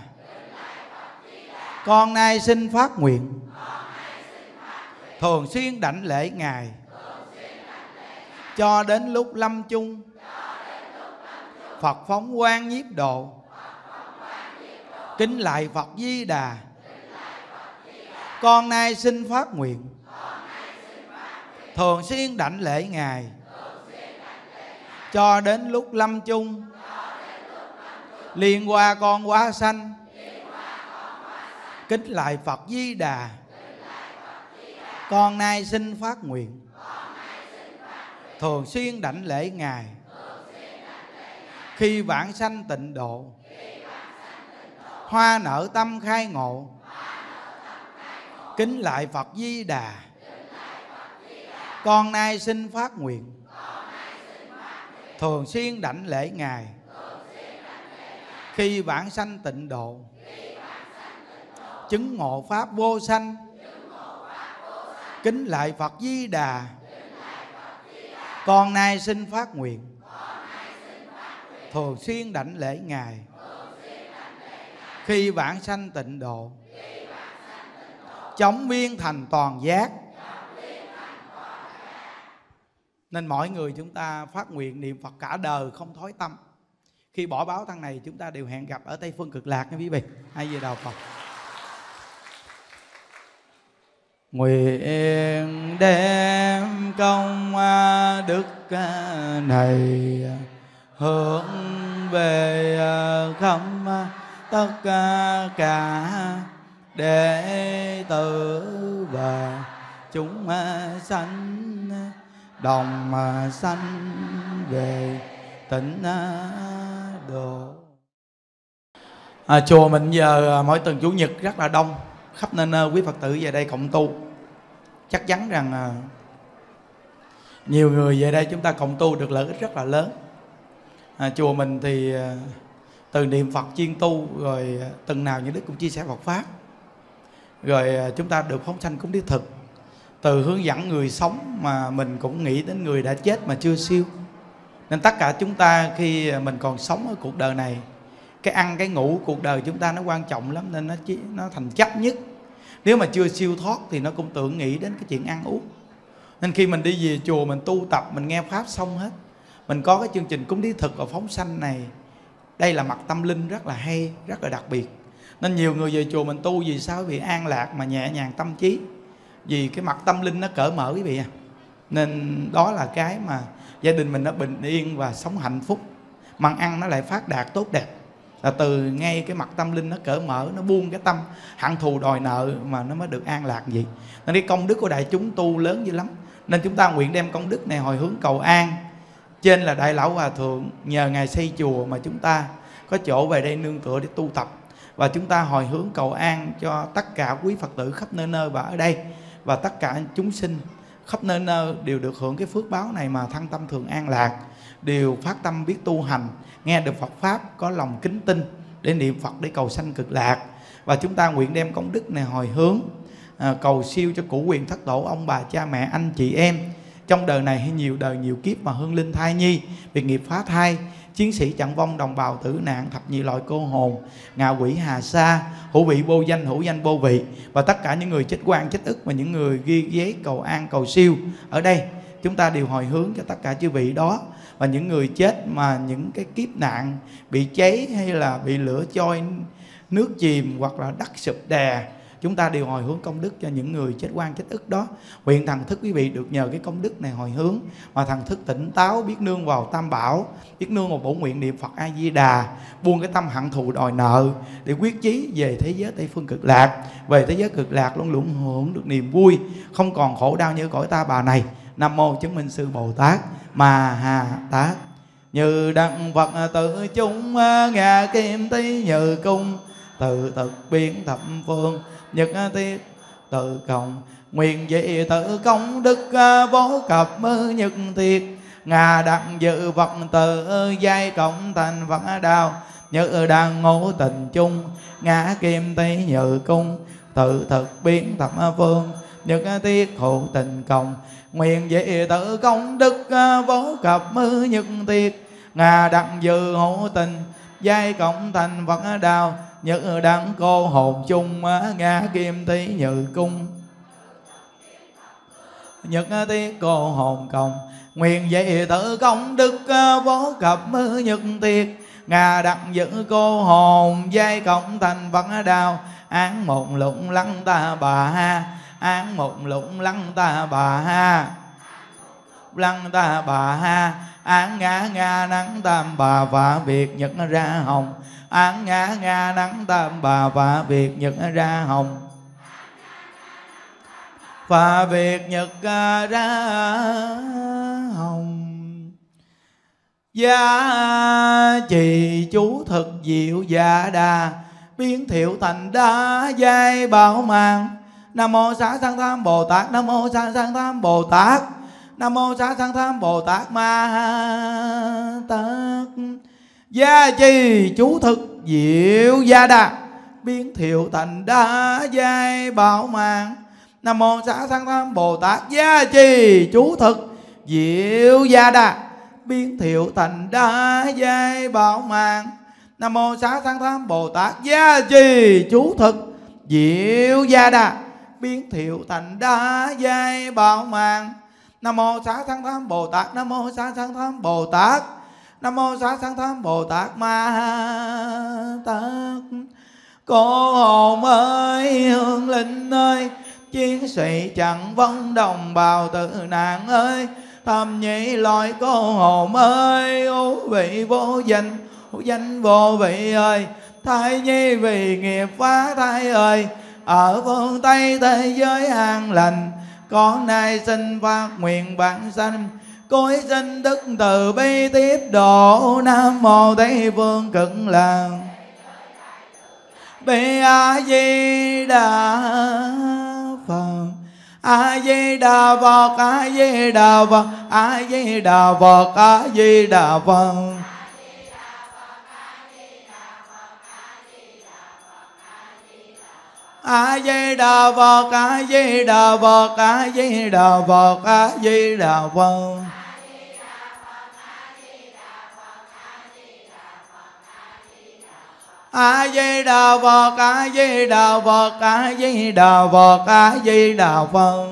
Con nay xin phát nguyện thường xuyên đảnh lễ Ngài cho đến lúc lâm chung, Phật phóng quang nhiếp độ, kính lại Phật Di Đà. Con nay xin phát nguyện thường xuyên đảnh lễ Ngài cho đến lúc lâm chung, liên qua con hóa sanh, kính lại Phật Di Đà. Con nay xin phát nguyện thường xuyên đảnh lễ Ngài khi vãng sanh tịnh độ, hoa nở tâm khai ngộ, kính lại Phật Di Đà. Con nay xin phát nguyện thường xuyên đảnh lễ Ngài khi vãng sanh tịnh độ, chứng ngộ pháp vô sanh, kính lại Phật Di Đà. Con nay xin phát nguyện thường xuyên đảnh lễ Ngài khi vãng sanh tịnh độ, chóng viên thành toàn giác. Nên mỗi người chúng ta phát nguyện niệm Phật cả đời không thối tâm. Khi bỏ báo thân này chúng ta đều hẹn gặp ở Tây Phương Cực Lạc nha quý vị. A Di Đà Phật. Nguyện đem công đức này hướng về khắp tất cả đệ tử và chúng sanh đồng sanh về tịnh độ. Chùa mình giờ mỗi tuần Chủ nhật rất là đông khắp, nên quý Phật tử về đây cộng tu. Chắc chắn rằng nhiều người về đây chúng ta cộng tu được lợi ích rất là lớn. Chùa mình thì từ niệm Phật chuyên tu, rồi tuần nào những đức cũng chia sẻ Phật pháp, rồi chúng ta được phóng sanh cúng đích thực, từ hướng dẫn người sống mà mình cũng nghĩ đến người đã chết mà chưa siêu. Nên tất cả chúng ta khi mình còn sống ở cuộc đời này, cái ăn cái ngủ cuộc đời chúng ta nó quan trọng lắm, nên nó thành chấp nhất. Nếu mà chưa siêu thoát thì nó cũng tưởng nghĩ đến cái chuyện ăn uống. Nên khi mình đi về chùa mình tu tập, mình nghe pháp xong hết, mình có cái chương trình cúng đích thực và phóng sanh này, đây là mặt tâm linh rất là hay, rất là đặc biệt. Nên nhiều người về chùa mình tu vì sao? Vì an lạc mà nhẹ nhàng tâm trí, vì cái mặt tâm linh nó cởi mở quý vị à. Nên đó là cái mà gia đình mình nó bình yên và sống hạnh phúc, măn ăn nó lại phát đạt tốt đẹp, là từ ngay cái mặt tâm linh nó cởi mở, nó buông cái tâm hận thù đòi nợ mà nó mới được an lạc vậy. Nên cái công đức của đại chúng tu lớn dữ lắm. Nên chúng ta nguyện đem công đức này hồi hướng cầu an. Trên là Đại Lão Hòa Thượng nhờ Ngài xây chùa mà chúng ta có chỗ về đây nương tựa để tu tập. Và chúng ta hồi hướng cầu an cho tất cả quý Phật tử khắp nơi nơi và ở đây, và tất cả chúng sinh khắp nơi nơi đều được hưởng cái phước báo này mà thân tâm thường an lạc, đều phát tâm biết tu hành, nghe được Phật Pháp, có lòng kính tin để niệm Phật để cầu sanh cực lạc. Và chúng ta nguyện đem công đức này hồi hướng cầu siêu cho cửu quyền thất tổ, ông bà cha mẹ anh chị em trong đời này hay nhiều đời nhiều kiếp, mà hương linh thai nhi, biệt nghiệp phá thai, chiến sĩ trận vong, đồng bào tử nạn, thập nhị loại cô hồn, ngạ quỷ hà sa, hữu vị vô danh, hữu danh vô vị, và tất cả những người chết oan chết ức và những người ghi ghế cầu an cầu siêu ở đây, chúng ta đều hồi hướng cho tất cả chư vị đó. Và những người chết mà những cái kiếp nạn bị cháy hay là bị lửa trôi, nước chìm hoặc là đất sụp đè, chúng ta đều hồi hướng công đức cho những người chết oan chết ức đó. Nguyện thần thức quý vị được nhờ cái công đức này hồi hướng mà thần thức tỉnh táo, biết nương vào Tam Bảo, biết nương vào bổn nguyện niệm Phật A Di Đà, buông cái tâm hận thù đòi nợ để quyết chí về thế giới Tây phương cực lạc. Về thế giới cực lạc luôn luôn hưởng được niềm vui, không còn khổ đau như cõi ta bà này. Nam mô Chứng Minh Sư Bồ Tát Ma Ha Tát. Như đặng Phật tự chúng ngà kim tí như cung, tự thực biến thập phương nhất thiết tự cộng, nguyện dị tự công đức vô cập nhất thiết, ngà đặng dự Phật tự giai cộng thành Phật đạo, như đang ngộ tình chung ngã kim tây như cung, tự thực biến thập phương nhất thiết hộ tình cộng, nguyện dị tự công đức vô cập nhất thiết, ngà đặng dự hộ tình giai cộng thành Phật đạo, như đặng cô hồn chung ngã kim tí như cung nhất thiết cô hồn cộng, nguyện vậy tự công đức vô cập nhất thiết, ngà đặng giữ cô hồn giai cộng thành Phật đạo, án một lụng lăng ta bà ha, án một lụng lăng ta bà ha, lăng ta bà ha, án ngã nga nắng tam bà và việc nhật ra hồng, án ngã nga nắng tam bà và việc nhật ra hồng, và việc nhật ra hồng. Gia trì chú thực diệu dạ đà, biến thiệu thành đá giai bảo mạng. Nam mô Xá Sanh Tham Bồ Tát, Nam mô Xá Sanh Tham Bồ Tát, Nam mô Xá Sanh Tham Bồ Tát Ma Tát. Gia trì chú thực diệu gia đà, biến thiệu thành đá giai bảo mạng. Nam mô Xá Sanh Tham Bồ Tát. Gia trì chú thực diệu gia đà, biến thiệu thành đá giai bảo mạng. Nam mô Xá Sanh Tham Bồ Tát. Gia trì chú thực diệu gia đà, biến thiệu thành đá giai bảo mạng. Nam mô Xá Sanh Tham Bồ Tát. Nam mô Xá Sanh Tham Bồ Tát. Nam mô Xá Sanh Tham Bồ Tát Ma Tát. Cô hồn ơi, hương linh ơi, chiến sĩ chẳng vong, đồng bào tử nạn ơi, thầm nhị loại cô hồn ơi, ô vị vô danh, ô danh vô vị ơi, thai nhi vì nghiệp phá thai ơi, ở phương Tây thế giới an lành, con nay xin phát nguyện bản sanh, cối xin đức từ bi tiếp độ. Nam mô Tây phương Cực Lạc Bi A Di Đà Phật. A Di Đà Phật, A Di Đà Phật, A Di Đà Phật, A Di Đà Phật. A Di Đà Phật, A Di Đà Phật, A Di Đà Phật, A Di Đà Phật. A Di Đà Phật, A Di Đà Phật, A Di Đà Phật, A Di Đà Phật.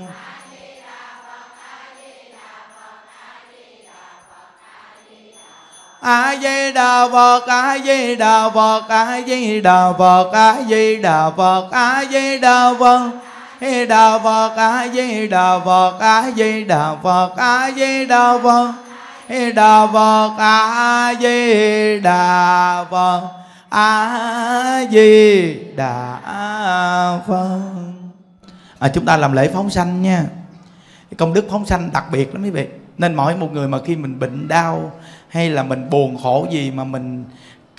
A Di Đà Phật, A Di Đà Phật, A Di Đà Phật, A Di Đà Phật, A Di Đà Phật. A Đà Phật, A Di Đà Phật, A Di Đà Phật, A Di Đà Phật. A Đà Phật, A Di Đà Phật, A Di Đà Phật. Chúng ta làm lễ phóng sanh nha. Công đức phóng sanh đặc biệt lắm quý vị. Nên mỗi một người mà khi mình bệnh đau hay là mình buồn khổ gì mà mình